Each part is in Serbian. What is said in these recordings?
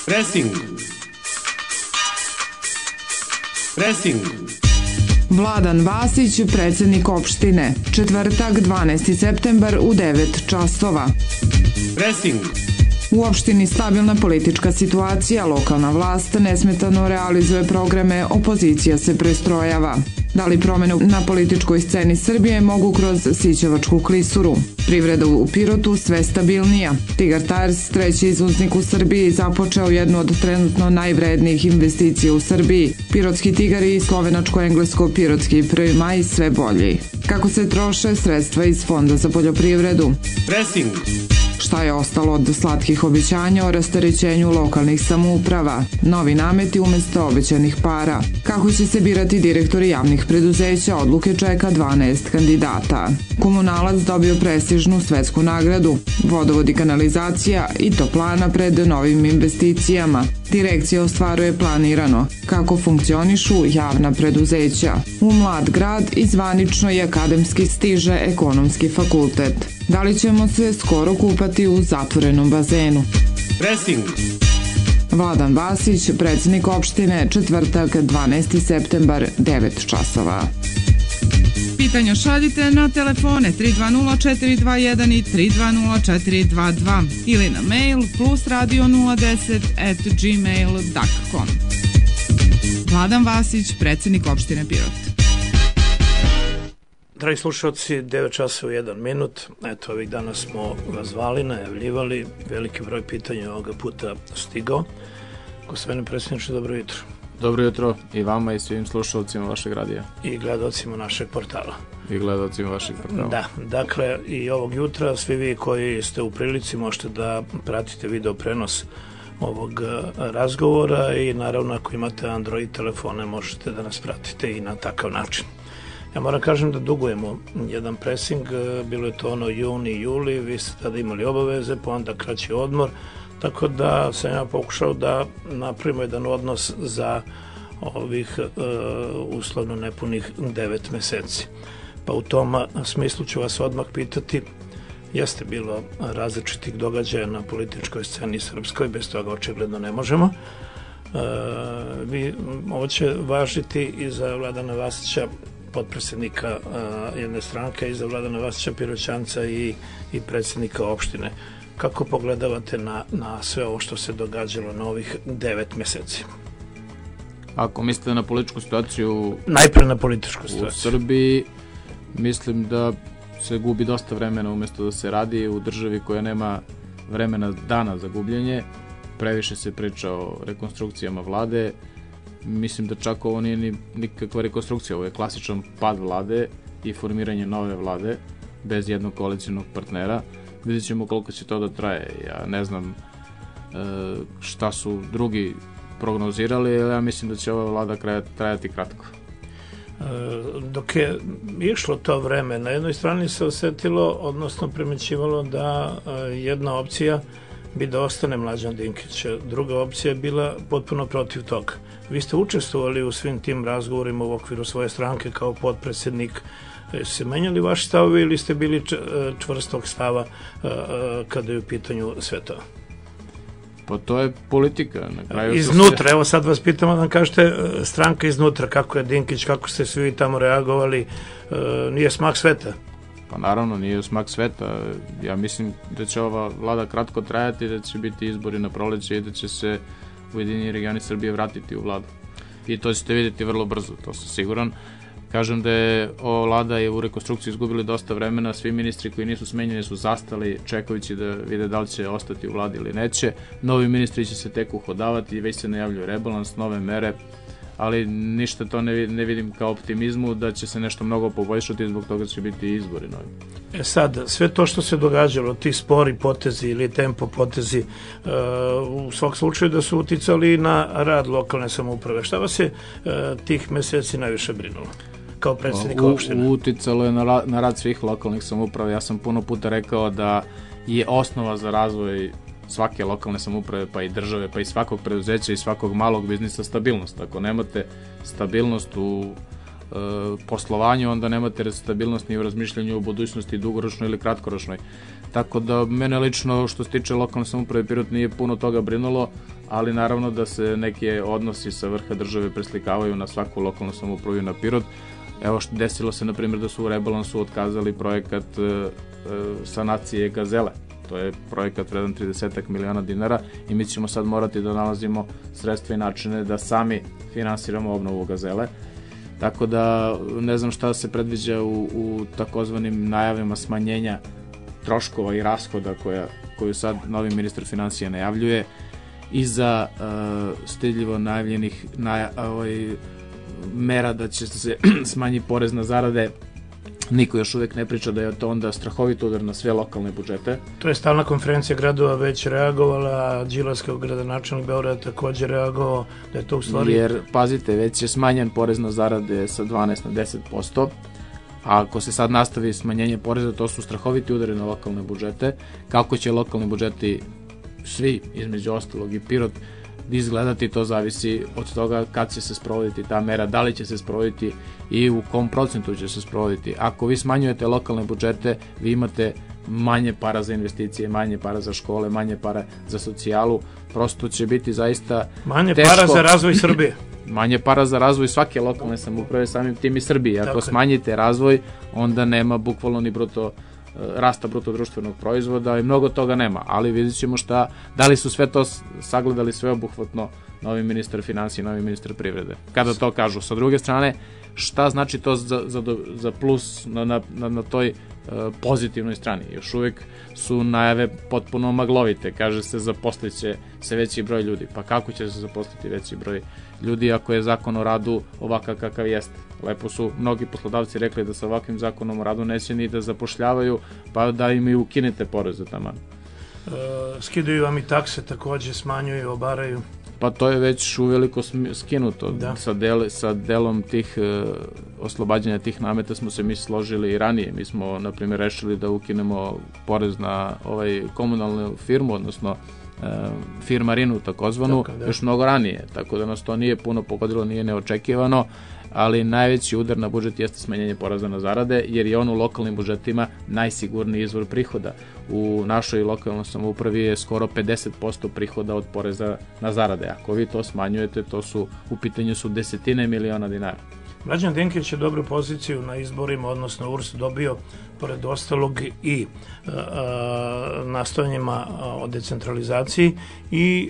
Pressing. Pressing. Vladan Vasić, predsjednik opštine. Četvrtak, 12. septembar u 9 časova. Pressing. U opštini stabilna politička situacija, lokalna vlast nesmetano realizuje programe, opozicija se prestrojava. Da li promene na političkoj sceni Srbije mogu kroz Sićevačku klisuru? Privreda u Pirotu sve stabilnija. Tigar Tires, treći izvoznik u Srbiji, započeo jednu od trenutno najvrednijih investicija u Srbiji. Pirotski Tigari i slovenačko-englesko-pirotski 1. maj sve bolji. Kako se troše sredstva iz Fonda za poljoprivredu? Pressing. Šta je ostalo od slatkih obećanja o rasterećenju lokalnih samouprava? Novi nameti umesto obećanih para. Kako će se birati direktori javnih preduzeća? Odluke čeka 12 kandidata. Komunalac dobio prestižnu svetsku nagradu. Vodovod i kanalizacija i toplana pred novim investicijama. Direkcija ostvaruje planirano. Kako funkcionišu javna preduzeća? U mlad grad i zvanično i akademski stiže ekonomski fakultet. Da li ćemo se skoro kupati u zatvorenom bazenu? Pressing. Vladan Vasić, predsjednik opštine, četvrtak, 12. septembar, 9 časova. Pitanja šaljite na telefone 320-421 i 320-422 ili na mail plusradio010@gmail.com. Vladan Vasić, predsjednik opštine Pirot. Dragi slušalci, 9 časa u 1 minut. Eto, ovih dana smo vas zvali, najavljivali. Veliki broj pitanja ovoga puta stigao. Gospodine predsjedniče, dobro jutro. Dobro jutro i vama i svim slušalcima vašeg radija. I gledalcima našeg portala. Da, dakle, i ovog jutra svi vi koji ste u prilici možete da pratite video prenos ovog razgovora i naravno ako imate Android telefone možete da nas pratite i na takav način. Ja moram kažem da dugujemo jedan pressing, bilo je to ono juni, juli, vi ste tada imali obaveze, pa onda kraći odmor, tako da sam ja pokušao da napravimo jedan odnos za ovih uslovno nepunih 9 meseci. Pa u tom smislu ću vas odmah pitati, jeste bilo različitih događaja na političkoj sceni srpskoj, bez toga očigledno ne možemo. Ovo će važiti i za Vladana Vasića, potpredsjednika jedne stranke, i za Vladana Vasića Piroćanca i predsjednika opštine. Kako pogledavate na sve ovo što se događalo na ovih 9 meseci? Ako mislite na političku situaciju, najpre na političku situaciju u Srbiji, mislim da se gubi dosta vremena umjesto da se radi u državi koja nema vremena dana za gubljenje. Previše se priča o rekonstrukcijama vlade. Mislim da čak ovo nije ni nikakva rekonstrukcija, ovo je klasičan pad vlade i formiranje nove vlade bez jednog koalicijnog partnera. Vidjet ćemo koliko će to da traje. Ja ne znam šta su drugi prognozirali, ali ja mislim da će ova vlada trajati kratko. Dok je išlo to vreme, na jednoj strani se osetilo, odnosno primećivalo da jedna opcija bi da ostane Mlađan Dinkić, druga opcija je bila potpuno protiv toga. Vi ste učestvovali u svim tim razgovorima u okviru svoje stranke kao potpredsjednik. Se menjali vaši stavovi ili ste bili čvrstog stava kada je u pitanju sve to? Pa to je politika. Iznutra, evo sad vas pitamo da nam kažete stranka iznutra, kako je Dinkić, kako ste svi tamo reagovali, nije smak sveta? Pa naravno, nije smak sveta. Ja mislim da će ova vlada kratko trajati, da će biti izbori na proleće i da će se Ujedinjeni regioni Srbije vratiti u vladu. I to ćete vidjeti vrlo brzo, to sam siguran. Kažem da je ova vlada u rekonstrukciji izgubili dosta vremena, svi ministri koji nisu smenjeni su zastali čekajući da vide da li će ostati u vladi ili neće. Novi ministri će se tek uhodavati, već se najavljuje rebalans, nove mere, ali ništa to ne vidim kao optimizmu da će se nešto mnogo poboljšati, zbog toga će biti izbori novi. Sad, sve to što se događalo, ti spori potezi ili tempo potezi, u svak slučaju da su uticali na rad lokalne samouprave. Šta vas je tih meseci najviše brinulo kao predsjednik opštine? Uticalo je na rad svih lokalnih samouprava. Ja sam puno puta rekao da je osnova za razvoj svake lokalne samouprave, pa i države, pa i svakog preduzeća i svakog malog biznisa stabilnost. Ako nemate stabilnost u poslovanju, onda nemate stabilnost ni u razmišljanju o budućnosti dugoročnoj ili kratkoročnoj. Tako da mene lično što se tiče lokalne samouprave Pirot nije puno toga brinulo, ali naravno da se neke odnosi sa vrha države preslikavaju na svaku lokalnu samoupravu i na Pirot. Evo što desilo se, na primjer, da su u rebalansu otkazali projekat sanacije Gazele. To je projekat vredan 30 miliona dinara i mi ćemo sad morati da nalazimo sredstva i načine da sami finansiramo obnovu Gazele. Tako da ne znam šta se predviđa u takozvanim najavima smanjenja troškova i rashoda koju sad novi ministar financija najavljuje i za stidljivo najavljenih mera da će se smanji porez na zarade. Niko još uvek ne priča da je to onda strahovito udar na sve lokalne budžete. To je stalna konferencija gradova već reagovala, Đilas kao gradonačelnik Beograda takođe reagovao, da je to u stvari... Jer, pazite, već je smanjen porez na zarade sa 12 na 10%, a ako se sad nastavi smanjenje poreza, to su strahoviti udari na lokalne budžete. Kako će lokalni budžeti, svi, između ostalog i Pirot, izgledati, to zavisi od toga kad će se sprovoditi ta mera, da li će se sprovoditi i u kom procentu će se sprovoditi. Ako vi smanjujete lokalne budžete, vi imate manje para za investicije, manje para za škole, manje para za socijalu, prosto će biti zaista manje teško. Para za razvoj Srbije. Manje para za razvoj svake lokalne samouprave, samim tim i Srbije. Ako smanjite razvoj, onda nema bukvalno ni rasta bruto društvenog proizvoda i mnogo toga nema, ali vidjet ćemo da li su sve to sagledali sveobuhvatno novi ministar financija i novi ministar privrede. Kada to kažu, sa druge strane, šta znači to za plus na toj pozitivnoj strani? Još uvek su najave potpuno maglovite, kaže se zaposlit će se veći broj ljudi. Pa kako će se zaposliti veći broj ljudi ako je zakon o radu ovakav kakav jeste? Lepo su mnogi poslodavci rekli da sa ovakvim zakonom o radu neće ni da zapošljavaju, pa da im i ukinete poreze taman. Skidaju vam i takse, takođe smanjuju, obaraju. Pa to je već uveliko skinuto. Da. Sa delom tih oslobađanja tih nameta smo se mi složili i ranije. Mi smo, na primjer, rešili da ukinemo porez na komunalnu firmu, odnosno firmarinu takozvanu, još mnogo ranije. Tako da nas to nije puno pogodilo, nije neočekivano, ali najveći udar na budžet jeste smanjenje poreza na zarade, jer je on u lokalnim budžetima najsigurniji izvor prihoda. U našoj lokalnoj samoupravi je skoro 50% prihoda od poreza na zarade. Ako vi to smanjujete, u pitanju su desetine miliona dinara. Mlađan Dinkić je dobru poziciju na izborima, odnosno URS dobio, pored ostalog, i nastojanjima o decentralizaciji i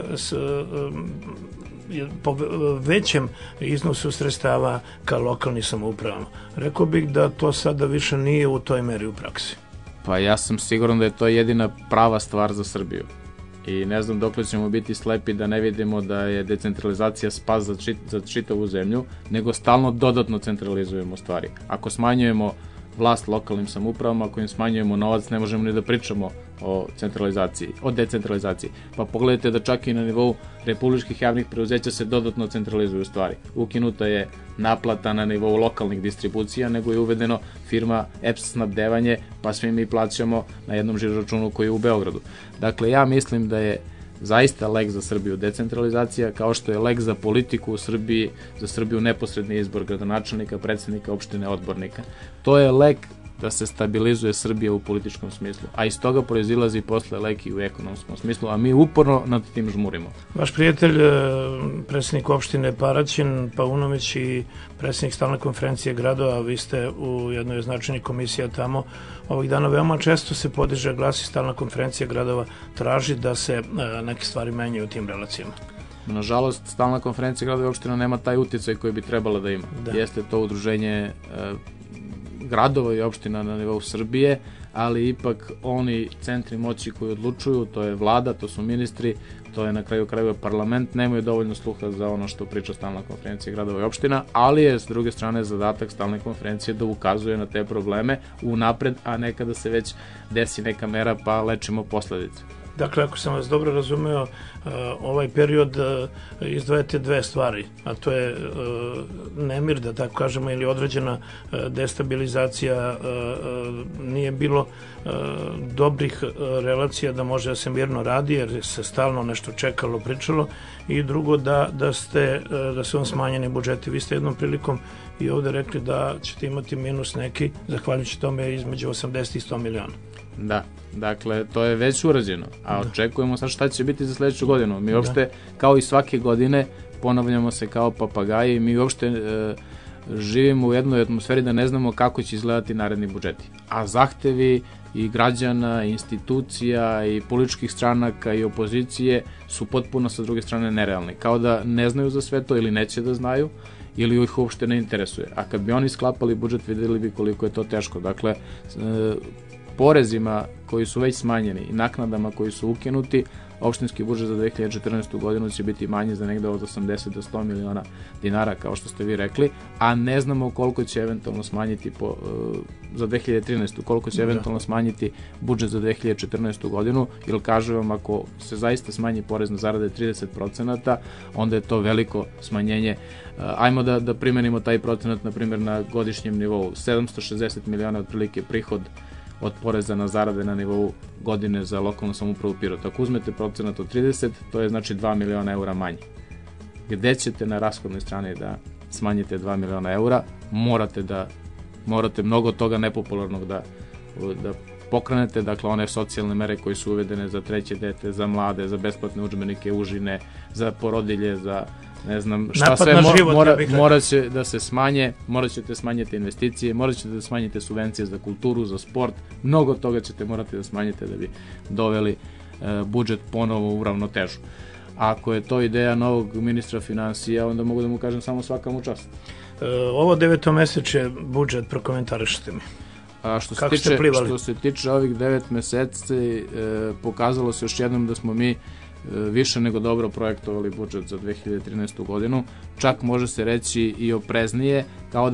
po većem iznosu sredstava ka lokalnim samoupravama. Rekao bih da to sada više nije u toj meri u praksi. Pa ja sam siguran da je to jedina prava stvar za Srbiju. I ne znam dokle ćemo biti slepi da ne vidimo da je decentralizacija spas za čitavu zemlju, nego stalno dodatno centralizujemo stvari. Ako smanjujemo vlast lokalnim samoupravama, ako im smanjujemo novac, ne možemo ni da pričamo o decentralizaciji. Pa pogledajte da čak i na nivou republičkih javnih preduzeća se dodatno centralizuju stvari. Ukinuta je naplata na nivou lokalnih distribucija, nego je uvedeno firma EPS snabdevanje, pa svi mi plaćamo na jednom žiroračunu koji je u Beogradu. Dakle, ja mislim da je zaista lek za Srbiju decentralizacija, kao što je lek za politiku u Srbiji, za Srbiju neposredni izbor gradonačelnika, predsednika opštine, odbornika. To je lek da se stabilizuje Srbija u političkom smislu, a iz toga proizilazi posle lek i u ekonomskom smislu, a mi uporno nad tim žmurimo. Vaš prijatelj, predsednik opštine Paraćin, Paunović i predsednik stalne konferencije gradova, vi ste u jednoj značajnoj komisiji tamo, ovih dana veoma često se podiže glas i stalna konferencija gradova traži da se neke stvari menjaju u tim relacijama. Nažalost, stalna konferencija gradova i opština nema taj uticaj koji bi trebala da ima. Jeste to udruženje gradova i opština na nivou Srbije, ali ipak oni centri moći koji odlučuju, to je vlada, to su ministri, to je na kraju krajeva parlament, nemaju dovoljno sluha za ono što priča stalna konferencija gradova i opština, ali je s druge strane zadatak stalne konferencije da ukazuje na te probleme unapred, a ne kada se već desi neka mera pa lečimo posledice. Dakle, ako sam vas dobro razumeo, ovaj period izdvajate dve stvari, a to je nemir, da tako kažemo, ili određena destabilizacija, nije bilo dobrih relacija da može da se mirno radi, jer se stalno nešto čekalo, pričalo, i drugo da su vam smanjeni budžeti. Vi ste jednom prilikom i ovde rekli da ćete imati minus neki, zahvaljujući tome između 80 i 100 miliona. Da, dakle, to je već urađeno, a očekujemo sad šta će biti za sledeću godinu. Mi uopšte, kao i svake godine, ponavljamo se kao papagaji, mi uopšte živimo u jednoj atmosferi da ne znamo kako će izgledati naredni budžeti. A zahtevi i građana, i institucija, i političkih stranaka, i opozicije su potpuno sa druge strane nerealni. Kao da ne znaju za sve to ili neće da znaju, ili ih uopšte ne interesuje. A kad bi oni sklapali budžet, videli bi koliko je to teško. Dakle, porezima koji su već smanjeni i naknadama koji su ukinuti, opštinski budžet za 2014. godinu će biti manji za negde od 80 do 100 miliona dinara, kao što ste vi rekli, a ne znamo koliko će eventualno smanjiti za 2013. koliko će eventualno smanjiti budžet za 2014. godinu, jer kažem vam, ako se zaista smanji porez na zarade 30%, onda je to veliko smanjenje. Ajmo da primenimo taj procenat, na primjer, na godišnjem nivou. 760 miliona otprilike prihod od poreza na zarade na nivou godine za lokalnu samoupravu Pirot. Ako uzmete procenat od 30, to je znači 2 miliona eura manje. Gde ćete na rashodnoj strani da smanjite 2 miliona eura, morate mnogo toga nepopularnog da pokrenete, dakle one socijalne mere koje su uvedene za treće dete, za mlade, za besplatne udžbenike, užine, za porodilje, za ne znam šta sve, morat će da se smanje, morat ćete smanjiti investicije, morat ćete da smanjite subvencije za kulturu, za sport, mnogo toga ćete morati da smanjite da bi doveli budžet ponovo u ravnotežu. Ako je to ideja novog ministra finansija, onda mogu da mu kažem samo svaka mu čast. Ovo 9-meseče budžet, prokomentarišite mi. Što se tiče ovih 9 meseci, pokazalo se još jednom da smo mi više nego dobro projektovali budžet za 2013. godinu, čak može se reći i opreznije, kao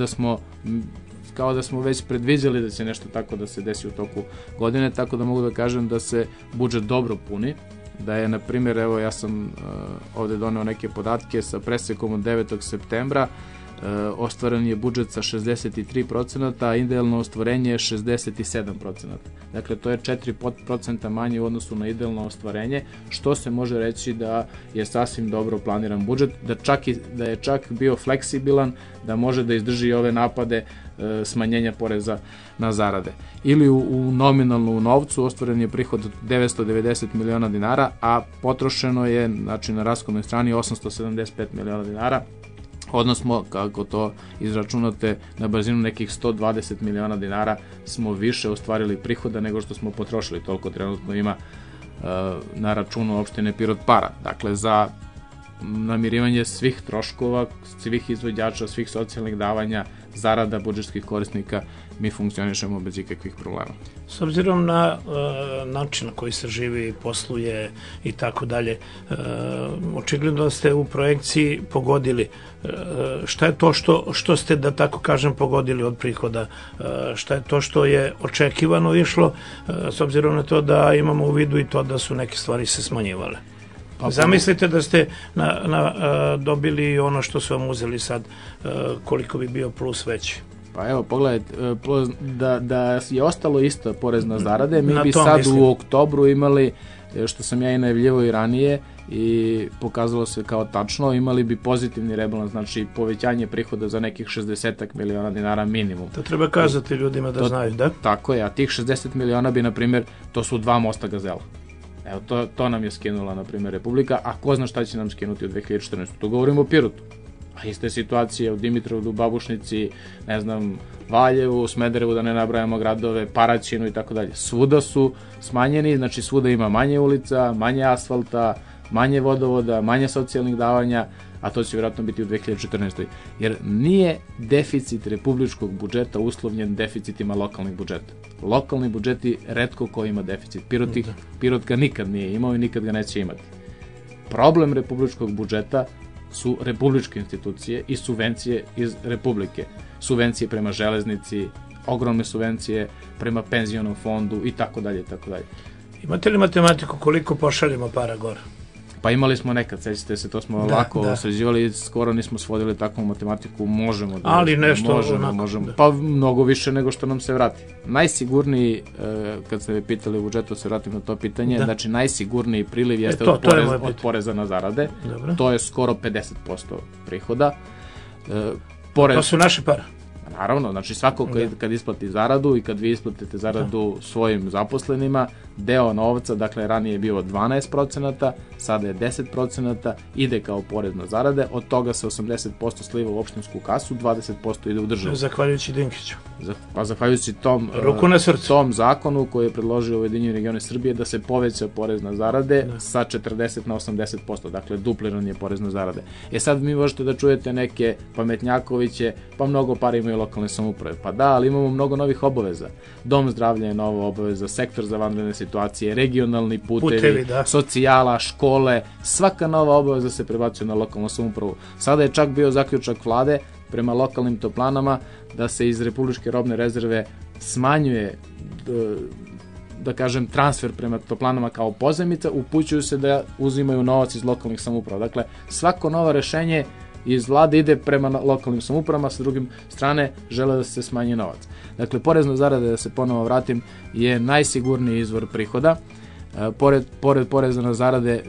da smo već predviđali da će nešto tako da se desi u toku godine, tako da mogu da kažem da se budžet dobro puni, da je, na primjer, evo ja sam ovde doneo neke podatke sa presekom od 9. septembra, ostvaren je budžet sa 63%, a idealno ostvarenje je 67%. Dakle, to je 4% manje u odnosu na idealno ostvarenje, što se može reći da je sasvim dobro planiran budžet, da je čak bio fleksibilan, da može da izdrži ove napade smanjenja poreza na zarade. Ili u nominalno u novcu ostvaren je prihod od 990 miliona dinara, a potrošeno je, znači na rashodnoj strani, 875 miliona dinara, odnosno, kako to izračunate, na brzinu nekih 120 miliona dinara smo više ostvarili prihoda nego što smo potrošili. Toliko trenutno ima na računu opštine Pirot para. Dakle, za namirivanje svih troškova, svih izvođača, svih socijalnih davanja, zarada budžetskih korisnika, mi funkcionišemo bez ikakvih problema. S obzirom na način na koji se živi, posluje i tako dalje, očigledno da ste u projekciji pogodili. Šta je to što ste, da tako kažem, pogodili od prihoda? Šta je to što je očekivano išlo, s obzirom na to da imamo u vidu i to da su neke stvari se smanjivale? Zamislite da ste dobili ono što su vam uzeli sad, koliko bi bio plus veći? Pa evo, pogledajte, da je ostalo isto porez na zarade, mi bi sad u oktobru imali, što sam ja i najavljivao i ranije, i pokazalo se kao tačno, imali bi pozitivni rebalans, znači povećanje prihoda za nekih 60 miliona dinara minimum. To treba kazati ljudima da znaju, da? Tako je, a tih 60 miliona bi, na primjer, to su 2 mosta Gazela. Evo, to nam je skinula, na primjer, Republika, a ko zna šta će nam skinuti u 2014. Tu govorimo o Pirotu. A iste situacije u Dimitrovdu, Babušnici, ne znam, Valjevu, Smederevu, da ne nabrajamo gradove, Paraćinu i tako dalje. Svuda su smanjeni, znači svuda ima manje ulica, manje asfalta, manje vodovoda, manje socijalnih davanja, a to će vjerojatno biti u 2014. Jer nije deficit republičkog budžeta uslovljen deficitima lokalnih budžeta. Lokalni budžeti retko ko ima deficit. Pirot ga nikad nije imao i nikad ga neće imati. Problem republičkog budžeta su republičke institucije i subvencije iz Republike. Subvencije prema železnici, ogromne subvencije prema penzionom fondu i tako dalje, i tako dalje. Imate li matematiku koliko pošaljemo para gore? Pa imali smo nekad, sećate se, to smo lako sređivali i skoro nismo svodili takvu matematiku, možemo da... Ali nešto možemo. Pa mnogo više nego što nam se vrati. Najsigurniji, kad ste me pitali u budžetu, se vratim na to pitanje, znači najsigurniji priliv jeste od poreza na zarade, to je skoro 50% prihoda. To su naše para? Naravno, znači svako kad isplati zaradu i kad vi isplatite zaradu svojim zaposlenima, deo novca, dakle ranije je bilo 12%, sada je 10%, ide kao porez na zarade, od toga se 80% sliva u opštinsku kasu, 20% ide u državu. Zahvaljujući Dinkiću. Pa zahvaljujući tom zakonu koji je predložio Ujedinjeni regioni Srbije da se poveća porez na zarade sa 40 na 80%, dakle dupliran je porez na zarade. Sad mi možete da čujete neke pametnjakoviće, pa mnogo para imaju lokalne samouprave. Pa da, ali imamo mnogo novih obaveza. Dom zdravlja je nova obaveza, sektor za vanredne situacije, regionalni putevi, socijala, škole, svaka nova obaveza se prebacuje na lokalnu samoupravu. Sada je čak bio zaključak vlade prema lokalnim toplanama da se iz Republičke robne rezerve smanjuje, da kažem, transfer prema toplanama kao pozajmica, upućuju se da uzimaju novac iz lokalnih samouprava. Dakle, svako novo rešenje iz vlade ide prema lokalnim samoupravama, sa drugim strane žele da se smanji novac. Dakle, porez na zarade, da se ponovo vratim, je najsigurniji izvor prihoda. Pored poreza na zarade,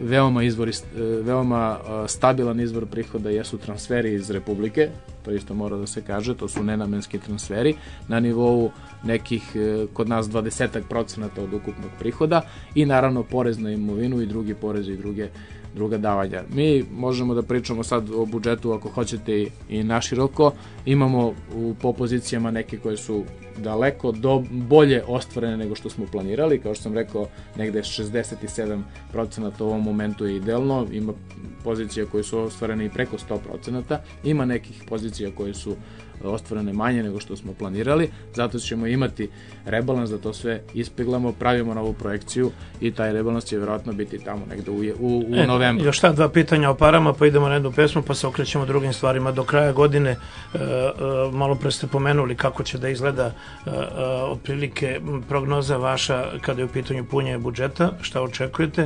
veoma stabilan izvor prihoda jesu transferi iz Republike, to isto mora da se kaže, to su nenamenski transferi, na nivou nekih kod nas 20% od ukupnog prihoda i naravno porez na imovinu i drugi porezi i druga davanja. Mi možemo da pričamo sad o budžetu ako hoćete i naširoko, imamo po pozicijama neke koje su daleko bolje ostvarene nego što smo planirali, kao što sam rekao, negde 67% u ovom momentu je idealno, ima pozicija koje su ostvarene i preko 100%, ima nekih pozicija koje su ostvarene manje nego što smo planirali, zato ćemo imati rebalans da to sve ispeglamo, pravimo novu projekciju i taj rebalans će vjerojatno biti tamo negde u novembru. Još dva pitanja o parama, pa idemo na jednu pesmu, pa se okrećemo drugim stvarima. Do kraja godine, malo pre ste pomenuli kako će da izgleda otprilike prognoza vaša kada je u pitanju punjenje budžeta, šta očekujete?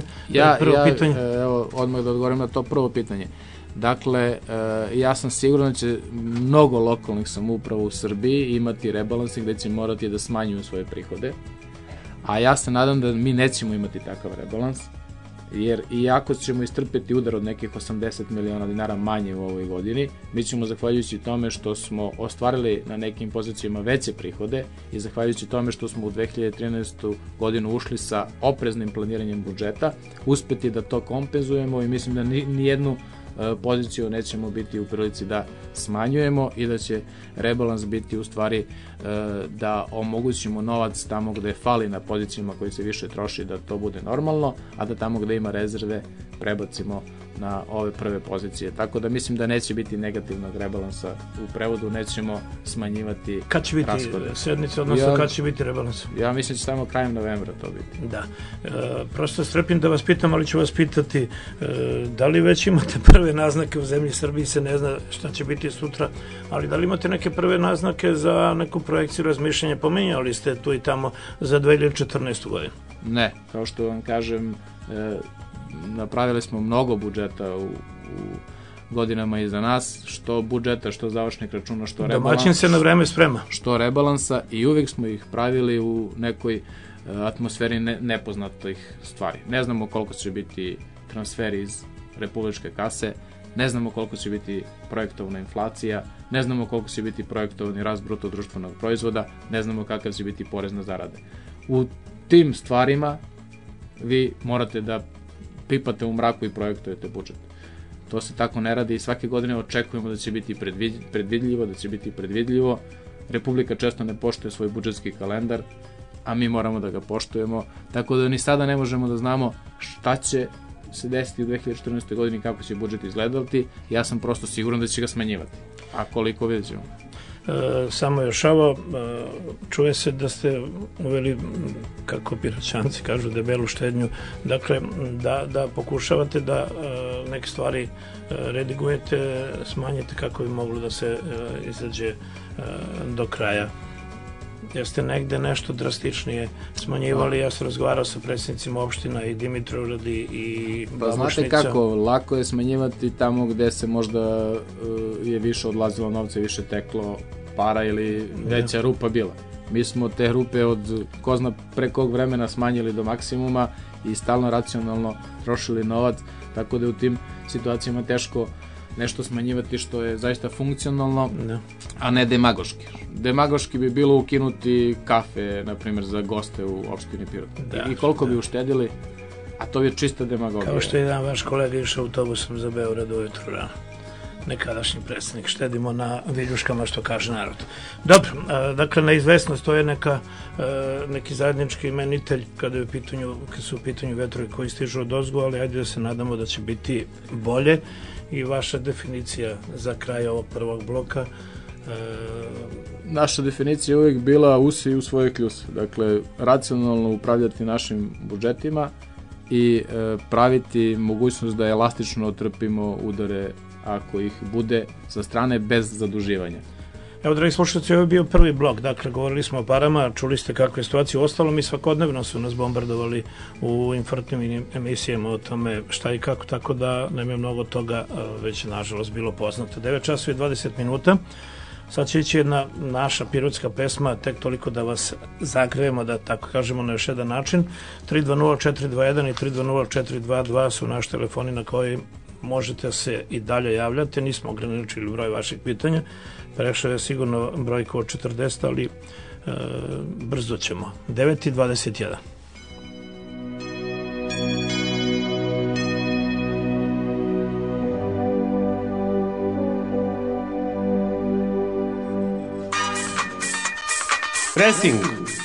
Evo, odmah da odgovorim na to prvo pitanje. Dakle, ja sam siguran da će mnogo lokalnih samouprava u Srbiji imati rebalanse gde će morati da smanjuju svoje prihode, a ja se nadam da mi nećemo imati takav rebalans, jer iako ćemo istrpeti udar od nekih 80 miliona dinara manje u ovoj godini, mi ćemo zahvaljujući tome što smo ostvarili na nekim pozicijama veće prihode i zahvaljujući tome što smo u 2013. godinu ušli sa opreznim planiranjem budžeta, uspeti da to kompenzujemo i mislim da nijednu poziciju nećemo biti u prilici da smanjujemo i da će rebalans biti u stvari da omogućimo novac tamo gde fali na pozicijama koji se više troši da to bude normalno, a da tamo gde ima rezerve prebacimo na ove prve pozicije. Tako da mislim da neće biti negativnog rebalansa, u prevodu nećemo smanjivati rashode. Kad će biti sednica, odnosno kad će biti rebalans? Ja mislim da će samo krajem novembra to biti. Da. Prosto strepim da vas pitam, ali ću vas pitati da li već imate prve naznake, u zemlji Srbiji se ne zna šta će biti sutra, ali da li imate neke prve naznake za neku projekciju razmišljanja? Pomenjali ste tu i tamo za 2014. godinu? Ne, kao što vam kažem, napravili smo mnogo budžeta u godinama iza nas, što budžeta, što završnih računa, što rebalansa. Domaćin se na vreme sprema. Što rebalansa i uvijek smo ih pravili u nekoj atmosferi nepoznatih stvari. Ne znamo koliko će biti transferi iz republičke kase, ne znamo koliko će biti projektovana inflacija, ne znamo koliko će biti projektovani rast bruto društvenog proizvoda, ne znamo kakav će biti porez na zarade. U tim stvarima vi morate da pipate u mraku i projektujete budžet. To se tako ne radi i svake godine očekujemo da će biti predvidljivo, Republika često ne poštuje svoj budžetski kalendar, a mi moramo da ga poštujemo, tako da ni sada ne možemo da znamo šta će se desiti u 2014. godini, kako će budžet izgledati. Ja sam prosto siguran da će ga smanjivati. A koliko vidjet ćemo? Samo još ovo, čuje se da ste uveli, kako Piraćanci kažu, debelu štednju, dakle da pokušavate da neke stvari redigujete, smanjite kako bi moglo da se izađe do kraja. Jeste negde nešto drastičnije smanjivali? Ja sam razgovarao sa predsjednicima opština i Dimitrovgrad i Babušnica. Pa znate kako, lako je smanjivati tamo gde se možda je više odlazilo novca i više teklo para ili veća rupa bila. Mi smo te rupe od ko zna pre kog vremena smanjili do maksimuma i stalno racionalno trošili novac, tako da je u tim situacijama teško nešto smanjivati što je zaista funkcionalno, a ne demagoški. Demagoški bi bilo ukinuti kafe, na primjer, za goste u opštini Pirot. I koliko bi uštedili, a to je čista demagogija. Kao što je jedan vaš kolega išao autobusom za Beograd ujutru rano. Nekadašnji predsjednik, štedimo na viljuškama, što kaže narod. Dobro, dakle, neizvesnost, to je neki zajednički imenitelj kada su u pitanju vetrovi koji stižu od ozgo, ali ajde da se nadamo da će biti bolje. I vaša definicija za kraj ovog prvog bloka? Naša definicija je uvijek bila usi u svoje kljuse. Dakle, racionalno upravljati našim budžetima i praviti mogućnost da elastično otrpimo udare ako ih bude sa strane bez zaduživanja. Evo, dragi slušalci, ovo je bio prvi blok, dakle, govorili smo o parama, čuli ste kakve situacije, ostalo mi svakodnevno su nas bombardovali u informativnim emisijama o tome šta i kako, tako da nam je mnogo toga već, nažalost, bilo poznato. 9 časova i 20 minuta, sad će ići jedna naša pirotska pesma, tek toliko da vas zagrejemo, da tako kažemo, na još jedan način. 320-421 i 320-422 su naši telefoni na koji možete se i dalje javljati, nismo ograničili broj vaših pitanja, prešao je sigurno brojko od 40, ali brzo ćemo. 9:21. Pressing.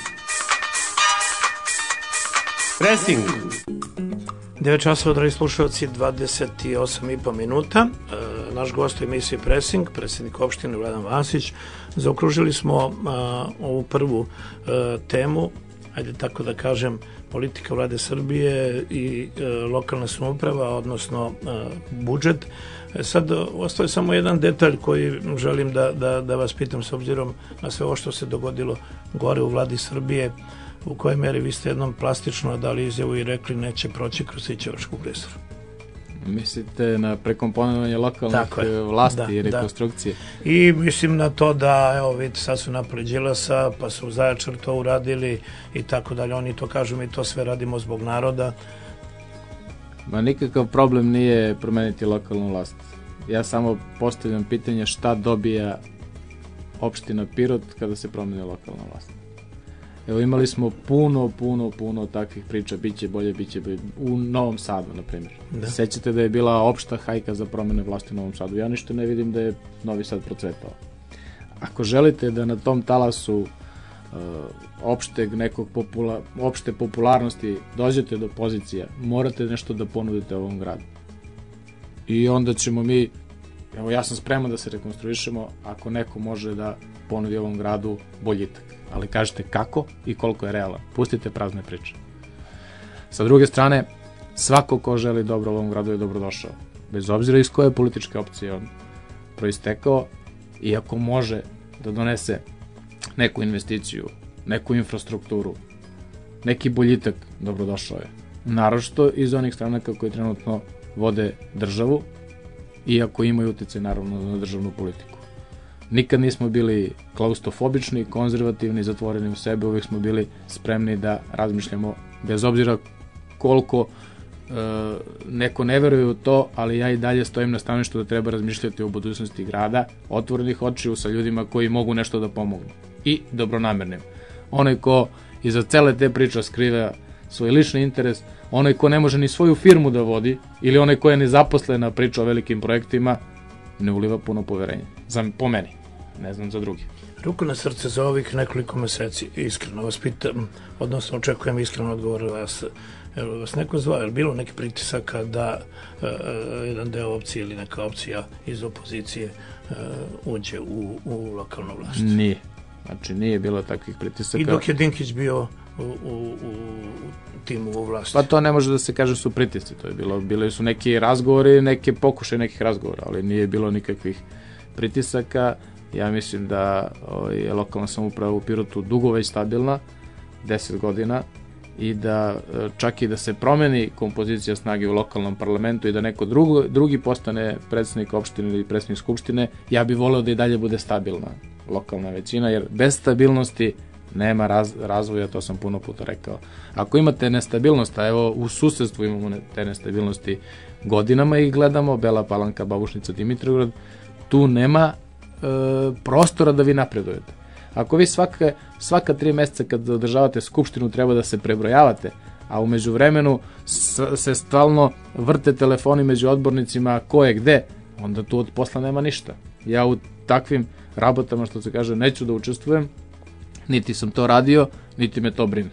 Pressing. 9 časova, dragi slušalci, 28,5 minuta. Naš gost u emisiji Pressing, predsjednik opštine Vladan Vasić. Zaokružili smo ovu prvu temu, ajde tako da kažem, politika Vlade Srbije i lokalna samouprava, odnosno budžet. Sad ostaje samo jedan detalj koji želim da vas pitam, s obzirom na sve ovo što se dogodilo gore u Vladi Srbije. U kojoj meri vi ste jednom plastično dali izjavu i rekli neće proći kroz Sićevačku klisuru? Mislite na prekomponovanje lokalnih vlasti i rekonstrukcije? Da. I mislim na to da, evo vidite, sad su napali Đilasa, pa su u Zaječar to uradili i tako dalje. Oni to kažu, mi to sve radimo zbog naroda. Ma nikakav problem nije promeniti lokalnu vlast. Ja samo postavljam pitanje šta dobija opština Pirot kada se promeni lokalna vlast. Evo, imali smo puno takvih priča, biće bolje, u Novom Sadu, na primjer. Sećate da je bila opšta hajka za promene vlasti u Novom Sadu. Ja ništa ne vidim da je Novi Sad procvetao. Ako želite da na tom talasu opšte popularnosti dođete do pozicija, morate nešto da ponudite ovom gradu. I onda ćemo mi, evo, ja sam spreman da se rekonstruišemo ako neko može da ponudi ovom gradu boljitak. Ali kažete kako i koliko je realan. Pustite prazne priče. Sa druge strane, svako ko želi dobro ovom gradu je dobrodošao. Bez obzira iz koje političke opcije on proistekao, i ako može da donese neku investiciju, neku infrastrukturu, neki boljitak, dobrodošao je. Naročito iz onih stranaka koji trenutno vode državu, iako imaju utjecaj naravno na državnu politiku. Nikad nismo bili klaustrofobični, konzervativni, zatvoreni u sebe, uvijek smo bili spremni da razmišljamo, bez obzira koliko neko ne veruje u to, ali ja i dalje stojim na stanovištu da treba razmišljati o budućnosti grada, otvorenih očiju sa ljudima koji mogu nešto da pomognu i dobronamernim. Onaj ko iza cele te priče skriva svoj lični interes, onaj ko ne može ni svoju firmu da vodi ili onaj ko je nezaposlena priča o velikim projektima, ne uliva puno poverenja. Po meni, ne znam za drugi. Ruku na srce, za ovih nekoliko meseci, iskreno vas pitam, odnosno očekujem iskreno odgovor vas. Vas neko zvao, je li bilo neki pritisaka da jedan deo opcije ili neka opcija iz opozicije uđe u lokalnu vlast? Nije. Znači, nije bilo takvih pritisaka. I dok je Dinkić bio u timu u vlasti? Pa to ne može da se kaže su pritisci. To je bili su neki razgovori, neke pokušaje nekih razgovora, ali nije bilo nikakvih pritisaka. Ja mislim da je lokalna samouprava u Pirotu dugo već stabilna, 10 godina, i da čak i da se promeni kompozicija snage u lokalnom parlamentu i da neko drugi postane predsjednik opštine ili predsjednik skupštine, ja bih voleo da i dalje bude stabilna lokalna većina, jer bez stabilnosti nema razvoja, to sam puno puta rekao. Ako imate nestabilnost, a evo u susedstvu imamo te nestabilnosti godinama i gledamo, Bela Palanka, Babušnica, Dimitrovgrad, tu nema prostora da vi napredujete. Ako vi svaka 3 meseca kad održavate skupštinu treba da se prebrojavate, a umeđu vremenu se stalno vrte telefoni među odbornicima ko je gde, onda tu od posla nema ništa. Ja u takvim rabotama, što se kaže, neću da učestvujem, niti sam to radio, niti me to brine.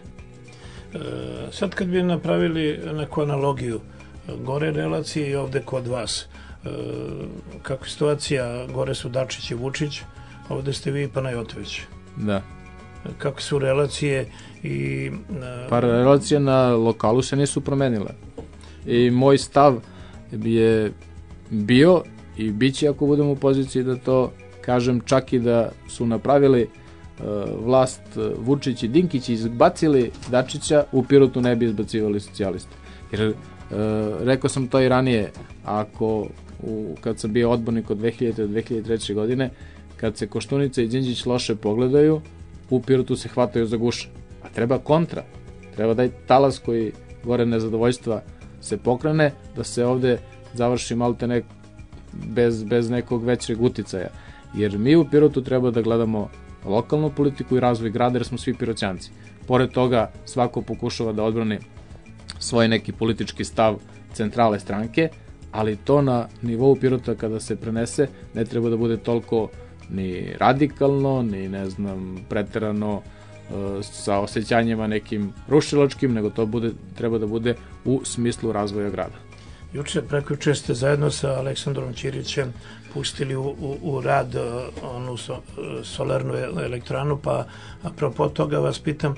Sad kad bi napravili neku analogiju, gore relacije i ovde kod vas, kako je situacija, gore su Dačić i Vučić, ovde ste vi i Panajotović. Da. Kako su relacije i... Pa relacije na lokalu se nisu promenile. I moj stav je bio i bit će ako budem u poziciji da to kažem, čak i da su napravili vlast Vučić i Dinkić i izbacili Dačića, u Pirotu ne bi izbacivali socijaliste. Jer rekao sam to i ranije, ako kad sam bio odbornik od 2000. do 2003. godine, kad se Koštunica i Đinđić loše pogledaju, u Pirotu se hvataju za guše. A treba kontra. Treba da je talas koji gore nezadovoljstva se pokrene, da se ovde završi maltene bez nekog većeg uticaja. Jer mi u Pirotu treba da gledamo lokalnu politiku i razvoj grada, jer smo svi Piroćanci. Pored toga, svako pokušava da odbrani svoj neki politički stav centrale stranke, ali to na nivou Pirota kada se prenese ne treba da bude toliko ni radikalno, ni preterano sa osjećanjima nekim rušilačkim, nego to treba da bude u smislu razvoja grada. Prekjuče ste zajedno sa Aleksandrom Ćirićem pustili u rad onu solarnu elektranu, pa apropo toga vas pitam,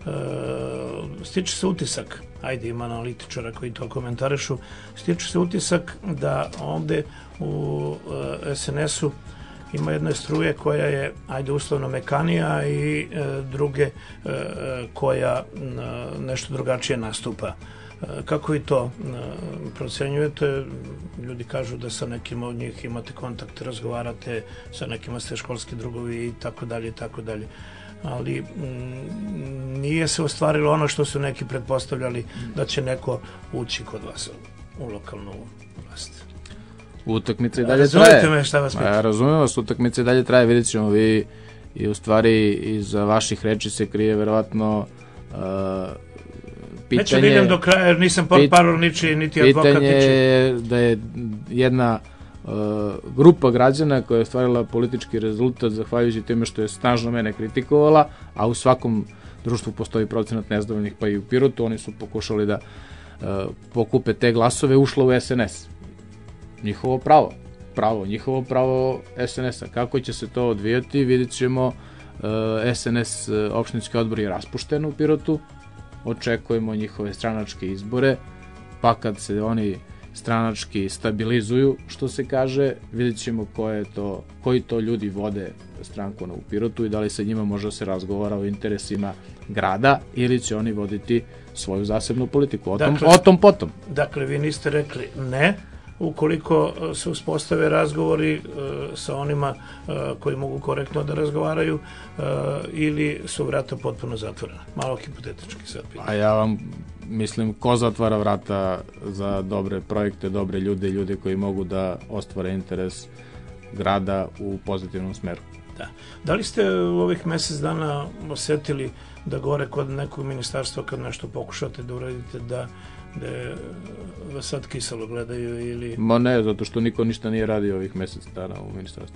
stiče se utisak, ajde ima analitičara koji to komentarišu, stiče se utisak da ovde u SNS-u ima jedne struje koja je, ajde uslovno, mekanija i druge koja nešto drugačije nastupa. Kako vi to procenjujete? Ljudi kažu da sa nekim od njih imate kontakte, razgovarate, sa nekima ste školski drugovi i tako dalje i tako dalje. Ali nije se ostvarilo ono što su neki pretpostavljali, da će neko ući kod vas u lokalnu vlast. Utakmica i dalje traje. Razumete me šta vas pitam? Ja razumijem vas, utakmica i dalje traje, vidjet ćemo vi i u stvari iza vaših reči se krije verovatno pitanje... Neću da idem do kraja jer nisam portparol ničiji, niti advokat ničiji. Pitanje je da je jedna grupa građana koja je ostvarila politički rezultat zahvaljujući time što je snažno mene kritikovala, a u svakom društvu postoji procenat nezadovoljnih, pa i u Pirotu, oni su pokušali da pokupe te glasove, ušlo u SNS. Njihovo njihovo pravo SNS-a. Kako će se to odvijati, vidjet ćemo. SNS opštinski odbor je raspušten u Pirotu, očekujemo njihove stranačke izbore, pa kad se oni stranački stabilizuju, što se kaže, vidjet ćemo koji to ljudi vode stranku u Pirotu i da li sa njima može da se razgovara o interesima grada ili će oni voditi svoju zasebnu politiku. O tom potom. Dakle, vi niste rekli ne, ukoliko se uspostave razgovori sa onima koji mogu korektno da razgovaraju, ili su vrata potpuno zatvorena? Malo hipotetički sad pitam. A ja vam mislim, ko zatvara vrata za dobre projekte, dobre ljude koji mogu da ostvare interes grada u pozitivnom smeru. Da li ste u ovih mesec dana osetili da gore kod nekog ministarstva kad nešto pokušate da uradite da vas sad kiselo gledaju ili... Ma ne, zato što niko ništa nije radio ovih mesec dana u ministarstvu.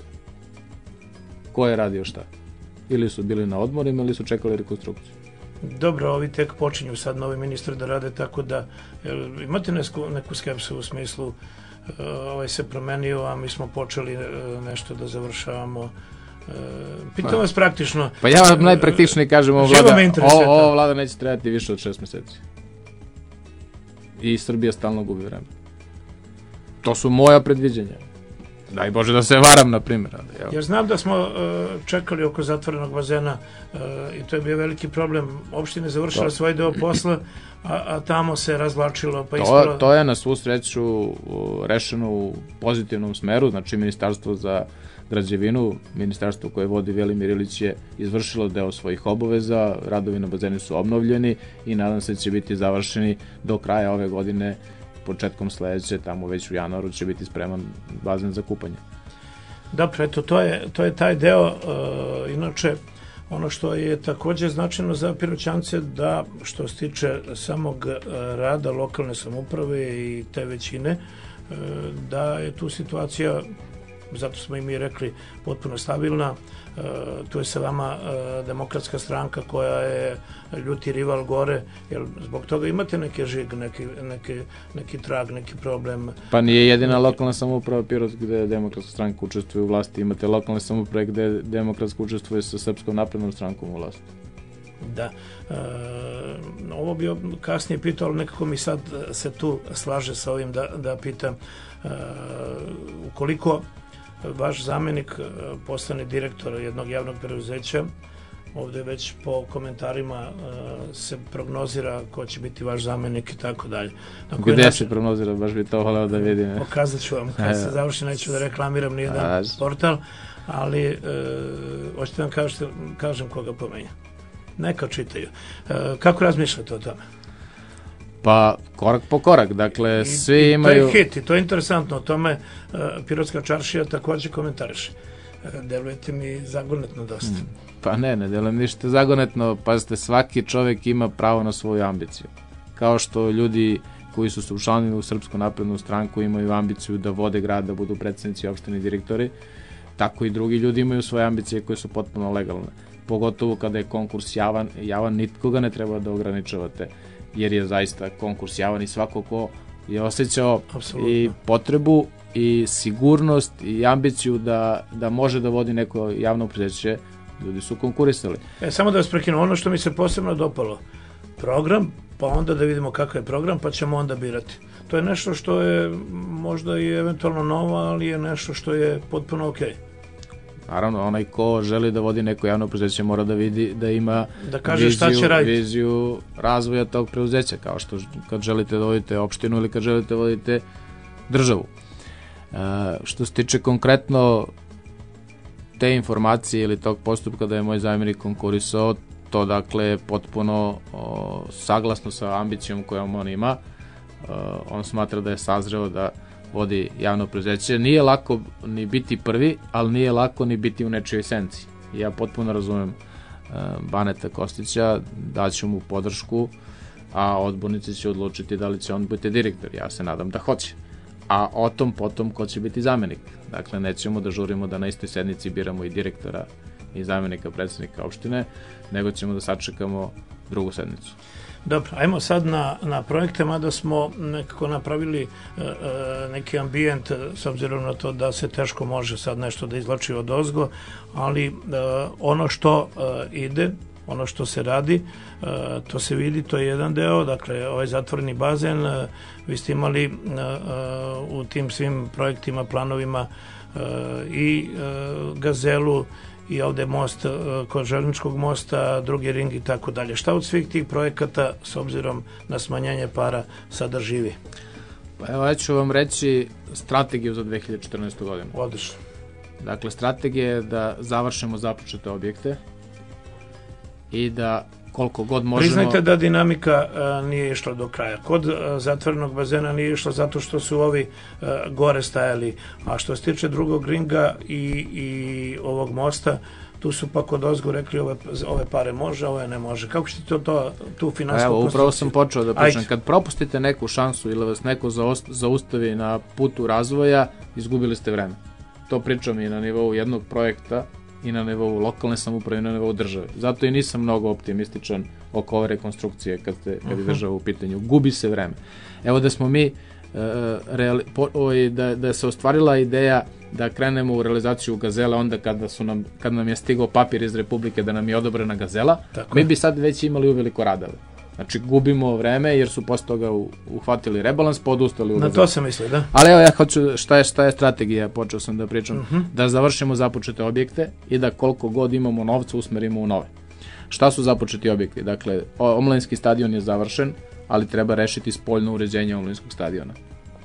Ko je radio šta? Ili su bili na odmorima ili su čekali rekonstrukciju. Dobro, ovi tek počinju sad novi ministri da rade, tako da imate neku skepsu u smislu ovaj se promenio, a mi smo počeli nešto da završavamo. Pitam vas praktično. Pa ja vam najpraktičnije kažem, ova vlada neće trajati više od 6 meseci. I Srbija stalno gubi vreme. To su moja predviđenja. Daj Bože da se varam, na primjer. Jer znam da smo čekali oko zatvorenog bazena i to je bio veliki problem. Opština je završila svoj deo posla, a tamo se razvlačilo. To je na svu sreću rešeno u pozitivnom smeru, znači Ministarstvo za građevinu, ministarstvo koje vodi Velimir Ilić je izvršilo deo svojih obaveza, radovi na bazenu su obnovljeni i nadam se da će biti završeni do kraja ove godine, početkom sledeće, tamo već u januaru će biti spreman bazen za kupanje. Dobro, eto, to je taj deo. Inače, ono što je takođe značajno za Piroćance, da što se tiče samog rada lokalne samouprave i te većine, da je tu situacija, zato smo i mi rekli, potpuno stabilna. Tu je sa vama Demokratska stranka koja je ljuti rival gore, jer zbog toga imate neki žig, neki trag, neki problem. Pa nije jedina lokalna samouprava Pirot gde Demokratska stranka učestvuje u vlasti, imate lokalne samouprave gde Demokratska učestvuje sa Srpskom naprednom strankom u vlasti. Da. Ovo bi kasnije pitao, ali nekako mi sad se tu slaže sa ovim da pitam. Ukoliko vaš zamenik postane direktor jednog javnog preduzeća, ovde već po komentarima se prognozira ko će biti vaš zamenik i tako dalje. Gde se prognozira, baš bi to voleo da vidim. Pokazat ću vam, kad se završi, neću da reklamiram nijedan portal, ali hoćete vam kažem koga pomenja. Neka čitaju. Kako razmišljate o tome? Pa, korak po korak, dakle, svi imaju... To je hit i to je interesantno, o tome Pirotska čaršija takođe komentariše. Delujete mi zagonetno dosta. Pa ne delujem ništa zagonetno, pazite, svaki čovek ima pravo na svoju ambiciju. Kao što ljudi koji su se učlanili u Srpsku naprednu stranku imaju ambiciju da vode grad, da budu predsednici opštine i direktori, tako i drugi ljudi imaju svoje ambicije koje su potpuno legalne. Pogotovo kada je konkurs javan, nikoga ne treba da ograničavate, jer je zaista konkurs javan i svako ko je osjećao i potrebu i sigurnost i ambiciju da može da vodi neko javno preduzeće, ljudi su konkurisali. Samo da vas prekinu, ono što mi se posebno dopalo, program, pa onda da vidimo kakav je program, pa ćemo onda birati. To je nešto što je možda i eventualno novo, ali je nešto što je potpuno okej. Naravno, onaj ko želi da vodi neko javno preduzeće mora da vidi da ima viziju razvoja tog preduzeća, kao što kad želite da vodite opštinu ili kad želite da vodite državu. Što se tiče konkretno te informacije ili tog postupka da je moj zamjenik konkurisao, to dakle potpuno saglasno sa ambicijom kojom on ima. On smatra da je sazreo da vodi javno preduzeće. Nije lako ni biti prvi, ali nije lako ni biti u nečijoj senci. Ja potpuno razumem Baneta Kostića, daću mu podršku, a odbornici će odlučiti da li će on biti direktor. Ja se nadam da hoće. A o tom potom ko će biti zamenik. Dakle, nećemo da žurimo da na istoj sednici biramo i direktora i zamenika predsednika opštine, nego ćemo da sačekamo drugu sednicu. Dobro, ajmo sad na projekte, mada smo nekako napravili neki ambijent, s obzirom na to da se teško može sad nešto da izlači od ozgo, ali ono što ide, ono što se radi, to se vidi, to je jedan deo, dakle ovaj zatvoreni bazen, vi ste imali u tim svim projektima, planovima i Gazelu, i ovde most kod Železničkog mosta, drugi ring i tako dalje. Šta od svih tih projekata, s obzirom na smanjenje para, sada živi? Pa evo, ja ću vam reći strategiju za 2014. godinu. Odlično. Dakle, strategija je da završimo započete objekte i da koliko god možemo... Priznajte da dinamika nije išla do kraja. Kod zatvorenog bazena nije išla zato što su ovi gore stajali, a što se tiče drugog ringa i ovog mosta, tu su pa kod ozgo rekli ove pare može, ove ne može. Kako ćete tu finansku konstrukciju? Evo, upravo sam počeo da pričam. Kad propustite neku šansu ili vas neko zaustavi na putu razvoja, izgubili ste vreme. To pričam i na nivou jednog projekta, i na nivou lokalne samouprave i na nivou države. Zato i nisam mnogo optimističan oko ove rekonstrukcije kad je država u pitanju. Gubi se vreme. Evo da smo mi, da se ostvarila ideja da krenemo u realizaciju Gazela onda kad nam je stigao papir iz Republike da nam je odobrena Gazela, mi bi sad već imali uveliko radove. Znači, gubimo vreme jer su posle toga uhvatili rebalans, pa odustali. Na to sam mislio, da. Ali evo ja hoću, šta je strategija, počeo sam da pričam, da završimo započete objekte i da koliko god imamo novca usmerimo u nove. Šta su započeti objekti? Dakle, omladinski stadion je završen, ali treba rešiti spoljno uređenje omladinskog stadiona.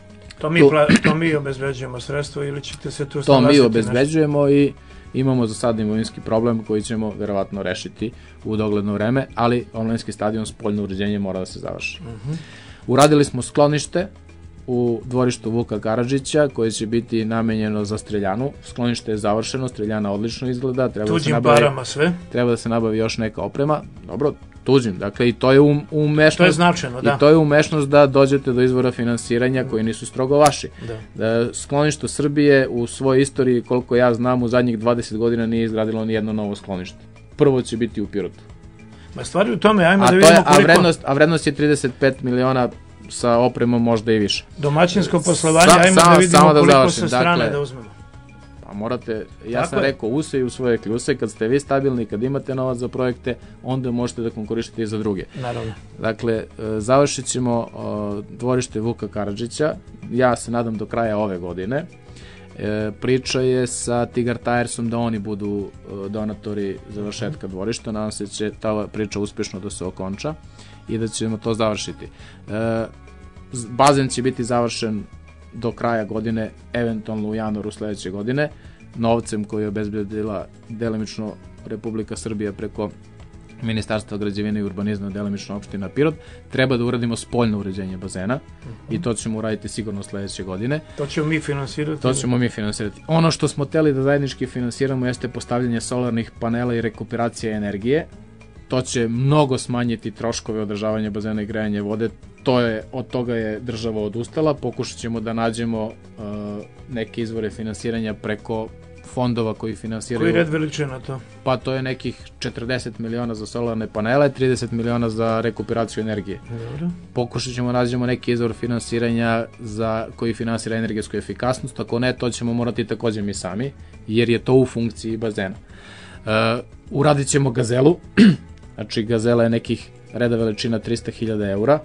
To mi obezbeđujemo sredstvo ili ćete se tu to mi obezbeđujemo i imamo za sad imovinski problem koji ćemo verovatno rešiti u dogledno vreme, ali omladinski stadion spoljno uređenje mora da se završi. Uradili smo sklonište u dvorištu Vuka Karadžića koje će biti namenjeno za streljanu. Sklonište je završeno, streljana odlično izgleda. Tuđim parama sve. Treba da se nabavi još neka oprema. Dobro, tuđim, dakle i to je umešnost. To je značajno, da. I to je umešnost da dođete do izvora finansiranja koji nisu strogo vaši. Da. Sklonište Srbije u svojoj istoriji, koliko ja znam, u zadnjih 20 godina nije izgradilo ni jedno novo sklonište. Prvo će biti u Pirotu. Ma stvari u tome, ajmo da vidimo koliko... A vrednost je 35 miliona sa opremom možda i više. Domaćinsko poslovanje, ajmo da vidimo koliko sa strane da uzmemo. Pa morate, ja sam rekao, use i u svoje kljuse, kad ste vi stabilni, kad imate novac za projekte, onda možete da konkurišete i za druge. Naravno. Dakle, završit ćemo dvorište Vuka Karadžića, ja se nadam do kraja ove godine. Priča je sa Tigar Tiresom da oni budu donatori završetka dvorišta, nadam se će ta priča uspješno da se okonča i da ćemo to završiti. Bazen će biti završen do kraja godine, eventualno u januaru sledeće godine, novcem koji je obezbedila delimično Republika Srbija preko Ministarstva građevine i urbanizma, delimično opština Pirot. Treba da uradimo spoljno uređenje bazena i to ćemo uraditi sigurno sledeće godine. To ćemo mi finansirati? Ono što smo hteli da zajednički finansiramo jeste postavljanje solarnih panela i rekuperacija energije. To će mnogo smanjiti troškove održavanja bazena i grejanje vode. Od toga je država odustala. Pokušat ćemo da nađemo neke izvore finansiranja preko fondova koji finansiraju... Koji red veličina to? Pa to je nekih 40 miliona za solarne panele, 30 miliona za rekuperaciju energije. Dobro. Pokušat ćemo nađemo neki izvor finansiranja koji finansira energetsku efikasnost. Ako ne, to ćemo morati takođe mi sami, jer je to u funkciji bazena. Uradit ćemo gazelu. Znači, gazela je nekih reda veličina 300.000 eura.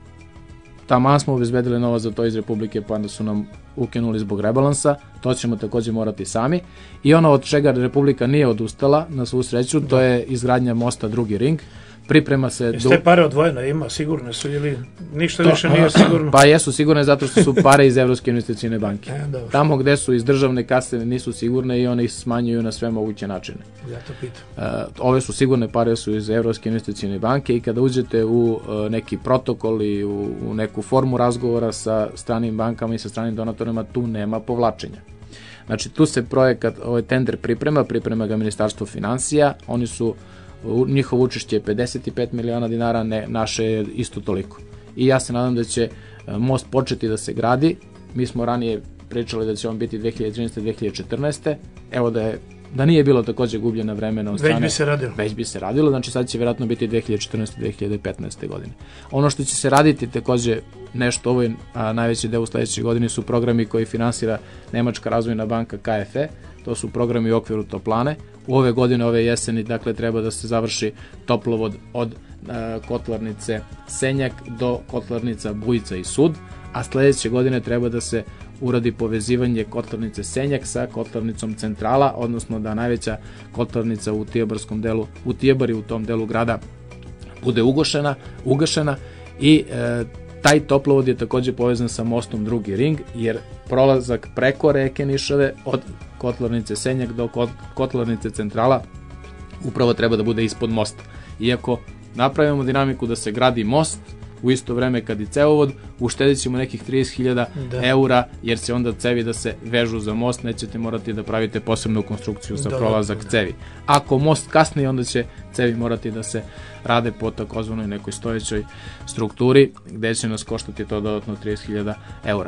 Taman smo obezbedili novac za to iz Republike, pa onda su nam ukinuli zbog rebalansa. To ćemo takođe morati sami. I ono od čega Republika nije odustala, na svu sreću, to je izgradnja mosta Drugi ring. Priprema se... Jeste te pare odvojene, ima, sigurne su ili ništa više nije sigurno? Pa jesu sigurne zato što su pare iz Evropske investicijne banke. Tamo gde su iz državne kase nisu sigurne i one ih smanjuju na sve moguće načine. Ja to pitam. Ove su sigurne pare su iz Evropske investicijne banke i kada uđete u neki protokol i u neku formu razgovora sa stranim bankama i sa stranim donatorima, tu nema povlačenja. Znači tu se projekat, ovaj tender priprema ga Ministarstvo finansija, oni su njihovo učešće je 55 miliona dinara, naše je isto toliko. I ja se nadam da će most početi da se gradi. Mi smo ranije pričali da će on biti 2013-2014. Evo da nije bilo takođe gubljena vremena od strane. Već bi se radilo, znači sad će vjerojatno biti 2014-2015. godine. Ono što će se raditi takođe nešto ovoj, a najveći deo u sledećoj godini su programi koji finansira Nemačka razvojna banka KfW. To su programi u okviru toplane. U ove godine, ove jeseni, dakle, treba da se završi toplovod od kotlarnice Senjak do kotlarnica Bujica i Sud, a sledeće godine treba da se uradi povezivanje kotlarnice Senjak sa kotlarnicom Centrala, odnosno da najveća kotlarnica u Tijebarskom delu, u Tijebari, u tom delu grada, bude ugašena i taj toplovod je takođe povezan sa mostom Drugi ring, jer prolazak preko reke Nišave od kotlarnice Senjak do kotlarnice Centrala upravo treba da bude ispod mosta. Iako napravimo dinamiku da se gradi most, u isto vreme kad i cevovod, uštedit ćemo nekih 30.000 eura, jer će onda cevi da se vežu za most, nećete morati da pravite posebnu konstrukciju za prolazak cevi. Ako most kasni, onda će cevi morati da se rade po takozvanoj nekoj stojećoj strukturi, gde će nas koštati to dodatno 30.000 eura.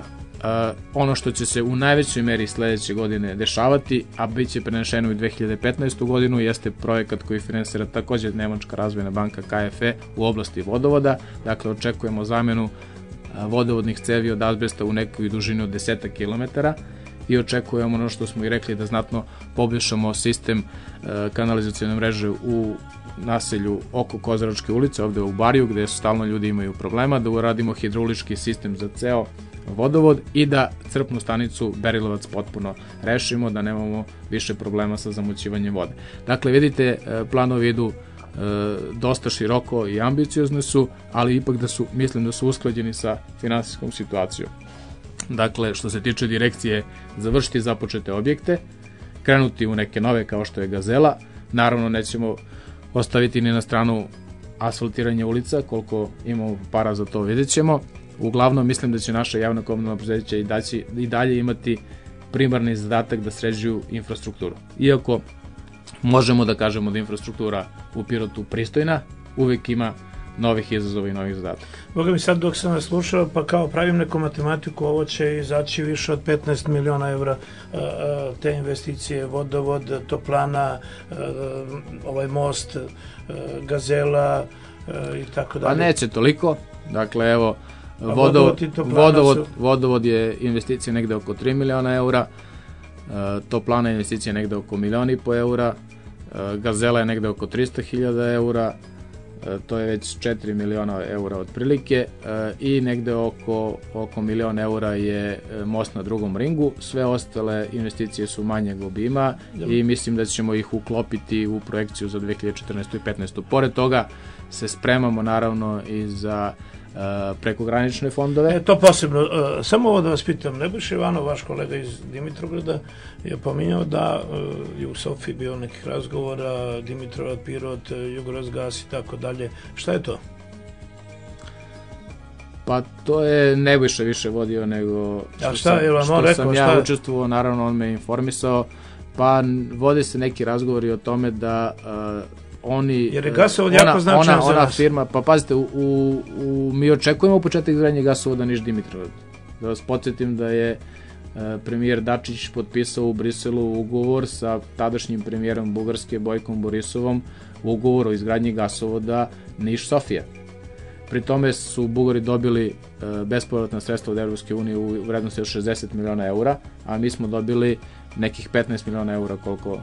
Ono što će se u najvećoj meri sledeće godine dešavati, a bit će prenešeno u 2015. godinu, jeste projekat koji finansira takođe Nemačka razvojna banka KfW u oblasti vodovoda. Dakle, očekujemo zamenu vodovodnih cevi od azbesta u nekoj dužini od 10 km i očekujemo ono što smo i rekli, da znatno poboljšamo sistem kanalizacione mreže u naselju oko Kozaračke ulice, ovde u Bariju, gde stalno ljudi imaju problema, da uradimo hidrolički sistem za ceo vodovod i da crpnu stanicu Berilovac potpuno rešimo, da nemamo više problema sa zamućivanjem vode. Dakle, vidite, planovi idu dosta široko i ambiciozne su, ali ipak mislim da su usklađeni sa finansijskom situacijom. Dakle, što se tiče direkcije, završiti započete objekte, krenuti u neke nove kao što je Gazela, naravno nećemo ostaviti ni na stranu asfaltiranje ulica, koliko imamo para za to vidjet ćemo. Uglavnom mislim da će naša javna komunalna preduzeća i dalje imati primarni zadatak da sređuju infrastrukturu. Iako možemo da kažemo da infrastruktura u Pirotu pristojna, uvek ima novih izazova i novih zadataka. Boga mi sad dok sam vas slušao, pa kao pravim neku matematiku, ovo će izaći više od 15 miliona evra te investicije, vodovod, toplana, ovaj most, Gazela i tako dalje. Pa neće toliko, dakle evo, vodovod je investicija negde oko 3 miliona eura, toplana investicija negde oko 1,5 miliona eura, Gazela je negde oko 300.000 eura, to je već 4 miliona eura otprilike, i negde oko 1 milion eura je most na drugom ringu. Sve ostale investicije su manjeg obima i mislim da ćemo ih uklopiti u projekciju za 2014. i 2015. Pored toga se spremamo naravno i za prekogranične fondove. To posebno, samo ovo da vas pitam, Nebojša Ivanov, vaš kolega iz Dimitrovgrada, je pominjao da je u Sofiji bio nekih razgovora, Dimitrovgrad, Pirot, Jugorozgas i tako dalje. Šta je to? Pa to je Nebojša više vodio nego što sam ja učestvovao, naravno on me informisao, pa vode se neki razgovori o tome da oni, jer je gasovod jako značajan za nas. Firma, pa pazite, mi očekujemo početak izgradnje gasovoda Niš-Dimitrovgrad. Da vas podsjetim da je premijer Dačić potpisao u Briselu ugovor sa tadašnjim premijerom Bugarske Bojkom Borisovom, ugovor o izgradnji gasovoda Niš-Sofija. Pri tome su Bugari dobili bespovratna sredstva od Evropske unije u vrednosti od 60 miliona eura, a mi smo dobili nekih 15 miliona eura, koliko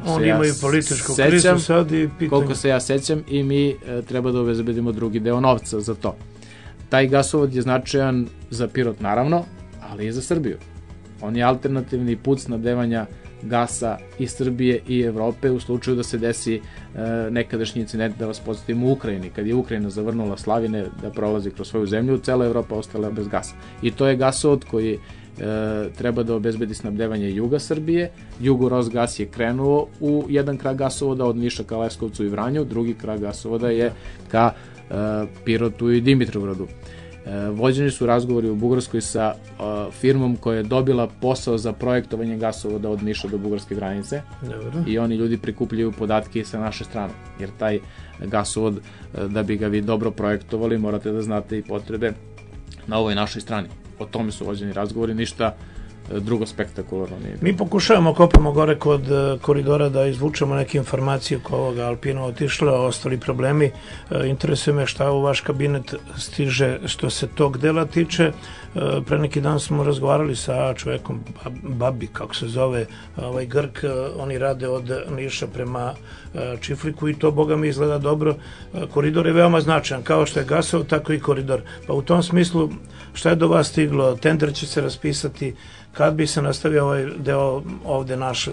se ja sećam, i mi treba da obezbedimo drugi deo novca za to. Taj gasovod je značajan za Pirot naravno, ali i za Srbiju. On je alternativni put snabdevanja gasa i Srbije i Evrope u slučaju da se desi nekadašnji incident, da vas podsjetimo, u Ukrajini. Kad je Ukrajina zavrnula slavine da prolazi kroz svoju zemlju, cela Evropa ostala bez gasa. I to je gasovod koji treba da obezbedi snabdevanje juga Srbije. Jugorozgas je krenuo u jedan krak gasovoda od Niša ka Leskovcu i Vranju, drugi krak gasovoda je ka Pirotu i Dimitrovgradu. Vođeni su razgovori u Bugarskoj sa firmom koja je dobila posao za projektovanje gasovoda od Niša do bugarske granice. Dobro. I oni ljudi prikupljaju podatke sa naše strane, jer taj gasovod, da bi ga vi dobro projektovali, morate da znate i potrebe na ovoj našoj strani. O tome su vođeni razgovori, ništa drugo spektakularno nije. Mi pokušavamo, kopamo gore kod koridora da izvučemo neke informacije oko ovoga Alpina otišla, ostali problemi. Interesuje me šta u vaš kabinet stiže što se tog dela tiče. Pre neki dan smo razgovarali sa čovekom Babi, kako se zove, ovaj Grk, oni rade od Niša prema Čifliku i to, boga mi, izgleda dobro. Koridor je veoma značajan, kao što je gasov, tako i koridor. Pa u tom smislu, šta je do vas stiglo? Tender će se raspisati, kad bi se nastavio ovaj deo ovde naš?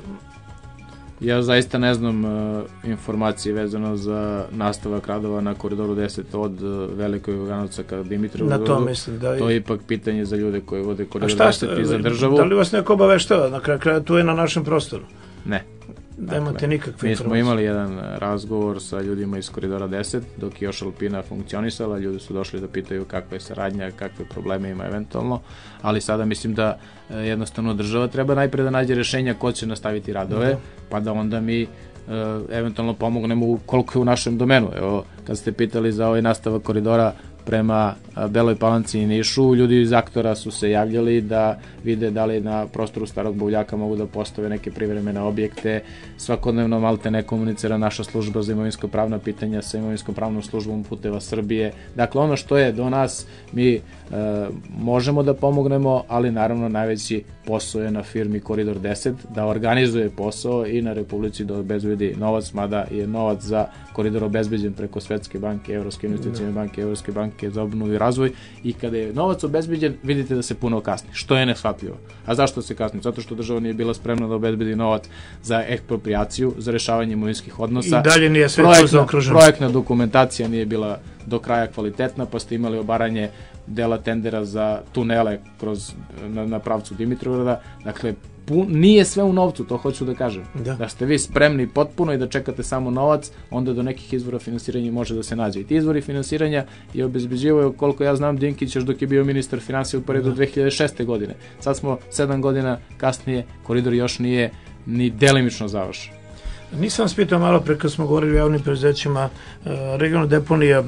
Ja zaista ne znam informacije vezano za nastavak radova na koridoru 10 od Velikog Joganovca ka Dimitrovgradu. Na to mislim, da. To je ipak pitanje za ljude koji vode koridor 10 i za državu. Da li vas neko obaveštava? Na kraju tu je na našem prostoru. Ne. Nemate nikakve informacije. Mi smo imali jedan razgovor sa ljudima iz koridora 10, dok je još Alpina funkcionisala, ljudi su došli da pitaju kakva je saradnja, kakve probleme ima eventualno, ali sada mislim da jednostavno država treba najpre da nađe rešenja ko će nastaviti radove, pa da onda mi eventualno pomognemo koliko je u našem domenu. Evo, kad ste pitali za ovaj nastavak koridora prema Beloj Palanci i Nišu. Ljudi iz aktora su se javljali da vide da li na prostoru Starog Buvljaka mogu da postave neke privremene objekte. Svakodnevno malte ne komunicira naša služba za imovinsko-pravna pitanja sa imovinsko-pravnom službom Puteva Srbije. Dakle, ono što je do nas, mi možemo da pomognemo, ali naravno najveći posao je na firmi Koridor 10 da organizuje posao i na Republici da obezbedi novac, mada je novac za koridor obezbeđen preko Svetske banke, Evropske investicijne banke, Evropske banke za obnovu i razvoj, i kada je novac obezbeđen, vidite da se puno kasni, što je neshvatljivo. A zašto se kasni? Zato što država nije bila spremna da obezbedi novac za eksproprijaciju, za rešavanje imovinskih odnosa. I dalje nije sve to zaokruženo. Projektna dokumentacija nije bila do kraja kvalitetna, pa ste imali obaranje dela tendera za tunele na pravcu Dimitrovgrada. Dakle, nije sve u novcu, to hoću da kažem. Da ste vi spremni potpuno i da čekate samo novac, onda do nekih izvora finansiranja može da se nađe. I ti izvori finansiranja je obezbeđivao, koliko ja znam, Dinkić još dok je bio ministar finansija u periodu 2006. godine. Sad smo 7 godina kasnije, koridor još nije ni delimično završen. Nisam vas pitao malo pre kad smo govorili o javnim preduzećima, regionalna deponija,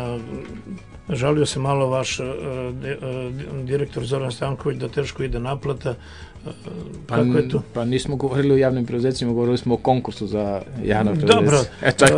žalio se malo vaš direktor Zoran Stanković da teško ide naplata. Kako je to? Pa nismo govorili o javnim preduzećima, govorili smo o konkursu za javno preduzeće. Dobro, čak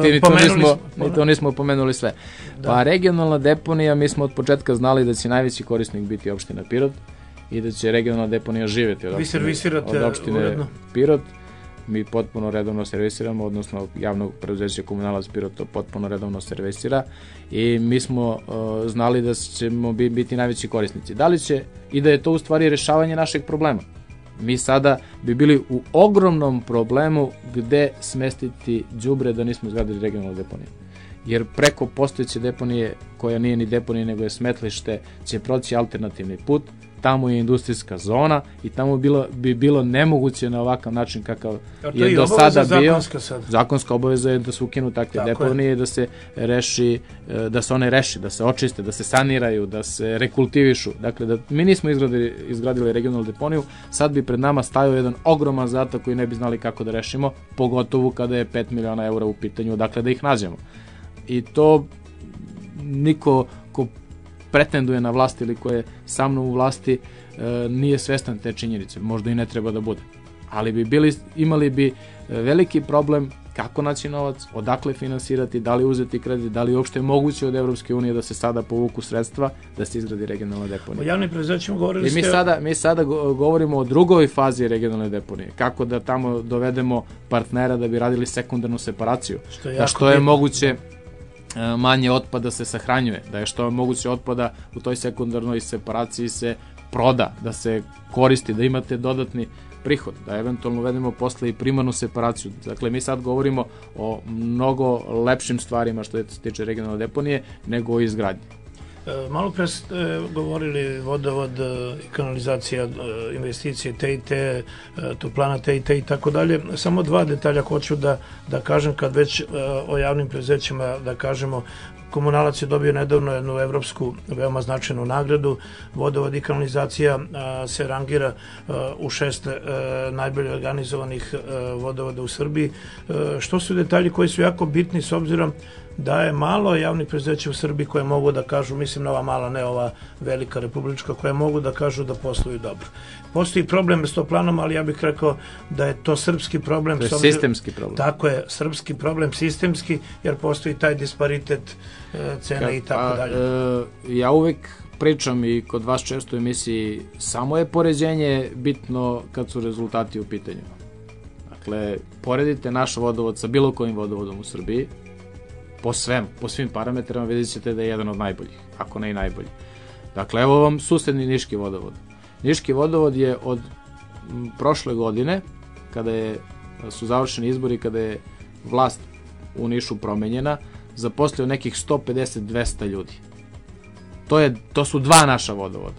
ni to nismo pomenuli sve. Pa regionalna deponija, mi smo od početka znali da će najveći korisnik biti opština Pirot i da će regionalna deponija živjeti od opštine Pirot. Mi potpuno redovno servisiramo, odnosno javnog preduzeća Komunalac Pirot to potpuno redovno servisira i mi smo znali da ćemo biti najveći korisnici. Da li će i da je to u stvari rešavanje našeg problema? Mi sada bi bili u ogromnom problemu gde smestiti đubre da nismo izgradili regionalnu deponiju. Jer preko postojeće deponije, koja nije ni deponija nego je smetlište, će proći alternativni put. Tamo je industrijska zona i tamo bi bilo nemoguće na ovakav način kakav je do sada bio. Zakonska obaveza je da se ukinu takve deponije, da se reši, da se one reši, da se očiste, da se saniraju, da se rekultivišu. Dakle, da mi nismo izgradili regionalnu deponiju, sad bi pred nama stajao jedan ogroman zadatak koji ne bi znali kako da rešimo, pogotovo kada je 5 miliona eura u pitanju, dakle da ih nađemo. I to niko ko pretenduje na vlast ili ko je sa mnom u vlasti nije svestan te činjenice, možda i ne treba da bude. Ali imali bi veliki problem kako naći novac, odakle finansirati, da li uzeti kredit, da li uopšte moguće od Evropske unije da se sada povuku sredstva da se izgradi regionalna deponija. O javnim preduzećima govorili ste... Mi sada govorimo o drugoj fazi regionalne deponije, kako da tamo dovedemo partnera da bi radili sekundarnu separaciju, da što je moguće manje otpada se sahranjuje, da je što je moguće otpada u toj sekundarnoj separaciji se proda, da se koristi, da imate dodatni prihod, da eventualno uvedemo posle i primarnu separaciju. Dakle, mi sad govorimo o mnogo lepšim stvarima što se tiče regionalne deponije nego o izgradnji. Malo pre ste govorili vodovod i kanalizacija, investicije TIT, toplana TIT i tako dalje. Samo dva detalja hoću da kažem, kad već o javnim preduzećima da kažemo. Komunalac je dobio nedavno jednu evropsku veoma značajnu nagradu. Vodovod i kanalizacija se rangira u 6 najbolje organizovanih vodovoda u Srbiji. Što su detalji koji su jako bitni s obzirom da je malo javnih preduzeća u Srbiji koje mogu da kažu, mislim na ova mala, ne ova velika republička, koje mogu da kažu da posluju dobro. Postoji problem s toplanom, ali ja bih rekao da je to srpski problem. To je sistemski problem. Tako je, srpski problem, sistemski, jer postoji taj disparitet cena i tako dalje. Ja uvek pričam i kod vas često u emisiji, samo je poređenje bitno kad su rezultati u pitanju. Dakle, poredite naš vodovod sa bilo kojim vodovodom u Srbiji, po svim parametrama vidjet ćete da je jedan od najboljih, ako ne i najbolji. Dakle, evo vam susedni Niški vodovod. Niški vodovod je od prošle godine, kada su završeni izbori, kada je vlast u Nišu promenjena, zaposlio nekih 150-200 ljudi. To su dva naša vodovoda.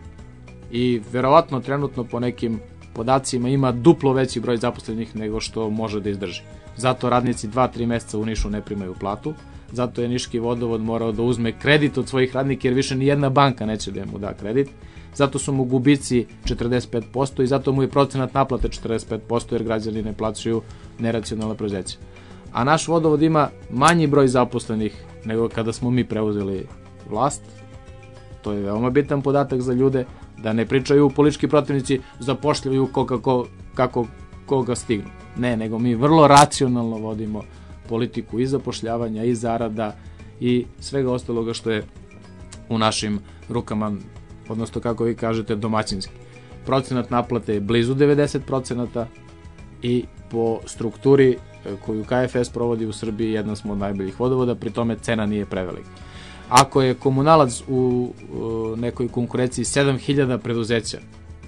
I verovatno trenutno po nekim podacima ima duplo veći broj zaposlenih nego što može da izdrži. Zato radnici 2-3 meseca u Nišu ne primaju platu, zato je Niški vodovod morao da uzme kredit od svojih radnika jer više nijedna banka neće da mu da kredit, zato su mu gubici 45% i zato mu je procenat naplate 45% jer građani ne plaćaju neracionalna preduzeća. A naš vodovod ima manji broj zaposlenih nego kada smo mi preuzeli vlast. To je veoma bitan podatak za ljude, da ne pričaju politički protivnici, zapošljavaju kako koga stignu. Ne, nego mi vrlo racionalno vodimo politiku i zapošljavanja i zarada i svega ostaloga što je u našim rukama, odnosno kako vi kažete domaćinski. Procenat naplate je blizu 90% i po strukturi koju KFS provodi u Srbiji jedan smo od najboljih vodovoda, pri tome cena nije prevelika. Ako je komunalac u nekoj konkurenciji 7000 preduzeća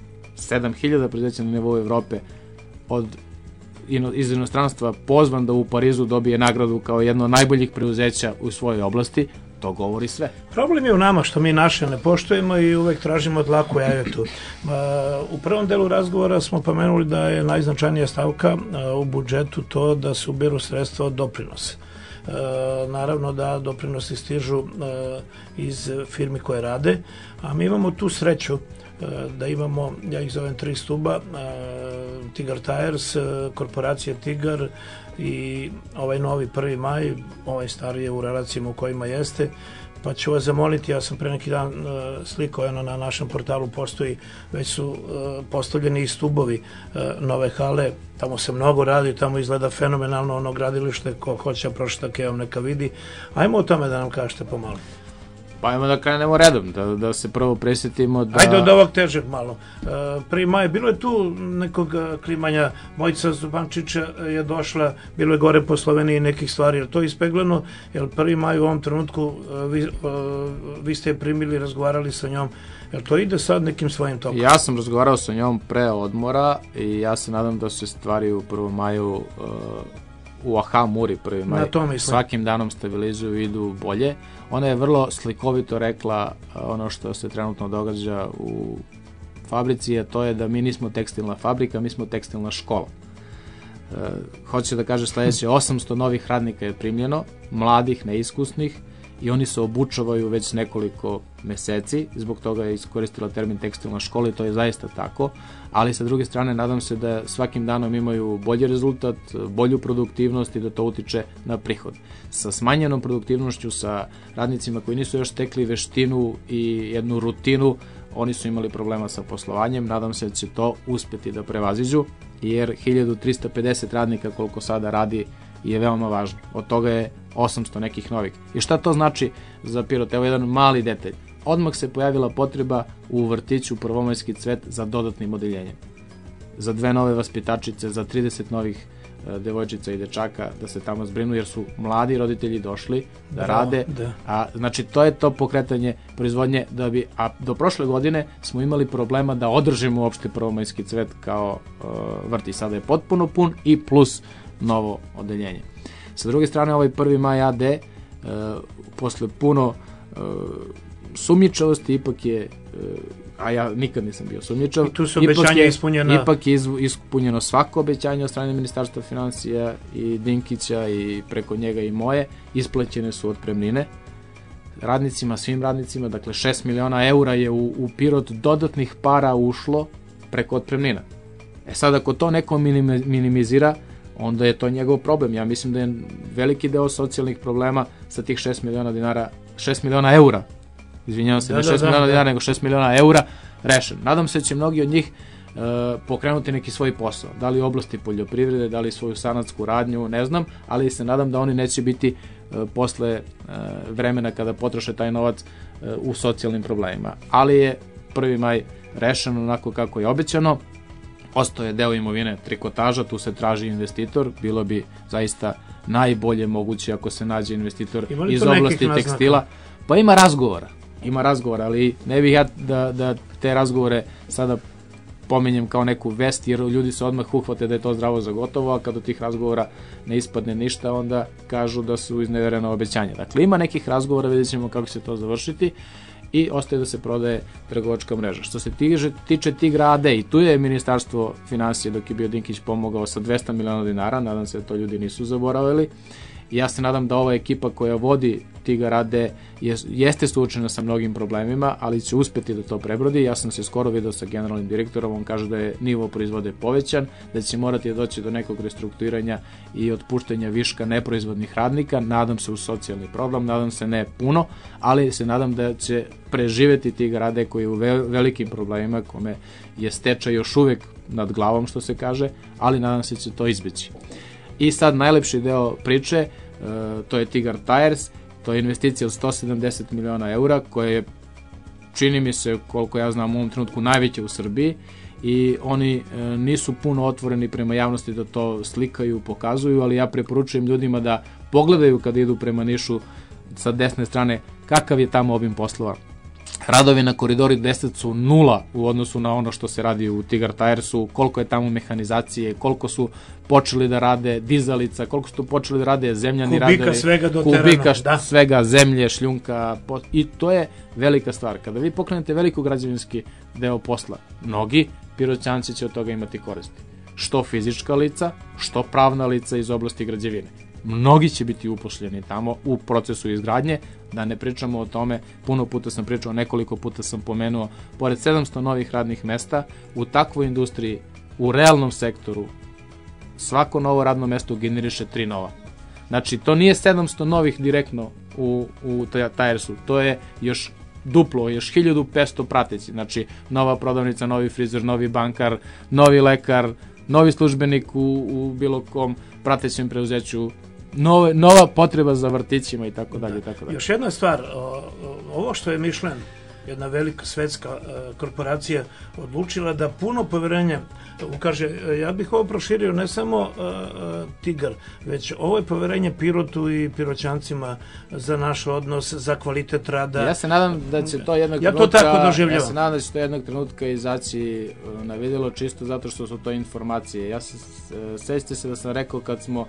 na nivou Evrope iz inostranstva pozvan da u Parizu dobije nagradu kao jedno od najboljih preduzeća u svojoj oblasti, to govori sve. Problem je u nama što mi naše ne poštujemo i uvek tražimo dlaku jajetu. U prvom delu razgovora smo pomenuli da je najznačajnija stavka u budžetu to da se uberu sredstva od doprinosa. Naravno da doprinosi stižu iz firmi koje rade, a mi imamo tu sreću da imamo, ja ih zovem 3 stuba, Tigar Tires, korporacija Tigar i ovaj novi 1. maj, ovaj stari je u relacijama u kojima jeste, pa ću vas zamoliti, ja sam pre neki dan slikao, na našem portalu postoji, već su postavljeni i stubovi nove hale, tamo se mnogo radi, tamo izgleda fenomenalno ono gradilište, ko hoće proštak, evo neka vidi. Ajmo o tome da nam kažete pomalo. Pa ajmo da krenemo redom, da se prvo presjetimo da... Ajde od ovog težeg malo. 1. maj, bilo je tu nekog klimanja, Mojica Zubančića je došla, bilo je gore po Sloveniji nekih stvari, je li to ispeglano? Jer 1. maj u ovom trenutku vi ste je primili, razgovarali sa njom, jel to ide sad nekim svojim tokom? Ja sam razgovarao sa njom pre odmora i ja se nadam da se stvari u 1. maju u Aha Muri 1. maj svakim danom stabilizuju i idu bolje. Ona je vrlo slikovito rekla ono što se trenutno događa u fabrici, a to je da mi nismo tekstilna fabrika, mi smo tekstilna škola. Hoće da kaže sledeće, 800 novih radnika je primljeno, mladih, neiskusnih, i oni se obučavaju već nekoliko meseci, zbog toga je iskoristila termin tekstilna škola i to je zaista tako, ali sa druge strane nadam se da svakim danom imaju bolji rezultat, bolju produktivnost i da to utiče na prihod. Sa smanjenom produktivnošću, sa radnicima koji nisu još stekli veštinu i jednu rutinu, oni su imali problema sa poslovanjem, nadam se da će to uspeti da prevaziđu, jer 1350 radnika koliko sada radi je veoma važno. Od toga je 800 nekih novih. I šta to znači za Pirot? Evo jedan mali detalj. Odmah se pojavila potreba u vrtiću Prvomajski cvet za dodatnim odeljenjem. Za 2 nove vaspitačice, za 30 novih devojčica i dečaka da se tamo zbrinu, jer su mladi roditelji došli da rade. Znači, to je to pokretanje proizvodnje, a do prošle godine smo imali problema da održimo uopšte Prvomajski cvet kao vrtić. Sada je potpuno pun i plus novo odeljenje. Sa druge strane, ovaj 1. maj AD, posle puno sumnjičavosti, ipak je, a ja nikad nisam bio sumnjičav, i tu su obećanja ispunjena. Ipak je ispunjeno svako obećanje od strane Ministarstva finansija i Dinkića i preko njega i moje, isplaćene su otpremnine radnicima, svim radnicima, dakle 6 miliona eura je u Pirot dodatnih para ušlo preko otpremnina. Sad, ako to neko minimizira, onda je to njegov problem. Ja mislim da je veliki deo socijalnih problema sa tih 6 miliona dinara, 6 miliona eura, izvinjavam se, ne 6 miliona dinara, nego 6 miliona eura rešen. Nadam se da će mnogi od njih pokrenuti neki svoj posao. Da li u oblasti poljoprivrede, da li svoju sanatsku radnju, ne znam, ali se nadam da oni neće biti posle vremena kada potroše taj novac u socijalnim problemima. Ali je 1. maj rešen onako kako je obećano. Ostao je deo imovine trikotaža, tu se traži investitor, bilo bi zaista najbolje moguće ako se nađe investitor iz oblasti tekstila. Pa ima razgovora, ali ne bih ja da te razgovore sada pominjem kao neku vest, jer ljudi se odmah uhvate da je to zdravo za gotovo, a kad od tih razgovora ne ispadne ništa, onda kažu da su izneverena obećanja. Dakle, ima nekih razgovora, vidjet ćemo kako će to završiti, i ostaje da se prodaje trgovačka mreža. Što se tiče Tigra AD, i tu je Ministarstvo finansije dok je bio Dinkić pomogao sa 200 miliona dinara, nadam se da to ljudi nisu zaboravili, i ja se nadam da ova ekipa koja vodi Tigar AD jeste suočena sa mnogim problemima, ali će uspeti da to prebrodi. Ja sam se skoro video sa generalnim direktorom, on kaže da je nivo proizvode povećan, da će morati doći do nekog restrukturiranja i otpuštanja viška neproizvodnih radnika, nadam se u socijalni program, nadam se ne puno, ali se nadam da će preživeti Tigar AD koji je u velikim problemima, kome je stečaj još uvek nad glavom, što se kaže, ali nadam se će to izbeći. I sad najlepši deo priče, to je Tigar Tires. To je investicija od 170 miliona eura, koja je, čini mi se, koliko ja znam, u ovom trenutku najveća u Srbiji, i oni nisu puno otvoreni prema javnosti da to slikaju, pokazuju, ali ja preporučujem ljudima da pogledaju kada idu prema Nišu sa desne strane kakav je tamo obim poslova. Radovi na koridori 10 su nula u odnosu na ono što se radi u Tigar Tiresu, koliko je tamo mehanizacije, koliko su počeli da rade dizalica, koliko su počeli da rade zemljani radovi, kubika svega do kubika terena, svega, zemlje, šljunka, i to je velika stvar. Kada vi pokrenete veliko građevinski deo posla, mnogi Piroćanci će od toga imati koristi. Što fizička lica, što pravna lica iz oblasti građevine. Mnogi će biti upošljeni tamo u procesu izgradnje, da ne pričamo o tome, puno puta sam pričao, nekoliko puta sam pomenuo, pored 700 novih radnih mesta, u takvoj industriji, u realnom sektoru, svako novo radno mesto generiše 3 nova. Znači, to nije 700 novih direktno u Tiresu, to je još duplo, još 1500 prateći, znači nova prodavnica, novi frizer, novi bankar, novi lekar, novi službenik u bilo kom pratećem preuzeću, nova potreba za vrtićima i tako dalje. Još jedna stvar, ovo što je Michelin, jedna velika svetska korporacija, odlučila da puno poverenja ukaže, ja bih ovo proširio ne samo Tigar, već ovo je poverenje Pirotu i Piroćancima za naš odnos, za kvalitet rada. Ja se nadam da će to jednog trenutka izaći na vidjelo, čisto zato što su to informacije. Sećate se da sam rekao kad smo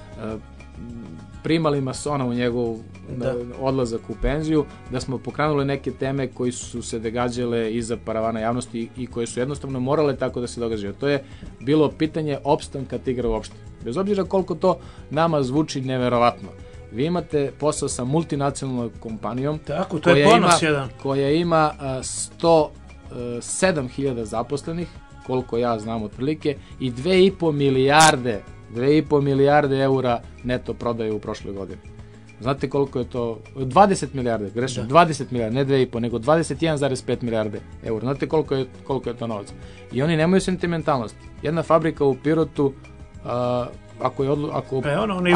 primali masona u njegov odlazak u penziju, da smo pokrenuli neke teme koji su se događale iza paravana javnosti i koje su jednostavno morale tako da se događaju. To je bilo pitanje opstanka Tigara uopšte. Bez obzira koliko to nama zvuči neverovatno. Vi imate posao sa multinacionalnom kompanijom koja ima 107.000 zaposlenih, koliko ja znam otprilike, i 2,5 milijarde eura neto prodaje u prošloj godini. Znate koliko je to? 20 milijarde, grešno, 20 milijarde, ne 2,5, nego 21,5 milijarde eura. Znate koliko je to novac? I oni nemaju sentimentalnost. Jedna fabrika u Pirotu, ako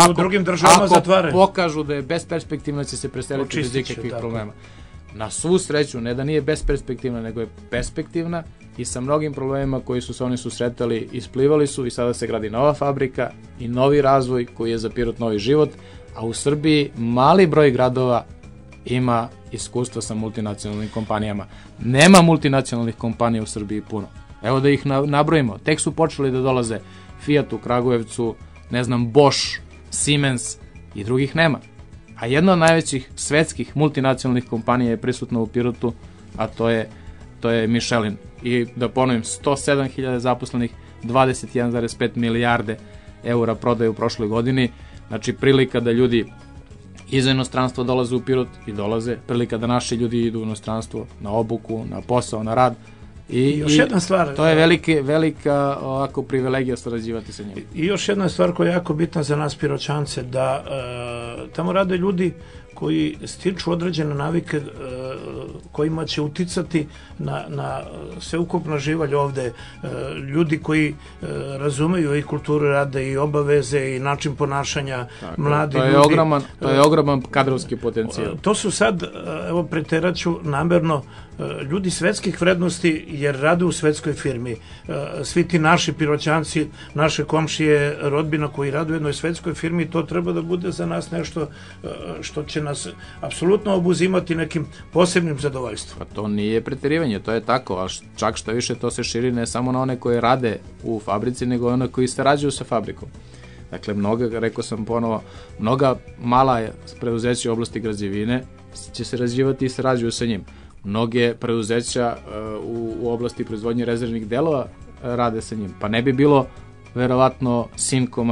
pokažu da je besperspektivna, će se preseliti bez ikakvih problema. Na svu sreću, ne da nije besperspektivna, nego je perspektivna i sa mnogim problemima koji su se oni susretali, isplivali su i sada se gradi nova fabrika i novi razvoj koji je za Pirot novi život, a u Srbiji mali broj gradova ima iskustva sa multinacionalnim kompanijama. Nema multinacionalnih kompanija u Srbiji puno. Evo da ih nabrojimo. Tek su počeli da dolaze Fiat u Kragujevcu, ne znam, Bosch, Siemens i drugih nema. A jedna od najvećih svetskih multinacionalnih kompanija je prisutna u Pirotu, a to je Michelin. I da ponovim, 107.000 zaposlenih, 21,5 milijarde eura prodaje u prošloj godini. Znači, prilika da ljudi iz inostranstva dolaze u Pirot i dolaze, prilika da naši ljudi idu u inostranstvo na obuku, na posao, na rad. I još jedna stvar, to je velika ovako privilegija sarađivati sa njima. I još jedna stvar koja je jako bitna za nas Piroćance, da tamo rade ljudi koji stiču određene navike kojima će uticati na sveukupno živalj ovde. Ljudi koji razumeju i kulturu rada i obaveze i način ponašanja mladih ljudi. To je ogroman kadrovski potencijal. To su sad, evo preteraću namerno, ljudi svetskih vrednosti jer rade u svetskoj firmi. Svi ti naši Piroćanci, naše komšije, rodbina koji rade u jednoj svetskoj firmi, to treba da bude za nas nešto što će nas apsolutno obuzimati nekim posebnim zadovoljstvom. Pa to nije preterivanje, to je tako, a čak što više to se širi ne samo na one koji rade u fabrici, nego one koji sarađuju sa fabrikom. Dakle, rekao sam ponovo, mnoga mala preduzeća u oblasti građevine će se razvijati i sarađuju sa njim. Mnoge preduzeća u oblasti proizvodnje rezervnih delova rade sa njim. Pa ne bi bilo verovatno Simkoma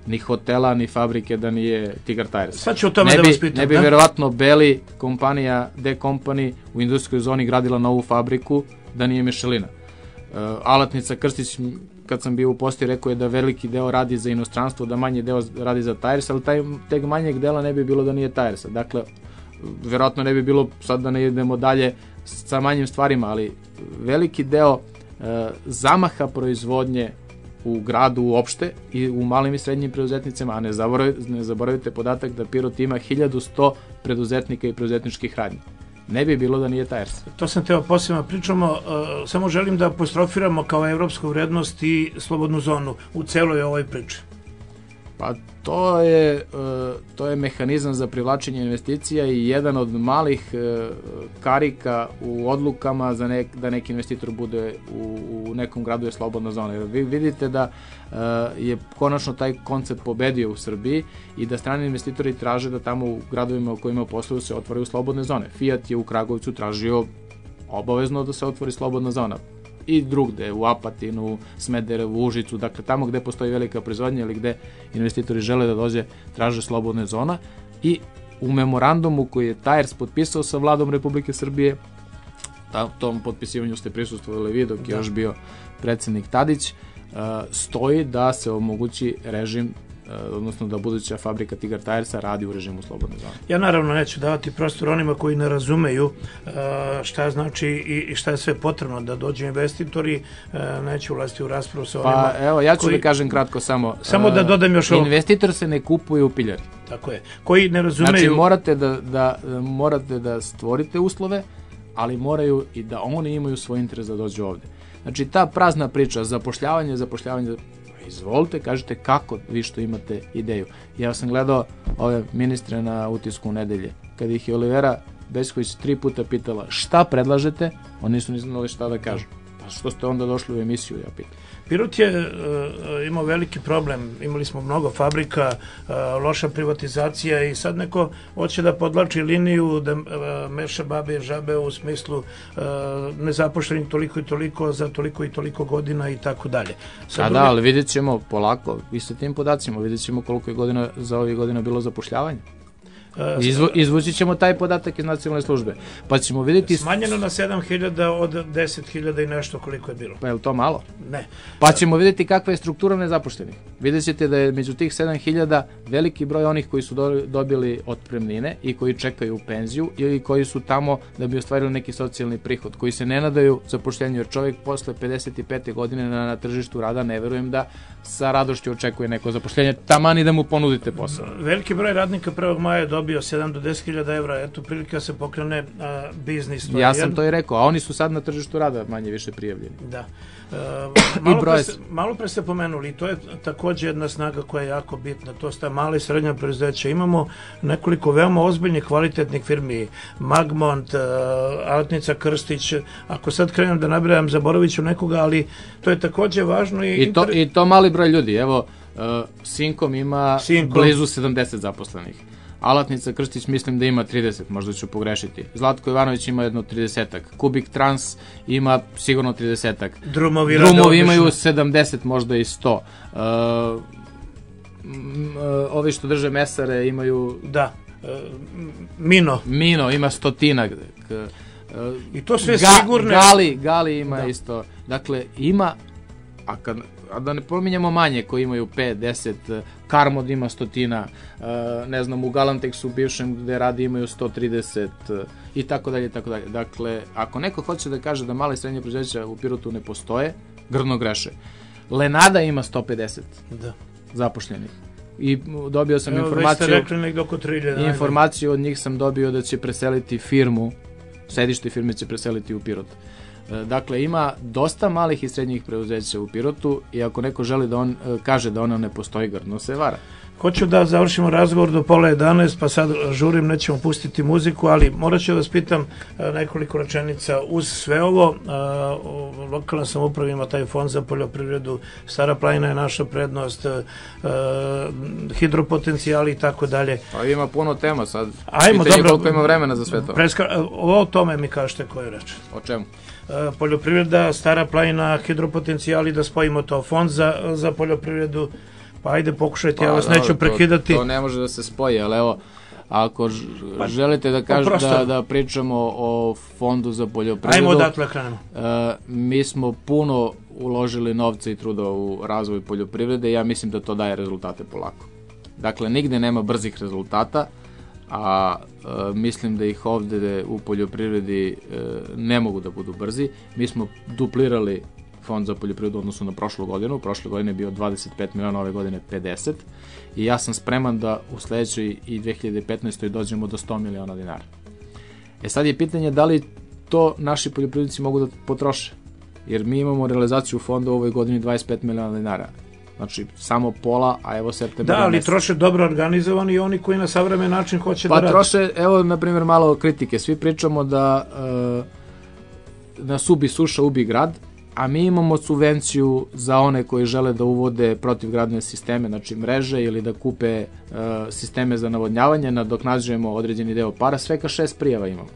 ni hotela, ni fabrike da nije Tigar Tires. Sad ću o tome da vas pitam. Ne bi verovatno Beli, kompanija D Company u industrijskoj zoni gradila novu fabriku da nije Michelina. Alatnica Krstić, kad sam bio u posti, rekao je da veliki deo radi za inostranstvo, da manji deo radi za Tires, ali teg manjeg dela ne bi bilo da nije Tiresa. Dakle, verovatno ne bi bilo, sad da ne idemo dalje sa manjim stvarima, ali veliki deo zamaha proizvodnje u gradu uopšte i u malim i srednjim preduzetnicima, a ne zaboravite podatak da Pirot ima 1100 preduzetnika i preduzetničkih radnji. Ne bi bilo da nije Tires. To sam teo posebno pričamo, samo želim da apostrofiramo kao evropsku vrednost i slobodnu zonu u celoj ovoj priči. Pa to je mehanizam za privlačenje investicija i jedan od malih karika u odlukama da neki investitor bude u nekom gradu je slobodna zona. Jer vi vidite da je konačno taj koncept pobedio u Srbiji i da strani investitori traže da tamo u gradovima u kojima posluju se otvaraju slobodne zone. Fiat je u Kragovicu tražio obavezno da se otvori slobodna zona. I drugde, u Apatinu, Smederevu, Užicu, dakle tamo gde postoji velika proizvodnja ili gde investitori žele da dođe, traže slobodne zona. I u memorandumu koji je Tires potpisao sa vladom Republike Srbije, tom potpisivanju ste prisustvovali vi dok je još bio predsednik Tadić, stoji da se omogući režim, odnosno da buduća fabrika Tigar Tiresa radi u režimu slobodne zone. Ja naravno neću davati prostor onima koji ne razumeju šta znači i šta je sve potrebno da dođu investitori, neću ulaziti u raspravu sa onima. Pa evo, ja ću da kažem kratko samo. Samo da dodam još ovo. Investitor se ne kupuje u piljari. Tako je. Koji ne razumeju. Znači morate da stvorite uslove, ali moraju i da oni imaju svoj interes da dođu ovde. Znači ta prazna priča, zapošljavanje, izvolite, kažete kako vi što imate ideju. Ja sam gledao ove ministre na Utisku nedelje, kad ih je Olivera Bećković 3 puta pitala šta predlažete, oni nisu ni znali šta da kažu. Pa što ste onda došli u emisiju, ja pitam. Pirot je imao veliki problem, imali smo mnogo fabrika, loša privatizacija i sad neko hoće da podlači liniju, da meša babe i žabe u smislu nezapošljenih toliko i toliko za toliko i toliko godina i tako dalje. Da, ali vidjet ćemo polako i sa tim podacima, vidjet ćemo koliko je godina za ovih godina bilo zapošljavanja. Izvući ćemo taj podatak iz nacionalne službe, pa ćemo vidjeti... Smanjeno na 7.000 od 10.000 i nešto koliko je bilo. Pa je li to malo? Ne. Pa ćemo vidjeti kakva je struktura nezapošljenih. Vidjet ćete da je među tih 7.000 veliki broj onih koji su dobili otpremnine i koji čekaju penziju ili koji su tamo da bi ostvarili neki socijalni prihod, koji se ne nadaju zapošljenju, jer čovjek posle 55. godine na tržištu rada ne verujem da sa radošću očekuje neko zapošljenje, taman i da mu ponudite posao. Veliki broj radnika 1. maja je dobio 7 do 10.000 evra, eto prilika se pokrene biznis. Ja sam to i rekao, a oni su sad na tržištu rada manje više prijavljeni. Da. Malo pre ste pomenuli, to je takođe jedna snaga koja je jako bitna, to sta mala i srednja preduzeća. Imamo nekoliko veoma ozbiljnih kvalitetnih firmi, Magmont, Alatnica Krstić, ako sad krenem da nabrajam, zaboravit ću nekoga, ali to je takođe važno. I to mali broj ljudi, evo, Sinkom ima blizu 70 zaposlenih. Alatnica Krstić mislim da ima 30, možda ću pogrešiti. Zlatko Ivanović ima jedno 30-ak. Kubik Trans ima sigurno 30-ak. Drumovi imaju 70, možda i 100. Ovi što drže mesare imaju... Da. Mino ima 100-ak. I to sve sigurne... Gali ima isto. Dakle, ima... A da ne pominjamo manje koji imaju 5, 10, Karmod ima 100, ne znam, u Galanteksu bivšem gde radi imaju 130 i tako dalje, tako dalje. Dakle, ako neko hoće da kaže da male i srednje preduzeća u Pirotu ne postoje, grdno greše. Lenada ima 150 zapošljenih. I dobio sam informaciju od njih sam dobio da će preseliti firmu, sedište firme će preseliti u Pirot. Dakle, ima dosta malih i srednjih preduzeća u Pirotu i ako neko želi da on kaže da ono ne postoji, grdno se vara. Hoću da završimo razgovor do 10:30, pa sad žurim, nećemo pustiti muziku, ali morat ću da vas pitam nekoliko rečenica. Uz sve ovo, lokalna samouprava ima taj fond za poljoprivredu, Stara planina je naša prednost, hidropotencijali i tako dalje. Pa ima puno tema sad. Ajmo, dobro. Koliko ima vremena za sve to? O tome mi kažete koju reč. O čemu? Poljoprivreda, Stara planina, hidropotencijali, da spojimo to, fond za poljoprivredu, Pa ajde pokušajte, ja vas neću prekidati. To ne može da se spoji, ali evo, ako želite da kažete da pričamo o fondu za poljoprivredu, ajmo odatle krenemo. Mi smo puno uložili novca i truda u razvoj poljoprivrede i ja mislim da to daje rezultate polako. Dakle, nigde nema brzih rezultata, a mislim da ih ovde u poljoprivredi ne mogu da budu brzi. Mi smo duplirali fond za poljoprivredu odnosno na prošlu godinu. Prošle godine je bio 25 miliona, ove godine 50 i ja sam spreman da u sledećoj i 2015. dođemo do 100 miliona dinara. Sad je pitanje da li to naši poljoprivrednici mogu da potroše, jer mi imamo realizaciju fonda u ovoj godini 25 miliona dinara. Znači, samo pola, a evo septembar. Da, ali troše dobro organizovani i oni koji na savremen način hoće da rade. Pa troše, evo, na primjer, malo kritike. Svi pričamo da nas ubi suša, ubi grad, a mi imamo subvenciju za one koji žele da uvode protivgradne sisteme, znači mreže ili da kupe sisteme za navodnjavanje, nadoknađujemo određeni deo para, sveka 6 prijava imamo.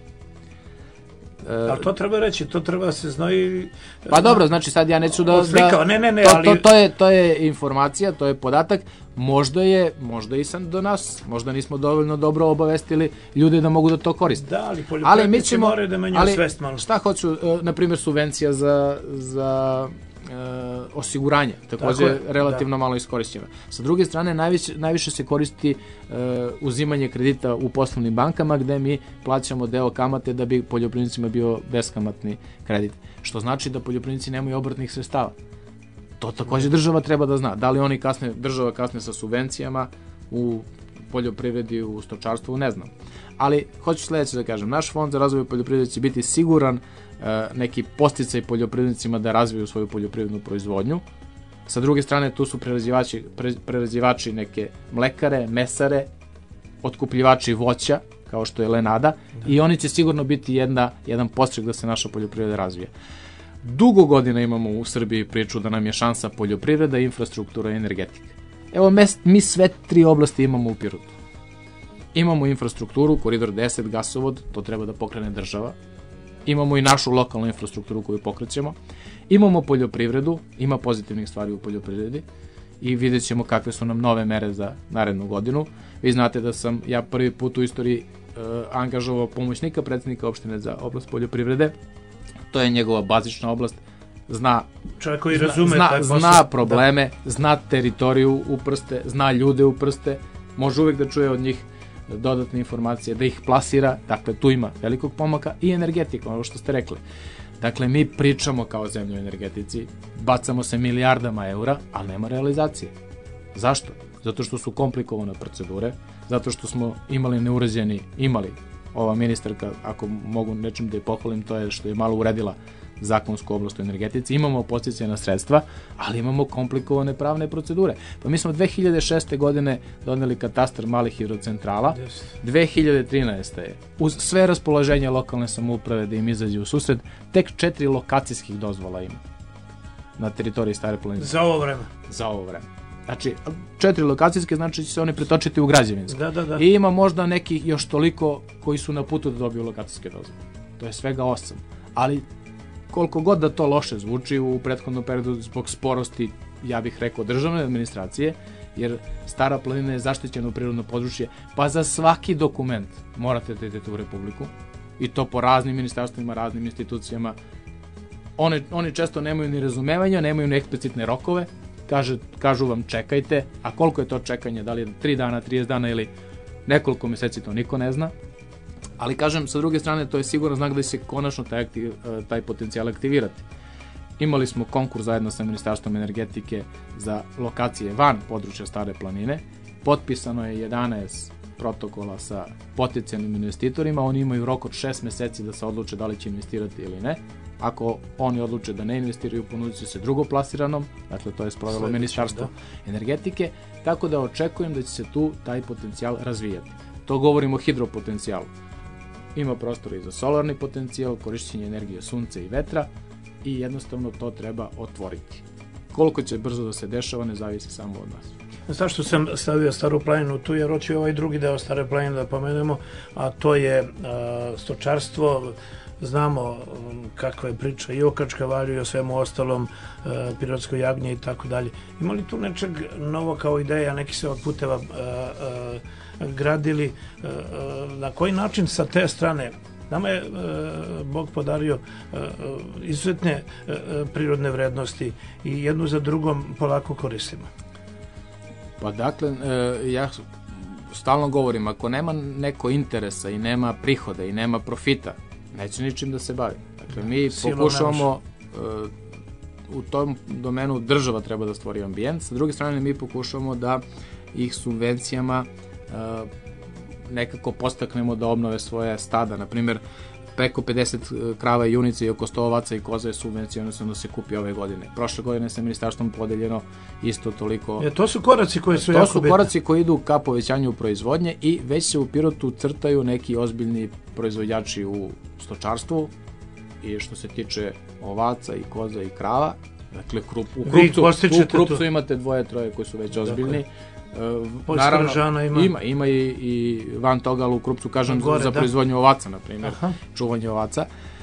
Ali to treba reći, to treba da se zna i... Pa dobro, znači sad ja neću da... Ne, ali... To je informacija, to je podatak, možda i sam do nas, možda nismo dovoljno dobro obavestili ljude da mogu da to koriste. Da, ali poljoprivrednici moraju da menjaju svest malo. Šta hoću, na primjer subvencija za osiguranje, takođe relativno malo iskorišćena. Sa druge strane, najviše se koristi uzimanje kredita u poslovnim bankama gde mi plaćamo deo kamate da bi poljoprivrednicima bio beskamatni kredit. Što znači da poljoprivrednici nemaju obrtnih sredstava. To takođe država treba da zna. Da li država kasne sa subvencijama u poljoprivredi, u stočarstvu, ne znam. Ali hoću sledeće da kažem, naš fond za razvoj poljoprivrede će biti siguran neki podsticaj poljoprivrednicima da razviju svoju poljoprivrednu proizvodnju. Sa druge strane, tu su prerađivači neke mlekare, mesare, otkupljivači voća, kao što je Lenada, i oni će sigurno biti jedan podstrek da se naša poljoprivreda razvija. Dugo godina imamo u Srbiji priču da nam je šansa poljoprivreda, infrastruktura i energetika. Evo, mi sve 3 oblasti imamo u Pirotu. Imamo infrastrukturu, koridor 10, gasovod, to treba da pokrene država. Imamo i našu lokalnu infrastrukturu koju pokrećemo. Imamo poljoprivredu, ima pozitivnih stvari u poljoprivredi i vidjet ćemo kakve su nam nove mere za narednu godinu. Vi znate da sam ja prvi put u istoriji angažovao pomoćnika predsednika opštine za oblast poljoprivrede. To je njegova bazična oblast. Zna probleme, zna teritoriju u prste, zna ljude u prste, može uvek da čuje od njih dodatne informacije, da ih plasira, dakle tu ima velikog pomaka i energetika, ono što ste rekli. Dakle, mi pričamo kao zemlja o energetici, bacamo se milijardama eura, ali nema realizacije. Zašto? Zato što su komplikovane procedure, zato što smo imali ova ministarka, ako mogu nečim da je pohvalim, to je što je malo uredila zakonsku oblast u energetici, imamo podsticajna sredstva, ali imamo komplikovane pravne procedure. Pa mi smo 2006. godine doneli katastar malih hidrocentrala, 2013. je, uz sve raspoloženje lokalne samouprave da im izađe u susret, tek 4 lokacijskih dozvola ima na teritoriji Stare planine. Za ovo vreme? Za ovo vreme. Znači, 4 lokacijske, znači će se oni pretočiti u građevinske. Da. I ima možda neki još toliko koji su na putu da dobiju lokacijske dozvole. To je svega 8. Ali koliko god da to loše zvuči u prethodnom periodu zbog sporosti, ja bih rekao, državne administracije, jer Stara planina je zaštićeno prirodno područje, pa za svaki dokument morate da idete u Republiku, i to po raznim ministarstvima, raznim institucijama. Oni često nemaju ni razumevanja, nemaju ni eksplicitne rokove, kažu vam čekajte, a koliko je to čekanje, da li je 3 dana, 30 dana ili nekoliko meseci, to niko ne zna. Ali kažem, sa druge strane, to je siguran znak da će se konačno taj potencijal aktivirati. Imali smo konkurs zajedno sa Ministarstvom energetike za lokacije van područja Stare planine. Potpisano je 11 protokola sa potencijalnim investitorima. Oni imaju rok od 6 meseci da se odluče da li će investirati ili ne. Ako oni odluče da ne investiraju, ponudit će se drugoplasiranom, dakle to je sprovelo Ministarstvo energetike, tako da očekujem da će se tu taj potencijal razvijati. To govorimo o hidropotencijalu. Ima prostora i za solarni potencijal, korišćenje energije sunca i vetra i jednostavno to treba otvoriti. Koliko će brzo da se dešava, ne zavisi samo od nas. Zašto sam stavio Staru planinu tu, jer hoću ovaj drugi deo Stare planine da pomenemo, a to je stočarstvo, znamo kakva je priča i o Kačkavalju i o svemu ostalom, Pirotskoj jagnje i tako dalje. Ima li tu nečeg novo kao ideja, neki se od puteva gradili, na koji način sa te strane? Nama je Bog podario izuzetne prirodne vrednosti i jednu za drugom polako koristimo. Pa dakle, ja stalno govorim, ako nema neko interesa i nema prihoda i nema profita, neće ničim da se bavi. Dakle, mi pokušavamo u tom domenu država treba da stvori ambijent, sa druge strane mi pokušavamo da ih subvencijama nekako postaknemo da obnove svoje stada. Naprimjer, preko 50 krava i junica i oko 100 ovaca i koza je subvencionisano da se kupi ove godine. Prošle godine sa ministarstvom podeljeno isto toliko. To su koraci koji su jako bitni. To su koraci koji idu ka povećanju proizvodnje i već se u Pirotu crtaju neki ozbiljni proizvođači u stočarstvu i što se tiče ovaca i koza i krava. Dakle, u Krupcu imate 2-3 koji su već ozbiljni. Naravno, ima i van toga, ali u Krupcu kažem za proizvodnju ovaca, na primjer, čuvanje ovaca.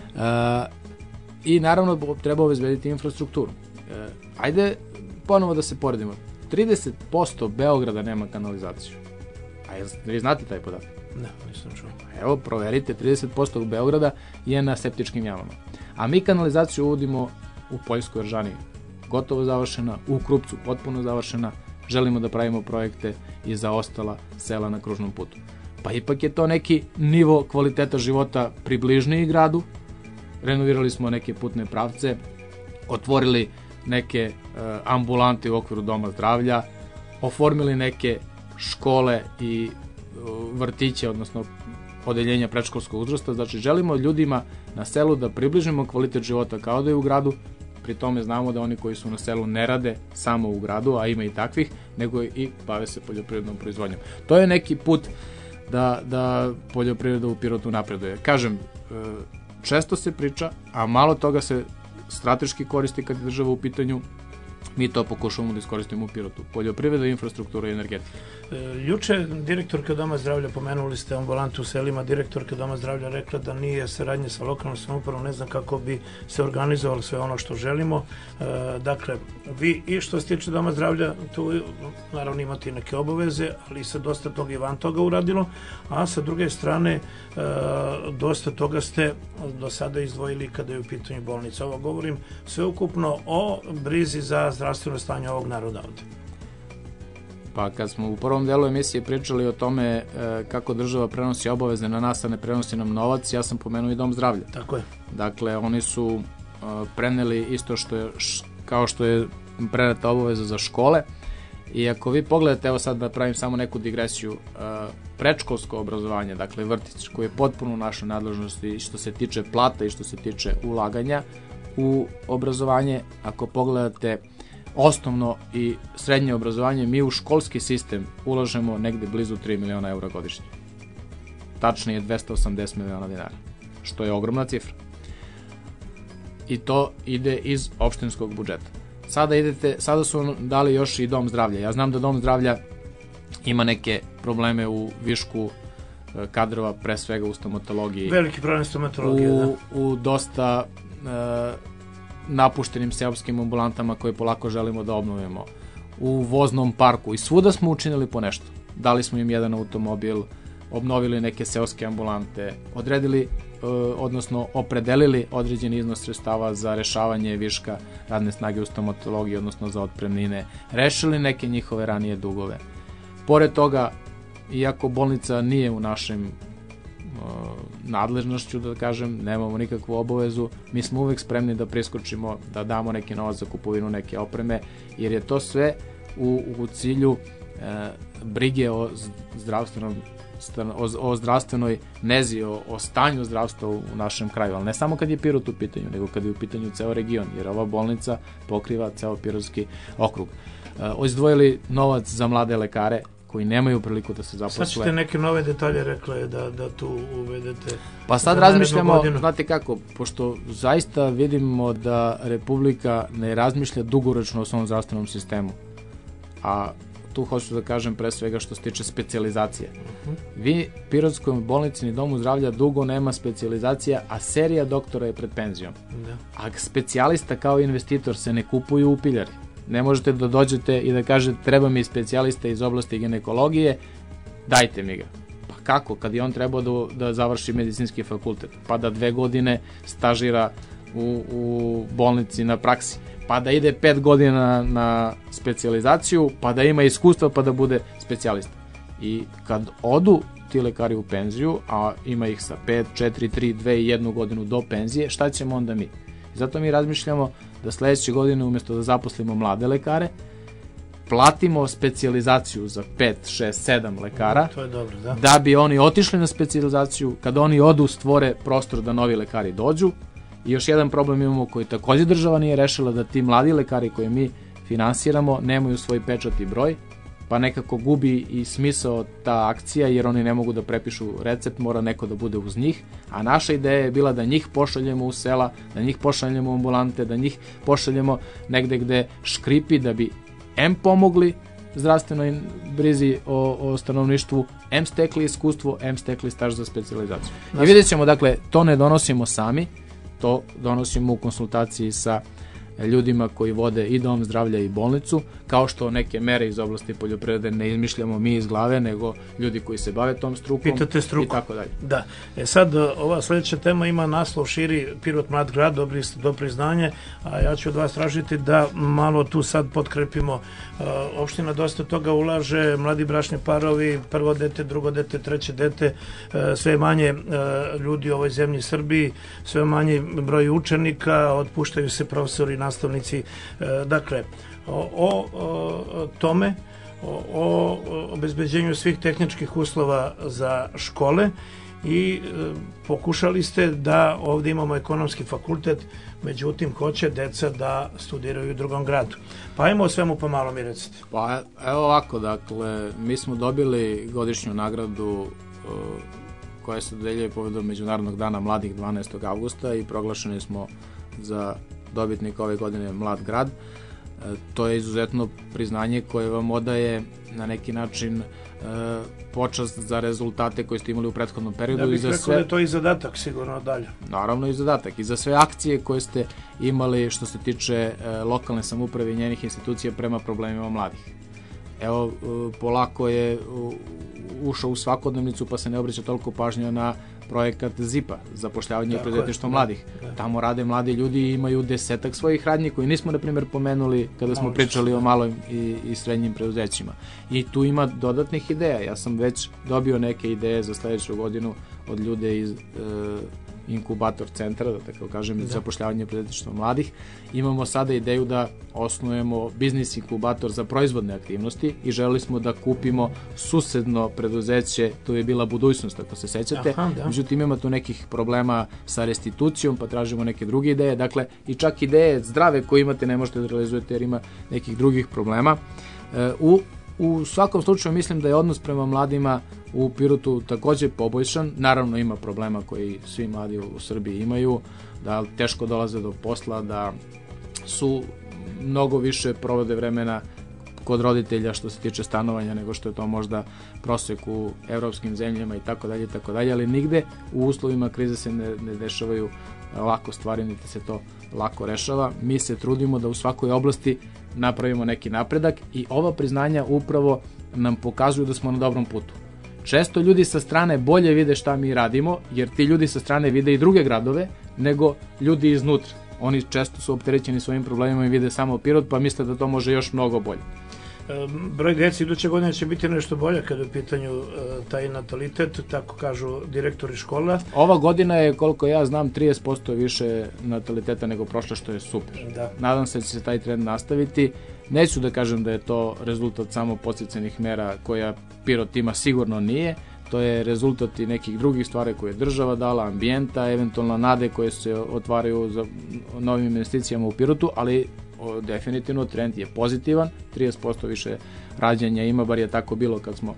I naravno treba obezbediti infrastrukturu. Ajde ponovo da se poredimo. 30% Beograda nema kanalizaciju. A vi znate taj podatak? Ne, nisam čuo. Evo, proverite, 30% Beograda je na septičkim jamama. A mi kanalizaciju uvodimo u Poljskoj Eržani, gotovo završena, u Krupcu potpuno završena. Želimo da pravimo projekte i za ostala sela na kružnom putu. Pa ipak je to neki nivo kvaliteta života približniji gradu. Renovirali smo neke putne pravce, otvorili neke ambulante u okviru doma zdravlja, oformili neke škole i vrtiće, odnosno odeljenja predškolskog uzrasta. Znači, želimo ljudima na selu da približimo kvalitet života kao da je u gradu. Pri tome znamo da oni koji su na selu ne rade samo u gradu, a ima i takvih, nego i bave se poljoprivrednom proizvodnjom. To je neki put da poljoprivreda u Pirotu napreduje. Kažem, često se priča, a malo toga se strateški koristi kad je država u pitanju. Mi to pokušavamo da iskoristimo u Pirotu. Poljoprivreda, infrastruktura i energetika. Juče direktorka Doma zdravlja, pomenuli ste ambulantu u selima, direktorka Doma zdravlja rekla da nije saradnje sa lokalnom samoupravom, ne znam kako bi se organizovalo sve ono što želimo. Dakle, vi i što se tiče Doma zdravlja, tu naravno imate i neke obaveze, ali se dosta toga i van toga uradilo, a sa druge strane dosta toga ste do sada izdvojili kada je u pitanju bolnica. Ovo govorim sveukupno o brizi za zdravstveno stanje ovog naroda ovde. Pa kad smo u prvom delu emisije pričali o tome kako država prenosi obaveze na nas, a ne prenosi nam novac, ja sam pomenuo i Dom zdravlja. Tako je. Dakle, oni su preneli isto kao što je preneta obaveza za škole. I ako vi pogledate, evo sad da pravim samo neku digresiju, predškolsko obrazovanje, dakle vrtić, koji je potpuno u našoj nadležnosti što se tiče plata i što se tiče ulaganja u obrazovanje, ako pogledate osnovno i srednje obrazovanje, mi u školski sistem ulažemo negde blizu 3 miliona eura godišnje. Tačnije 280 miliona dinara, što je ogromna cifra. I to ide iz opštinskog budžeta. Sada su dali još i Dom zdravlja. Ja znam da Dom zdravlja ima neke probleme u višku kadrova, pre svega u stomatologiji. Veliki problem stomatologije, da. U dosta napuštenim seoskim ambulantama koje polako želimo da obnovimo. U voznom parku i svuda smo učinili po nešto. Dali smo im jedan automobil, obnovili neke seoske ambulante, opredelili određeni iznos sredstava za rešavanje viška radne snage u stomatologiji, odnosno za otpremnine, rešili neke njihove ranije dugove. Pored toga, iako bolnica nije u našem nadležnošću, da kažem, nemamo nikakvu obavezu, mi smo uvek spremni da priskočimo, da damo neki novac za kupovinu neke opreme, jer je to sve u cilju brige o zdravstvenoj nezi, o stanju zdravstva u našem kraju, ali ne samo kad je Pirot u pitanju, nego kad je u pitanju ceo region, jer ova bolnica pokriva ceo Pirotski okrug. Izdvojili novac za mlade lekare koji nemaju priliku da se zaposle. Sad ćete neke nove detalje rekle da tu uvedete. Pa sad razmišljamo, znate kako, pošto zaista vidimo da Republika ne razmišlja dugoročno o svom zdravstvenom sistemu, a tu hoću da kažem pre svega što se tiče specijalizacije. Vi Pirotskoj bolnici ni domu zdravlja dugo nema specijalizacija, a serija doktora je pred penzijom. A specijalista kao investitor se ne kupuju u piljari. Ne možete da dođete i da kažete treba mi specijalista iz oblasti ginekologije, dajte mi ga. Pa kako? Kad je on trebao da završi medicinski fakultet, pa da 2 godine stažira u bolnici na praksi, pa da ide 5 godina na specijalizaciju, pa da ima iskustva pa da bude specijalista. I kad odu ti lekari u penziju, a ima ih sa 5, 4, 3, 2 i 1 godinu do penzije, šta ćemo onda mi? Zato mi razmišljamo da sledeće godine umjesto da zaposlimo mlade lekare, platimo specijalizaciju za 5, 6, 7 lekara, to je dobro, da. Da bi oni otišli na specijalizaciju, kada oni odu stvore prostor da novi lekari dođu. I još jedan problem imamo koji takođe država nije rešila, da ti mladi lekari koje mi finansiramo nemaju svoj pečat i broj, pa nekako gubi i smisao ta akcija, jer oni ne mogu da prepišu recept, mora neko da bude uz njih, a naša ideja je bila da njih pošaljemo u sela, da njih pošaljemo u ambulante, da njih pošaljemo negde gde škripi, da bi M pomogli zdravstvenoj brizi o stanovništvu, M stekli iskustvo, M stekli staž za specijalizaciju. I vidjet ćemo, dakle, to ne donosimo sami, to donosimo u konsultaciji sa ljudima koji vode i dom zdravlja i bolnicu, kao što neke mere iz oblasti poljoprivrede ne izmišljamo mi iz glave, nego ljudi koji se bave tom strukom. Pitate struku. I tako dalje. Da. Sad, ova sledeća tema ima naslov širi Pirot mlad grad, do priznanje, a ja ću od vas tražiti da malo tu sad potkrepimo. Opština dosta toga ulaže, mladi bračni parovi, prvo dete, drugo dete, treće dete, sve manje ljudi u ovoj zemlji Srbiji, sve manje broj učenika, otpuštaju se profesori, nastavnici. Dakle, o tome, o obezbeđenju svih tehničkih uslova za škole i pokušali ste da ovdje imamo ekonomski fakultet, međutim hoće deca da studiraju u drugom gradu. Pa ajmo o svemu pomalo mi recite. Pa evo ovako, dakle, mi smo dobili godišnju nagradu koja se dodeljuje povodom Međunarodnog dana mladih 12. avgusta i proglašeni smo za dobitnik ove godine Mlad grad. To je izuzetno priznanje koje vam odaje na neki način počast za rezultate koje ste imali u prethodnom periodu. Ja bih rekao da je to i zadatak sigurno dalje. Naravno i zadatak. I za sve akcije koje ste imali što se tiče lokalne samouprave i njenih institucija prema problemima mladih. Evo, polako je ušao u svakodnevnicu pa se ne obraća toliko pažnja na projekat ZIP-a, zapošljavanje i preduzetništvo mladih. Tamo rade mladi ljudi i imaju 10-ak svojih radnji koji nismo, na primjer, pomenuli kada smo pričali o malim i srednjim preduzećima. I tu ima dodatnih ideja. Ja sam već dobio neke ideje za sledeću godinu od ljude iz inkubator centra, da tako kažem, iz zapošljavanja i preduzetništva mladih. Imamo sada ideju da osnujemo biznis inkubator za proizvodne aktivnosti i želeli smo da kupimo susedno preduzeće, to je bila Budućnost, ako se sećate. Međutim, ima tu nekih problema sa restitucijom, pa tražimo neke druge ideje. Dakle, i čak ideje zdrave koje imate ne možete da realizujete jer ima nekih drugih problema. U svakom slučaju mislim da je odnos prema mladima u Pirotu takođe poboljšan. Naravno ima problema koji svi mladi u Srbiji imaju, da teško dolaze do posla, da su mnogo više provode vremena kod roditelja što se tiče stanovanja nego što je to možda prosek u evropskim zemljama i tako dalje, ali nigde u uslovima krize se ne dešavaju lako stvari, niti se to lako rešava. Mi se trudimo da u svakoj oblasti napravimo neki napredak i ova priznanja upravo nam pokazuju da smo na dobrom putu. Često ljudi sa strane bolje vide šta mi radimo, jer ti ljudi sa strane vide i druge gradove, nego ljudi iznutra. Oni često su opterećeni svojim problemima i vide samo Pirot, pa misle da to može još mnogo bolje. Broj djece iduće godine će biti nešto bolje kada je u pitanju taj natalitet, tako kažu direktori škola. Ova godina je, koliko ja znam, 30% više nataliteta nego prošle, što je super. Nadam se da će se taj trend nastaviti. Neću da kažem da je to rezultat samo podsticajnih mera koja Pirot ima, sigurno nije. To je rezultat i nekih drugih stvari koje je država dala, ambijenta, eventualno nade koje se otvaraju za novim investicijama u Pirotu, ali definitivno trend je pozitivan, 30% više rađanja ima, bar je tako bilo kad smo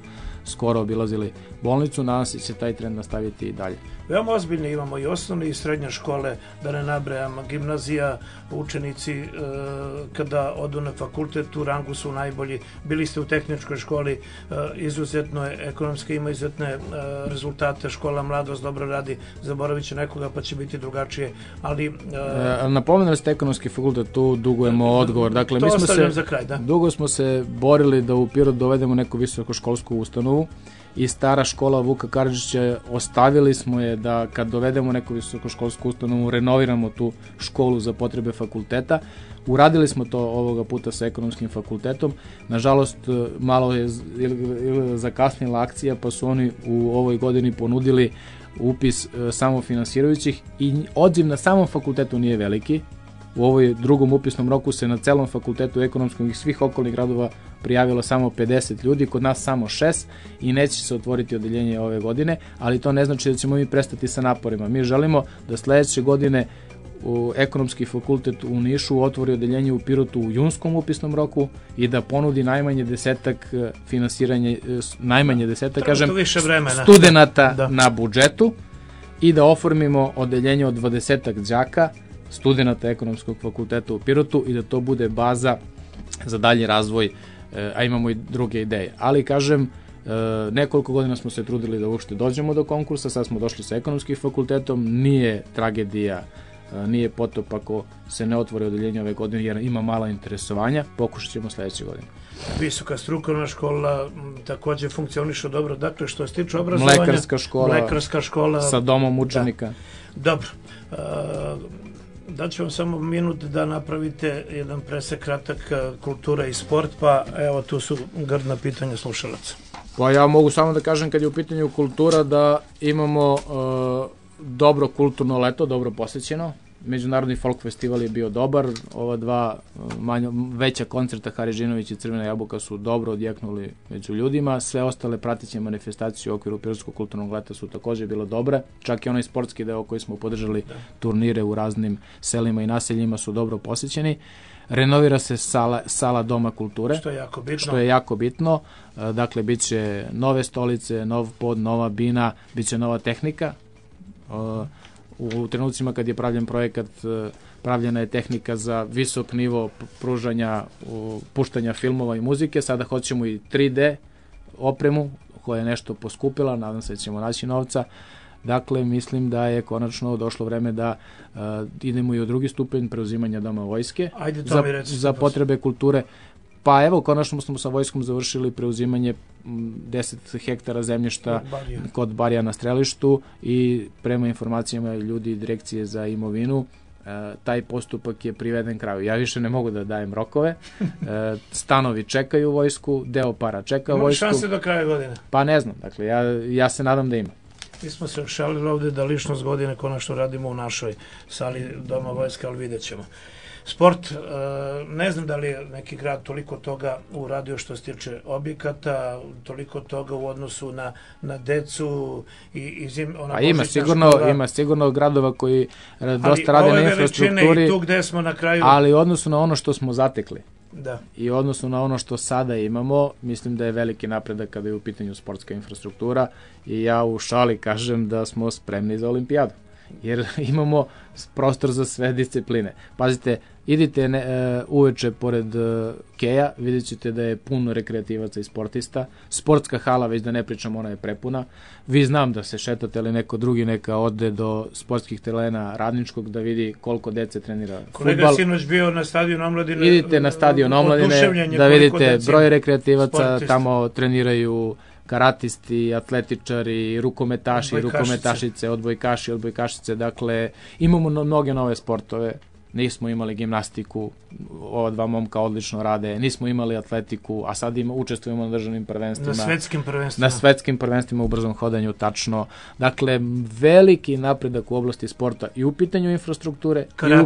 skoro obilazili bolnicu, nadam se će taj trend nastaviti i dalje. Veoma ozbiljne imamo i osnovne i srednje škole, da ne nabrajam, gimnazija, učenici kada odu na fakultet u rangu su najbolji. Bili ste u tehničkoj školi, izuzetno je ekonomska, ima izuzetne rezultate, škola Mladost dobro radi, zaboravit će nekoga pa će biti drugačije, ali... Napomenuli ste ekonomski fakultet, tu dugujemo odgovor. Dakle, to ostavljam za kraj, da. Dugo smo se borili da u Pirot dovedemo neku visokoškolsku ustanovu i stara škola Vuka Karadžića, ostavili smo je da kad dovedemo neku visokoškolsku ustanovu renoviramo tu školu za potrebe fakulteta. Uradili smo to ovoga puta sa ekonomskim fakultetom. Nažalost, malo je zakasnila akcija, pa su oni u ovoj godini ponudili upis samofinansirajućih i odziv na samom fakultetu nije veliki. U ovoj drugom upisnom roku se na celom fakultetu ekonomskog i svih okolnih gradova prijavilo samo 50 ljudi, kod nas samo 6 i neće se otvoriti odeljenje ove godine, ali to ne znači da ćemo mi prestati sa naporima. Mi želimo da sledeće godine u ekonomski fakultet u Nišu otvori odeljenje u Pirotu u junskom upisnom roku i da ponudi najmanje 10 finansiranje, najmanje 10, kažem, studenata na budžetu i da oformimo odeljenje od 20 đaka, studenata ekonomskog fakulteta u Pirotu i da to bude baza za dalji razvoj, a imamo i druge ideje. Ali kažem, nekoliko godina smo se trudili da uopšte dođemo do konkursa, sad smo došli sa ekonomskim fakultetom, nije tragedija, nije potop ako se ne otvori odeljenje ove godine jer ima mala interesovanja, pokušat ćemo sledeće godine. Visoka strukovna škola takođe funkcioniše dobro, dakle što se tiče obrazovanja, mlekarska škola sa domom učenika. Da. Dobro, daću vam samo minut da napravite jedan presek kratak, kultura i sport, pa evo tu su grdna pitanja slušalaca. Pa ja mogu samo da kažem kad je u pitanju kultura da imamo dobro kulturno leto, dobro posvećeno. Međunarodni folk festival je bio dobar, ova dva veća koncerta Haridžinović i Crvena jabuka su dobro odjeknuli među ljudima, sve ostale prateće manifestacije u okviru Pirotskog kulturnog leta su takođe bilo dobre, čak i onaj sportski deo koji smo podržali, turnire u raznim selima i naseljima su dobro posjećeni. Renovira se sala Doma kulture, što je jako bitno, dakle bit će nove stolice, nov pod, nova bina, bit će nova tehnika. U trenucima kad je pravljen projekat, pravljena je tehnika za visok nivo pružanja, puštanja filmova i muzike. Sada hoćemo i 3D opremu koja je nešto poskupila, nadam se da ćemo naći novca. Dakle, mislim da je konačno došlo vreme da idemo i u drugi stupanj preuzimanja Doma vojske za potrebe kulture. Pa evo, konačno smo sa vojskom završili preuzimanje 10 hektara zemljišta kod Barija na strelištu i prema informacijama ljudi Direkcije za imovinu, taj postupak je priveden kraju. Ja više ne mogu da dajem rokove, stanovi čekaju vojsku, deo para čeka vojsku. Ima šanse do kraja godine? Pa ne znam, dakle, ja se nadam da ima. Mi smo se šalili ovde da ličnost godine konačno radimo u našoj sali Doma vojske, ali vidjet ćemo. Sport, ne znam da li je neki grad toliko toga uradio što se tiče objekata, toliko toga u odnosu na decu i ima sigurno gradova koji dosta rade na infrastrukturi, i tu gde smo na kraju... ali u odnosu na ono što smo zatekli da. I u odnosu na ono što sada imamo, mislim da je veliki napredak kada je u pitanju sportska infrastruktura i ja u šali kažem da smo spremni za olimpijadu. Jer imamo prostor za sve discipline. Pazite, idite uveče pored Keja, vidjet ćete da je puno rekreativaca i sportista. Sportska hala, već da ne pričam, ona je prepuna. Vi znam da se šetate, ali neko drugi neka ode do sportskih terena Radničkog da vidi koliko dece trenira fudbal. Kolega sinoć bio na stadionu omladine. Idite na stadion omladine da vidite broj rekreativaca, tamo treniraju karatisti, atletičari, rukometaši, rukometašice, odbojkaši, odbojkašice, dakle imamo mnoge nove sportove, nismo imali gimnastiku, ova dva momka odlično rade, nismo imali atletiku, a sad učestvujemo na državnim prvenstvima. Na svetskim prvenstvima u brzom hodanju, tačno. Dakle, veliki napredak u oblasti sporta i u pitanju infrastrukture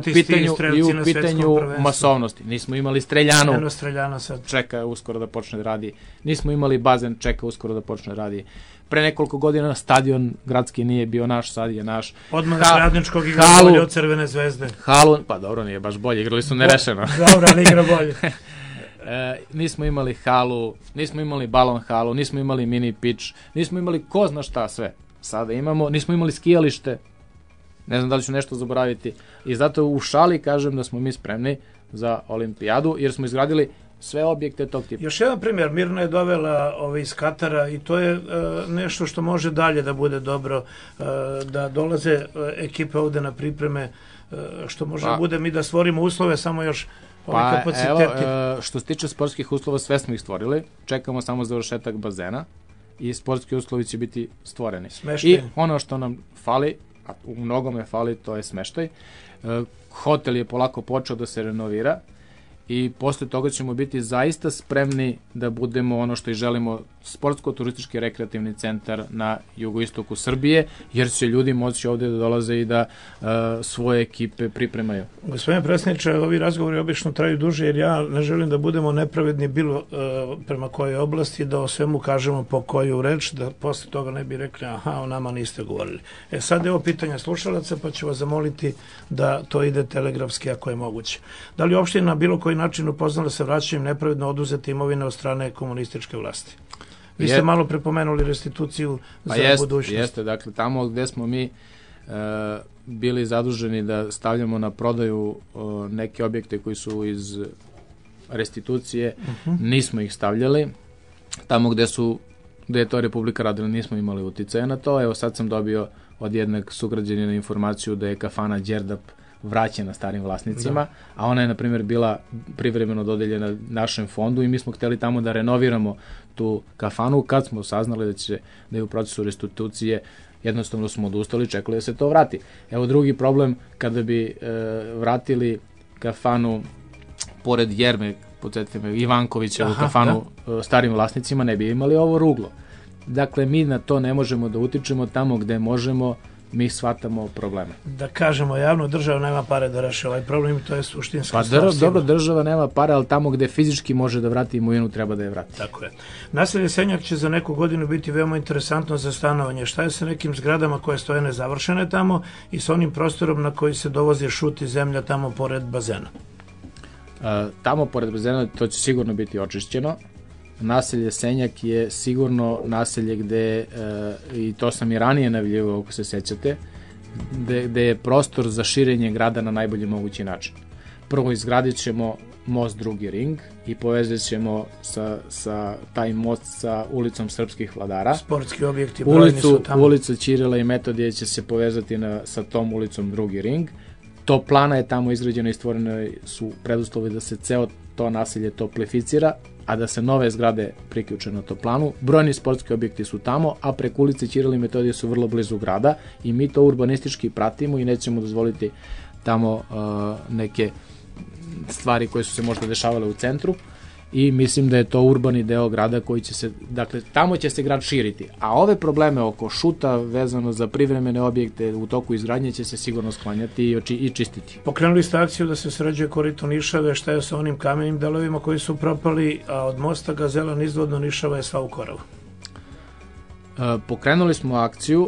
i u pitanju masovnosti. Nismo imali streljanu, čeka uskoro da počne da radi. Nismo imali bazen, čeka uskoro da počne da radi. Pre nekoliko godina stadion gradski nije bio naš, sad je naš. Odmah Radničkog igra bolje od Crvene zvezde. Pa dobro, nije baš bolje, igrali su nerešeno. Dobro, ali igra bolje. nismo imali halu, nismo imali balon halu, nismo imali mini pitch, nismo imali ko zna šta sve. Sada imamo, nismo imali skijalište, ne znam da li ću nešto zaboraviti, i zato u šali kažem da smo mi spremni za olimpijadu, jer smo izgradili sve objekte tog tipa. Još jedan primjer, Mirna je dovela iz Katara i to je nešto što može dalje da bude dobro, da dolaze ekipe ovde na pripreme, što može da bude mi da stvorimo uslove, samo još kapaciteti. Evo, što se tiče sportskih uslova, sve smo ih stvorili, čekamo samo završetak bazena i sportski uslovi će biti stvoreni. Smeštaj. I ono što nam fali, a u mnogome fali, to je smeštaj. Hotel je polako počeo da se renovira i posle toga ćemo biti zaista spremni da budemo ono što i želimo, sportsko-turistički rekreativni centar na jugoistoku Srbije, jer će ljudi moći ovde da dolaze i da svoje ekipe pripremaju. Gospodine predsjedniče, ovi razgovori obično traju duže, jer ja ne želim da budemo nepravedni bilo prema kojoj oblasti, da o svemu kažemo po koju reč, da posle toga ne bi rekli aha, o nama niste govorili. Sad je ovo pitanje slušalaca, pa ću vas zamoliti da to ide telegrafski ako je moguće. Da li opština na bilo koji način upoznala sa vraćanjem nepravedno oduzete imovine od strane komunističke vlasti? Vi ste malo prepomenuli restituciju za budućnost. Jeste, dakle, tamo gde smo mi bili zaduženi da stavljamo na prodaju neke objekte koji su iz restitucije, nismo ih stavljali. Tamo gde je to Republika radila, nismo imali uticaja na to. Evo, sad sam dobio od jednog sugrađanina informaciju da je kafana Đerdap vraćena starim vlasnicima, a ona je, na primjer, bila privremeno dodeljena našem fondu i mi smo hteli tamo da renoviramo tu kafanu. Kad smo saznali da je u procesu restitucije, jednostavno smo odustali, čekali da se to vrati. Evo drugi problem, kada bi vratili kafanu pored Jerme, podsjetite me, Ivankovića, u kafanu starim vlasnicima, ne bi imali ovo ruglo. Dakle, mi na to ne možemo da utičemo, tamo gde možemo, mi shvatamo probleme. Da kažemo javno, država nema pare da reši ovaj problem i to je suštinska stvar. Dobro, država nema pare, ali tamo gde fizički može da vrati imovinu, treba da je vrati. Tako je. Naselje Senjak će za neku godinu biti veoma interesantno za stanovanje. Šta je sa nekim zgradama koje stoje nezavršene tamo i sa onim prostorom na koji se dovozi šut i zemlja tamo pored bazena? Tamo pored bazena to će sigurno biti očišćeno. Naselje Senjak je sigurno naselje gde, i to sam i ranije najavljivao, ako se sećate, gde je prostor za širenje grada na najbolji mogući način. Prvo izgradit ćemo most Drugi ring i povezat ćemo sa taj most sa ulicom Srpskih vladara. Sportski objekti brojni su tamo. Ulica Ćirila i Metodije će se povezati sa tom ulicom Drugi ring. Toplana je tamo izgrađena i stvorene su preduslovi da se ceo to naselje toplificira, a da se nove zgrade priključe na toplanu. Brojni sportski objekti su tamo, a preko ulice Ćirila i Metodije su vrlo blizu grada i mi to urbanistički pratimo i nećemo dozvoliti tamo neke stvari koje su se možda dešavale u centru i mislim da je to urbani deo grada koji će se, dakle, tamo će se grad širiti, a ove probleme oko šuta vezano za privremene objekte u toku izgradnje će se sigurno sklanjati i čistiti. Pokrenuli ste akciju da se sređuje korito Nišave, šta je sa onim kamenim delovima koji su propali, a od mosta Gazela nizvodno Nišava je sva u koravu? Pokrenuli smo akciju,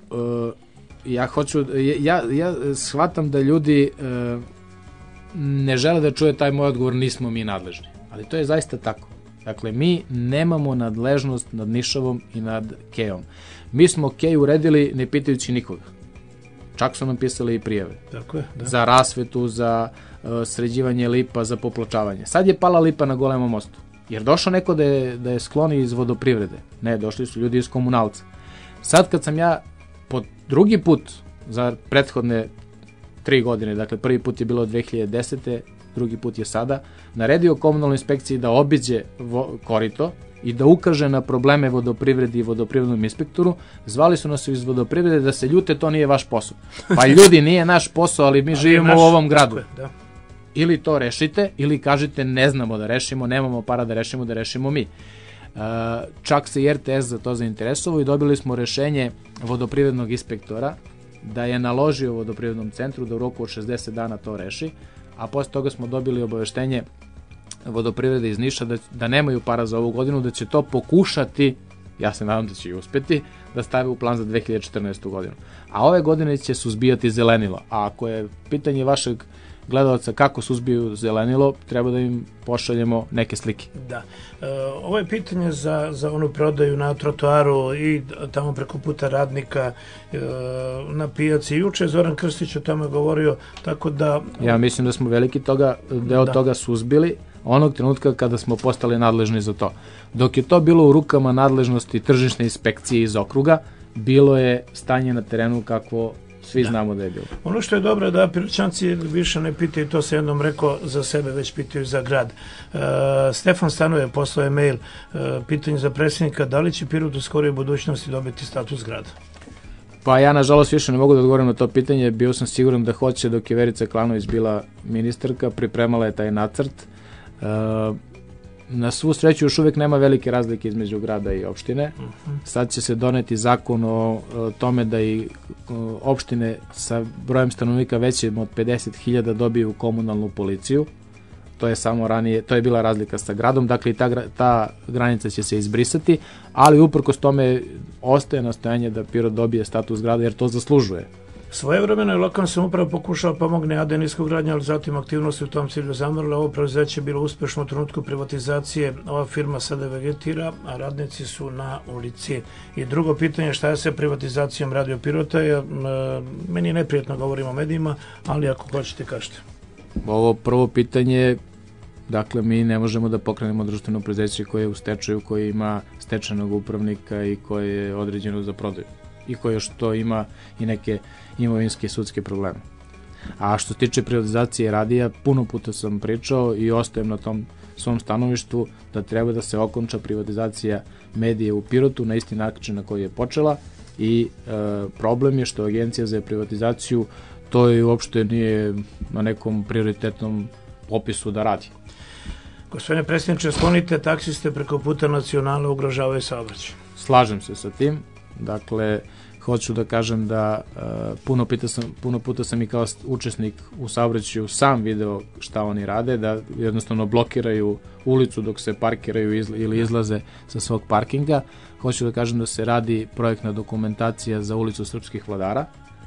ja shvatam da ljudi ne žele da čuje taj moj odgovor, nismo mi nadležni. Ali to je zaista tako. Dakle, mi nemamo nadležnost nad Nišavom i nad Kejom. Mi smo Kej uredili ne pitajući nikoga. Čak su nam pisali i prijave. Tako je, da. Za rasvetu, za sređivanje lipa, za popločavanje. Sad je pala lipa na Golemom mostu. Jer došao neko da je skloni iz vodoprivrede. Ne, došli su ljudi iz komunalca. Sad kad sam ja po drugi put za prethodne 3 godine, dakle prvi put je bilo 2010. drugi put je sada, naredio komunalnoj inspekciji da obiđe korito i da ukaže na probleme vodoprivredi i vodoprivrednom inspektoru. Zvali su nas iz vodoprivrede da se ljute, to nije vaš posao. Pa ljudi, nije naš posao, ali mi živimo u ovom gradu. Da. Ili to rešite, ili kažete ne znamo da rešimo, nemamo para da rešimo mi. Čak se i RTS za to zainteresovao i dobili smo rešenje vodoprivrednog inspektora da je naložio vodoprivrednom centru da u roku od 60 dana to reši, a posle toga smo dobili obaveštenje vodoprivrede iz Niša da nemaju para za ovu godinu, da će to pokušati, ja se nadam da će i uspeti, da stave u plan za 2014. godinu. A ove godine će suzbijati zelenilo. A ako je pitanje vašeg gledalaca kako suzbiju zelenilo, treba da im pošaljemo neke slike. Da. Ovo je pitanje za onu prodaju na trotoaru i tamo preko puta Radnika na pijaci. Juče je Zoran Krstić o tome govorio, tako da... Ja mislim da smo veliki deo toga suzbili onog trenutka kada smo postali nadležni za to. Dok je to bilo u rukama nadležnosti tržišne inspekcije iz okruga, bilo je stanje na terenu kakvo svi znamo da je bilo. Ono što je dobro da Piroćanci više ne pitaju, to se jednom rekao za sebe, već pitaju za grad. Stefan Stanoje poslao je mail, pitanje za predsjednika, da li će Pirot u skorijoj budućnosti dobiti status grada? Pa ja nažalost više ne mogu da odgovorim na to pitanje, bio sam siguran da hoće dok je Verica Klanović bila ministarka, pripremala je taj nacrt. Na svu sreću još uvijek nema velike razlike između grada i opštine. Sad će se doneti zakon o tome da i opštine sa brojem stanovnika većim od 50.000 dobiju komunalnu policiju. To je samo ranije, to je bila razlika sa gradom, dakle ta granica će se izbrisati, ali uprkos tome ostaje nastojanje da Pirot dobije status grada jer to zaslužuje. Svojevremeno je lokalna samouprava pokušala pomogne AD Niskogradnja, ali zatim aktivnosti u tom cilju zamrle. Ovo preduzeće je bilo uspešno u trenutku privatizacije. Ova firma sada vegetira, a radnici su na ulici. I drugo pitanje, šta je sa privatizacijom Radio Pirota? Meni je neprijatno govorim o medijima, ali ako hoćete kažete. Ovo prvo pitanje, dakle mi ne možemo da pokrenemo društveno preduzeće koje je u stečaju, koje ima stečajnog upravnika i koje je određeno za prodaju i koje još to ima i neke imovinske i sudske probleme. A što se tiče privatizacije radija, puno puta sam pričao i ostajem na tom svom stanovištu da treba da se okonča privatizacija medije u Pirotu na isti način na koji je počela i problem je što Agencija za privatizaciju to je uopšte nije na nekom prioritetnom popisu da radi. Gospodine predsjedniče, sklonite taksiste preko puta Nacionale, ugrožavaju saobraćaj. Slažem se sa tim. Dakle, hoću da kažem da puno puta sam i kao učesnik u saobraćaju sam video šta oni rade, da jednostavno blokiraju ulicu dok se parkiraju ili izlaze sa svog parkinga. Hoću da kažem da se radi projektna dokumentacija za ulicu Srpskih vladara.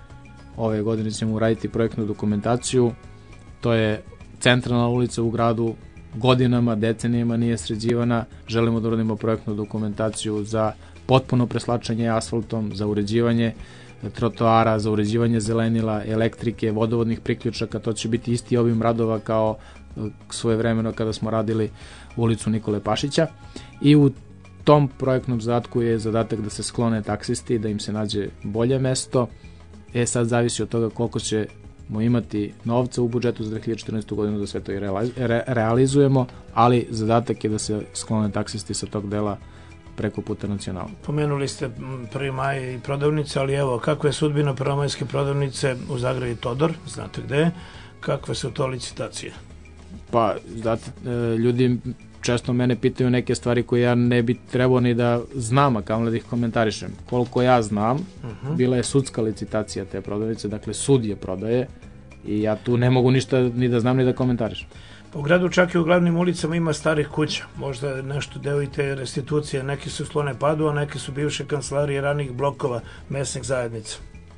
Ove godine ćemo uraditi projektnu dokumentaciju. To je centralna ulica u gradu, godinama, decenijama nije sređivana. Želimo da uradimo projektnu dokumentaciju za potpuno preslačenje asfaltom, za uređivanje trotoara, za uređivanje zelenila, elektrike, vodovodnih priključaka. To će biti isti obim radova kao svojevremeno kada smo radili ulicu Nikole Pašića. I u tom projektnom zadatku je zadatak da se sklone taksisti, da im se nađe bolje mesto. Sad zavisi od toga koliko ćemo imati novca u budžetu za 2014. godinu da sve to i realizujemo, ali zadatak je da se sklone taksisti sa tog dela preko puta Nacionala. Pomenuli ste 1. maj i prodavnice, ali evo, kakva je sudbina prvomajske prodavnice u Zagrebi Todor, znate gde je, kakve su to licitacije? Pa, znate, ljudi često mene pitaju neke stvari koje ja ne bi trebao ni da znam, a kao da ih komentarišem. Koliko ja znam, bila je sudska licitacija te prodavnice, dakle sud je prodaje i ja tu ne mogu ništa ni da znam ni da komentarišem. U gradu čak i u glavnim ulicama ima starih kuća, možda nešto deo i te restitucije, neki su sklone padu, a neki su bivše kancelarije ranih blokova mesnih zajednica.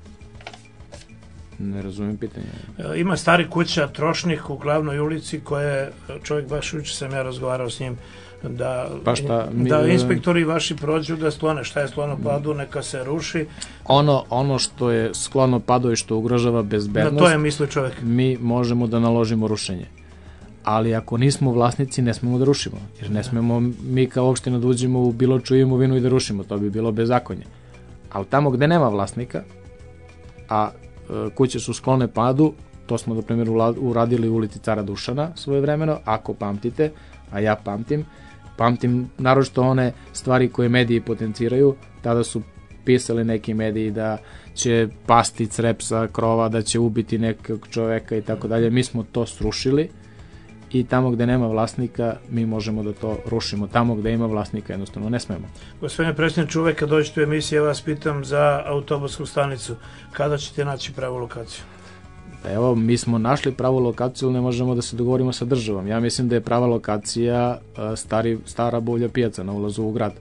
Ne razumijem pitanje. Ima starih kuća, trošnih u glavnoj ulici koje čovjek baš juče sam ja razgovarao s njim da inspektori vaši prođu da sklone. Šta je sklono padu, neka se ruši. Ono što je sklono padu i što ugrožava bezbednost, na to je misli čovjek. Mi možemo da naložimo rušenje. Ali ako nismo vlasnici, ne smemo da rušimo. Jer ne smemo mi kao opština da uđemo u bilo čiju imovinu i da rušimo. To bi bilo bezakonje. Ali tamo gde nema vlasnika, a kuće su sklone padu, to smo, na primjer, uradili u ulici Cara Dušana svojevremeno, ako pamtite, a ja pamtim naročito one stvari koje mediji potenciraju. Tada su pisali neki mediji da će pasti crep sa krova, da će ubiti nekog čoveka i tako dalje. Mi smo to srušili i tamo gde nema vlasnika mi možemo da to rušimo. Tamo gde ima vlasnika jednostavno ne smemo. Gospodine predsjedniče, uvek kad dođete u emisiju, ja vas pitam za autobusku stanicu. Kada ćete naći pravu lokaciju? Evo, mi smo našli pravu lokaciju, ali ne možemo da se dogovorimo sa državom. Ja mislim da je prava lokacija stara buvlja pijaca na ulazu u grad.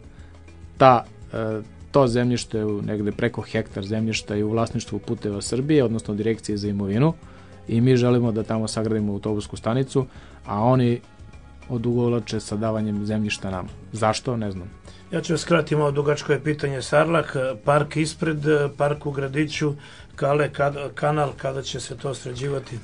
To zemljište, negde preko hektar zemljišta je u vlasništvu Puteva Srbije, odnosno Direkcije za imovinu, i mi želimo da tamo sagradimo autobusku stanicu, a oni odugovlače sa davanjem zemljišta nama. Zašto? Ne znam. Ja ću skratiti ovo dugačko je pitanje. Sarlak, park ispred, park u Gradiću, kanal, kada će se to sređivati?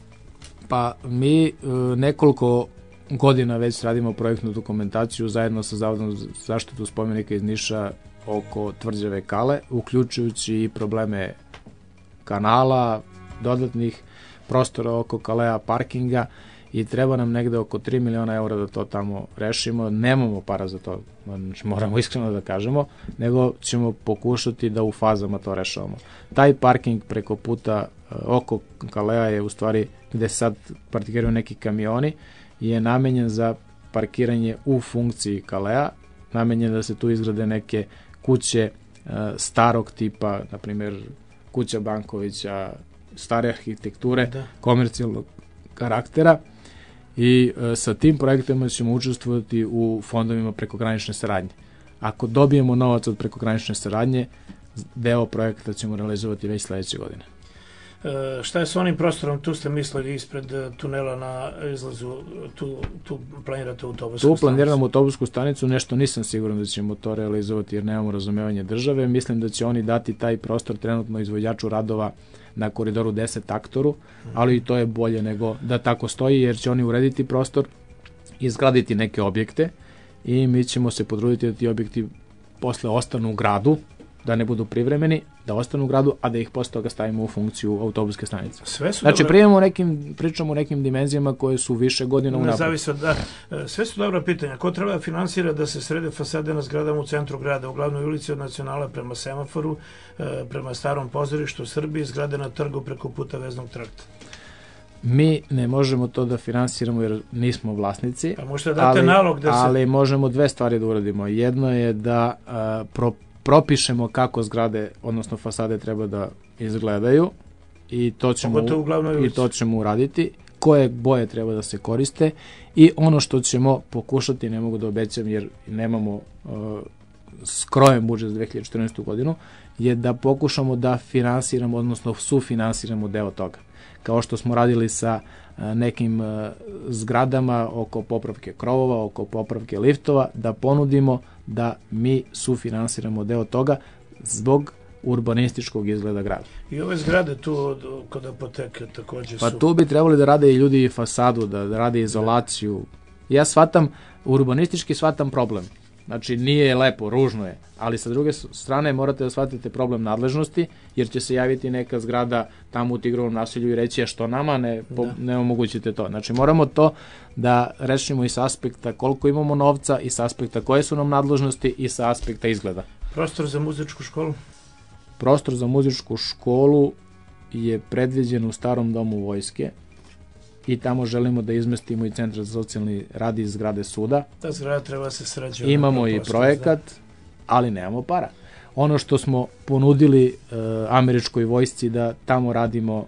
Pa mi nekoliko godina već radimo projektnu dokumentaciju zajedno sa Zavodom za zaštitu spomenika iz Niša oko tvrđave Kale, uključujući i probleme kanala, dodatnih prostora oko Kalea, parkinga, i treba nam negde oko 3 miliona eura da to tamo rešimo. Nemamo para za to, moramo iskreno da kažemo, nego ćemo pokušati da u fazama to rešavamo. Taj parking preko puta oko Kalea je u stvari gde sad parkiraju neki kamioni, je namenjen za parkiranje u funkciji Kalea, namenjen da se tu izgrade neke kuće starog tipa, na primjer kuća Bankovića, stare arhitekture, komercijalnog karaktera, i sa tim projektima ćemo učestvovati u fondovima prekogranične saradnje. Ako dobijemo novac od prekogranične saradnje, deo projekta ćemo realizovati već sledeće godine. Šta je sa onim prostorom? Tu ste mislili ispred tunela na izlazu, tu planirate autobusku stanicu? Tu planiramo autobusku stanicu, nešto nisam siguran da ćemo to realizovati jer nemamo razumevanje države. Mislim da će oni dati taj prostor trenutno izvođaču radova na koridoru 10 Aktoru, ali i to je bolje nego da tako stoji, jer će oni urediti prostor, izgraditi neke objekte i mi ćemo se potruditi da ti objekti posle ostanu u gradu, da ne budu privremeni, da ostanu u gradu, a da ih posle toga stavimo u funkciju autobuske stanice. Znači, pričamo o nekim dimenzijama koje su više godina unapred. Zavisi od, sve su dobra pitanja. Ko treba da finansira da se srede fasade na zgradama u centru grada, u glavnoj ulici od Nacionala prema semaforu, prema starom pozorištu u Srbiji, zgrade na trgu preko puta veznog trakta? Mi ne možemo to da finansiramo jer nismo vlasnici, ali možemo dve stvari da uradimo. Jedno je da propišemo kako zgrade, odnosno fasade treba da izgledaju i to ćemo uraditi, koje boje treba da se koriste, i ono što ćemo pokušati, ne mogu da obećam jer nemamo skrojen budžet za 2014. godinu, je da pokušamo da finansiramo, odnosno sufinansiramo deo toga. Kao što smo radili sa nekim zgradama oko popravke krovova, oko popravke liftova, da ponudimo da mi sufinansiramo deo toga zbog urbanističkog izgleda grada. I ove zgrade tu kod apoteke takođe su... Pa tu bi trebali da rade i ljudi fasadu, da rade izolaciju. Ja urbanistički shvatam problem. Znači, nije lepo, ružno je, ali sa druge strane morate da shvatite problem nadležnosti, jer će se javiti neka zgrada tamo u Tigrovom naselju i reći što nama ne omogućite to. Znači, moramo to da rešimo i sa aspekta koliko imamo novca, i sa aspekta koje su nam nadležnosti, i sa aspekta izgleda. Prostor za muzičku školu? Prostor za muzičku školu je predviđen u starom domu vojske i tamo želimo da izmestimo i centar za socijalni rad iz zgrade suda. Ta zgrada treba se sređati. Imamo i projekat, ali nemamo para. Ono što smo ponudili američkoj vojsci da tamo radimo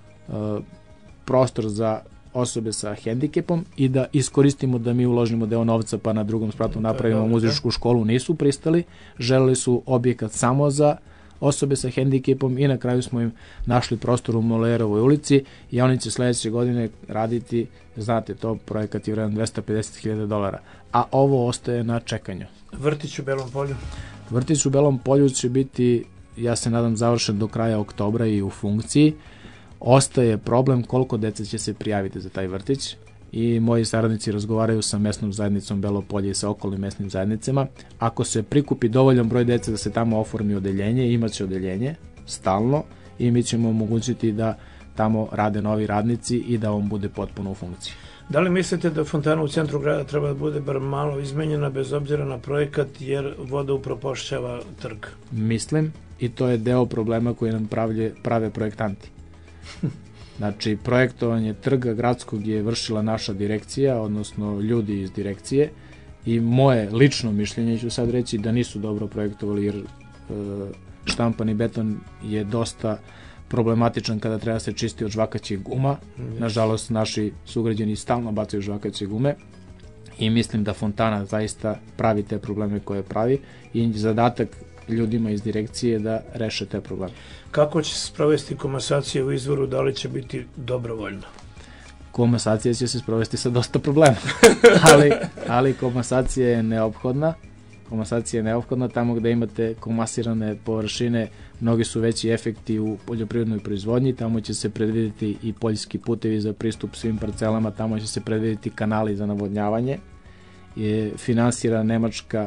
prostor za osobe sa hendikepom i da iskoristimo da mi uložimo deo novca pa na drugom spratu napravimo muzičku školu, nisu pristali. Želeli su objekat samo za osobe sa hendikepom i na kraju smo im našli prostor u Molerovoj ulici i oni će sledeće godine raditi, znate, to projekat je vredan $250.000, a ovo ostaje na čekanju. Vrtić u Belom Polju? Vrtić u Belom Polju će biti, ja se nadam, završen do kraja oktobra i u funkciji. Ostaje problem koliko dece će se prijaviti za taj vrtić i moji saradnici razgovaraju sa mesnom zajednicom Belo Polje i sa okolnim mesnim zajednicama. Ako se prikupi dovoljan broj dece da se tamo oformi odeljenje, imaće odeljenje stalno i mi ćemo omogućiti da tamo rade novi radnici i da on bude potpuno u funkciji. Da li mislite da fontana u centru grada treba da bude bar malo izmenjena bez obzira na projekat jer voda upropašćava trg? Mislim, i to je deo problema koji nam prave projektanti. Znači, projektovanje trga gradskog je vršila naša direkcija, odnosno ljudi iz direkcije, i moje lično mišljenje ću sad reći da nisu dobro projektovali jer štampani beton je dosta problematičan kada treba se čisti od žvakaćih guma. Nažalost, naši sugrađani stalno bacaju žvakaće gume i mislim da fontana zaista pravi te probleme koje pravi i zadatak ljudima iz direkcije da reše te probleme. Kako će se sprovesti komasacija u Izvoru, da li će biti dobrovoljno? Komasacija će se sprovesti sa dosta problema, ali komasacija je neophodna. Komasacija je neophodna tamo gde imate komasirane površine, mnogi su veći efekti u poljoprivrednoj proizvodnji, tamo će se predvideti i poljski putevi za pristup svim parcelama, tamo će se predvideti kanali za navodnjavanje. Finansira nemačka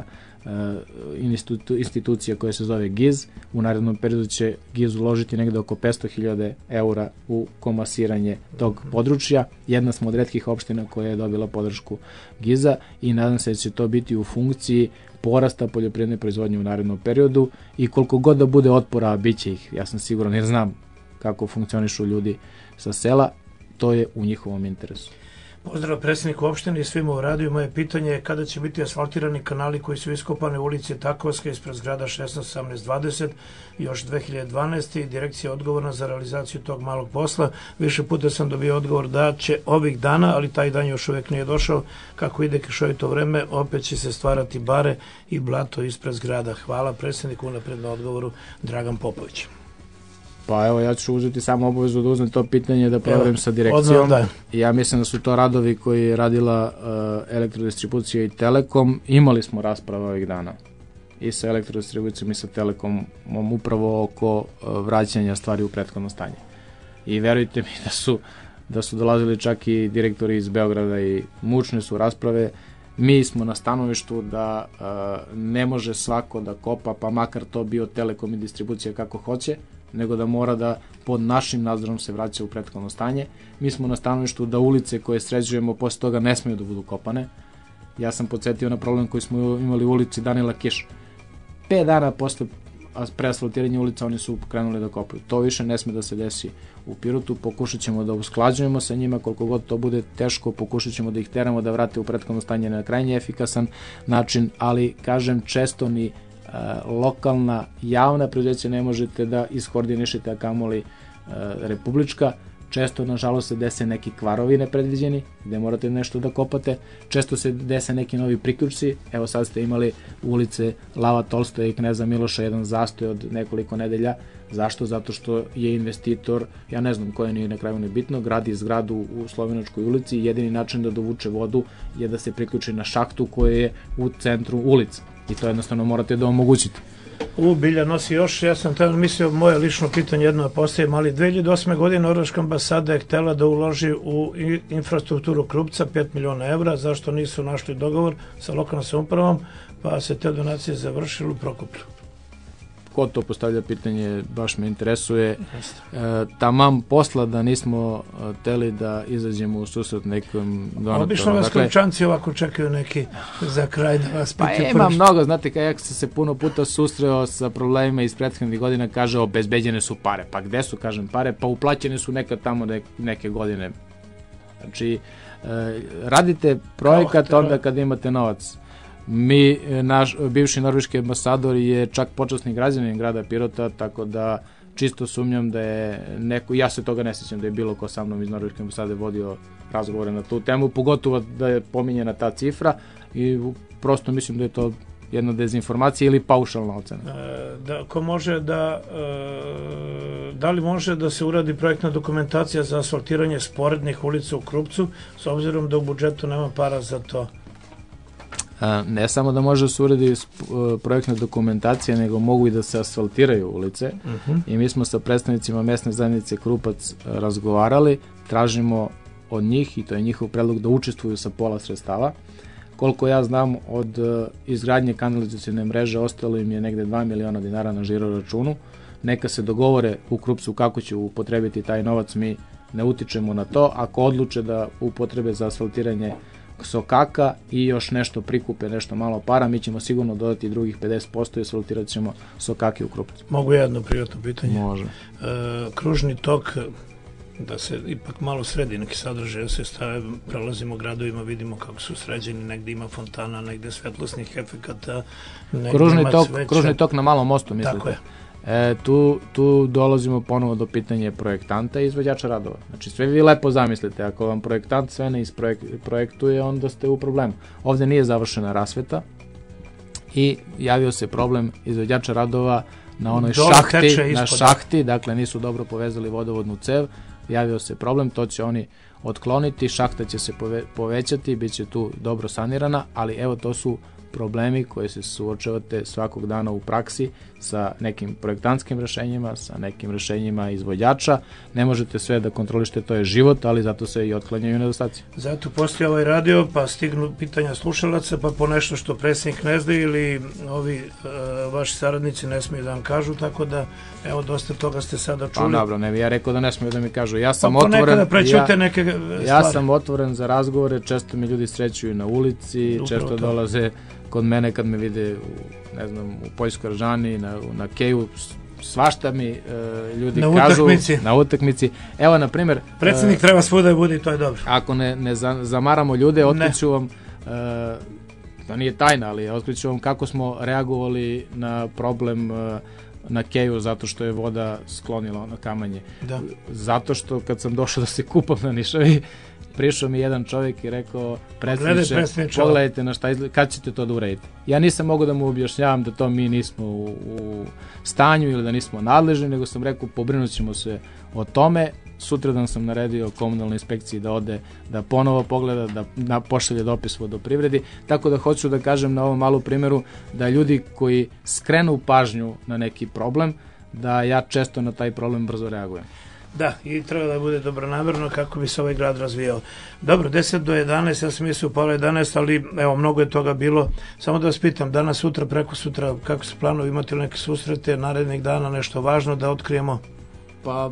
institucija koja se zove GIZ. U narednom periodu će GIZ uložiti negde oko 500.000 eura u komasiranje tog područja. Jedna smo od retkih opština koja je dobila podršku GIZ-a i nadam se da će to biti u funkciji porasta poljoprivredne proizvodnje u narednom periodu i koliko god da bude otpora, a bit će ih, ja sam siguran jer znam kako funkcionišu ljudi sa sela, to je u njihovom interesu. Pozdrav predsjedniku opštine i svima u radiju. Moje pitanje je kada će biti asfaltirani kanali koji su iskopane u ulici Takovska ispred zgrada 16-18-20 još 2012. i direkcija je odgovorna za realizaciju tog malog posla. Više puta sam dobio odgovor da će ovih dana, ali taj dan još uvijek nije došao, kako ide kišovito vreme, opet će se stvarati bare i blato ispred zgrada. Hvala predsjedniku unapred na odgovoru, Dragan Popović. Pa evo, ja ću uzeti samo obavezu da uzmem to pitanje da proverim sa direkcijom. Ja mislim da su to radovi koji je radila Elektrodistribucija i Telekom. Imali smo rasprave ovih dana i sa Elektrodistribucijom i sa Telekomom upravo oko vraćanja stvari u prethodno stanje. I verujte mi da su dolazili čak i direktori iz Beograda i mučne su rasprave. Mi smo na stanovištu da ne može svako da kopa, pa makar to bio Telekom i distribucija kako hoće, nego da mora da pod našim nadzorom se vraća u prethodno stanje. Mi smo na stanovištu da ulice koje sređujemo posle toga ne smeju da budu kopane. Ja sam podsjetio na problem koji smo imali u ulici Danila Kiš. 5 dana posle preasfaltiranja ulica oni su krenuli da kopaju. To više ne sme da se desi u Pirotu. Pokušat ćemo da usklađujemo sa njima koliko god to bude teško, pokušat ćemo da ih teramo da vrate u prethodno stanje na krajnje efikasan način, ali kažem često ni lokalna javna preduzeća ne možete da iskoordinišete, a kamoli republička. Često, nažalost, se dese neki kvarovi nepredviđeni, gde morate nešto da kopate. Često se dese neki novi priključci. Evo sad ste imali ulice Lava Tolstoja i Kneza Miloša jedan zastoj od nekoliko nedelja. Zašto? Zato što je investitor, ja ne znam koje nije na kraju nebitno, gradi zgradu u Slovenačkoj ulici i jedini način da dovuče vodu je da se priključi na šahtu koja je u centru ulice. I to jednostavno morate da omogućite. Bilja nosi još, ja sam tada mislio moje lično pitanje jedno da postavim, ali 2008. godine Norveška ambasada je htela da uloži u infrastrukturu Krupca 5 miliona evra, zašto nisu našli dogovor sa lokalnom samoupravom, pa se te donacije završile u Prokuplju. Ko to postavlja pitanje, baš me interesuje. Tamam posla da nismo teli da izađemo u susret nekom donatoru. Obično vas Krupčanci ovako čekaju neki za kraj da vas piti prvi. Pa ima mnogo, znate, kada ja sam se puno puta susreo sa problemima iz prethodnih godina, kaže obezbeđene su pare. Pa gde su, kažem, pare? Pa uplaćene su nekad tamo neke godine. Znači, radite projekat onda kad imate novac. Naš bivši norveški ambasador je čak počasni građanin grada Pirota, tako da čisto sumnjam da je neko, ja se toga ne sjećam da je bilo ko sa mnom iz norveške ambasade vodio razgovore na tu temu, pogotovo da je pominjena ta cifra i prosto mislim da je to jedna dezinformacija ili paušalna ocena. Da li može da se uradi projektna dokumentacija za asfaltiranje sporednih ulica u Krupcu, s obzirom da u budžetu nema para za to? Ne samo da može da se uradi projektna dokumentacija, nego mogu i da se asfaltiraju ulice. I mi smo sa predstavnicima mesne zajednice Krupac razgovarali, tražimo od njih, i to je njihov predlog, da učestvuju sa pola sredstava. Koliko ja znam, od izgradnje kanalizacione mreže ostalo im je negde 2 miliona dinara na žiro računu. Neka se dogovore u Krupcu kako će upotrebiti taj novac, mi ne utičemo na to. Ako odluče da upotrebe za asfaltiranje sokaka i još nešto prikupe, nešto malo para, mi ćemo sigurno dodati drugih 50% i asfaltirat ćemo sokake u Krupcu. Mogu jedno privatno pitanje? Može. Kružni tok, da se ipak malo sredi neki sadržaj, da se stave, prelazimo gradovima, vidimo kako su sređeni, negde ima fontana, negde svetlosnih efekata, Kružni tok na Malom mostu, mislite? Tako je. Tu dolazimo ponovo do pitanja projektanta i izvođača radova. Znači sve vi lepo zamislite, ako vam projektant sve ne isprojektuje, onda ste u problemu. Ovde nije završena rasveta, i javio se problem izvođača radova na onoj šahti, dakle nisu dobro povezali vodovodnu cev, javio se problem, to će oni otkloniti, šahta će se povećati, bit će tu dobro sanirana, ali evo to su problemi koji se suočavate svakog dana u praksi sa nekim projektantskim rešenjima, sa nekim rešenjima izvođača. Ne možete sve da kontrolište, to je život, ali zato se i otklanjaju nedostaci. Zato postoji ovaj radio, pa stignu pitanja slušalaca, pa po nešto što predsjednik ne zna ili ovi vaši saradnici ne smiju da vam kažu, tako da evo dosta toga ste sada čuli. Pa dobro, ne bi ja rekao da ne smiju da mi kažu. Ja sam otvoren za razgovore, često mi ljudi srećuju na ulici, često dolaze kod mene kad me vide u Poljskoj Ražani, na Keju, svašta mi ljudi kažu na utakmici. Evo, na primjer, predsjednik treba svuda bude i to je dobro. Ako ne zamaramo ljude, otkriću vam, to nije tajna, ali otkriću vam kako smo reagovali na problem na Keju zato što je voda sklonila na kamanje. Zato što kad sam došao da se kupam na Nišavi, prišao mi jedan čovjek i rekao, predsjedniče, pogledajte na šta izgleda, kad ćete to da uradite. Ja nisam mogao da mu objašnjavam da to mi nismo u stanju ili da nismo nadležni, nego sam rekao, pobrinut ćemo se o tome. Sutradan sam naredio komunalnoj inspekciji da ode, da ponovo pogleda, da pošalje dopis vodoprivredi. Tako da hoću da kažem na ovom malu primjeru da ljudi koji skrenu pažnju na neki problem, da ja često na taj problem brzo reagujem. Da, i treba da bude dobronamerno kako bi se ovaj grad razvijao. Dobro, 10 do 11, ja sam mislio pola 11, ali evo, mnogo je toga bilo. Samo da vas pitam, danas, sutra, preko sutra, kako se planovi, imate li neke susrete, narednih dana, nešto važno da otkrijemo? Pa,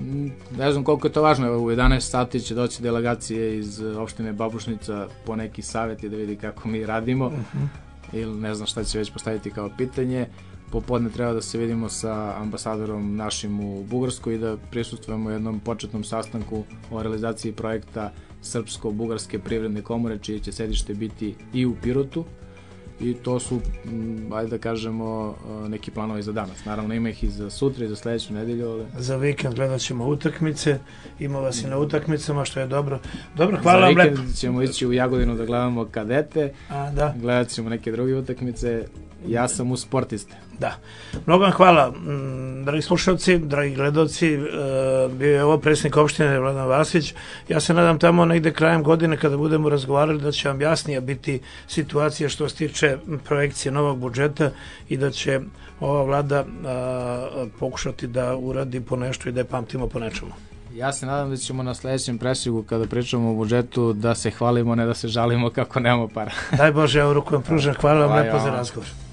ne znam koliko je to važno, u 11 sati će doći delegacije iz opštine Babušnica po neki savjet i da vidi kako mi radimo, ili ne znam šta će već postaviti kao pitanje. Popodne treba da se vidimo sa ambasadorom našim u Bugarskoj i da prisustvujemo jednom početnom sastanku o realizaciji projekta Srpsko-Bugarske privredne komore, čije će sedište biti i u Pirotu. I to su, ajde da kažemo, neki planovi za danas. Naravno, ima ih i za sutra i za sledeću nedelju. Ali... Za vikend gledat ćemo utakmice, ima vas i na utakmicama, što je dobro. Dobro, hvala vam. Za vikend ćemo ići u Jagodinu da gledamo kadete, gledat ćemo neke druge utakmice. Ja sam uz sportiste. Da. Mnogo vam hvala, dragi slušalci, dragi gledalci, bio je ovo predsjednik opštine Vladan Vasić. Ja se nadam tamo negde krajem godine kada budemo razgovarali da će vam jasnija biti situacija što se tiče projekcije novog budžeta i da će ova vlada pokušati da uradi po nešto i da je pamtimo po nečemu. Ja se nadam da ćemo na sledećem presigu kada pričamo o budžetu da se hvalimo, ne da se žalimo kako nemamo para. Daj Bože, evo ruku vam pružam, hvala vam lepo za razgovor.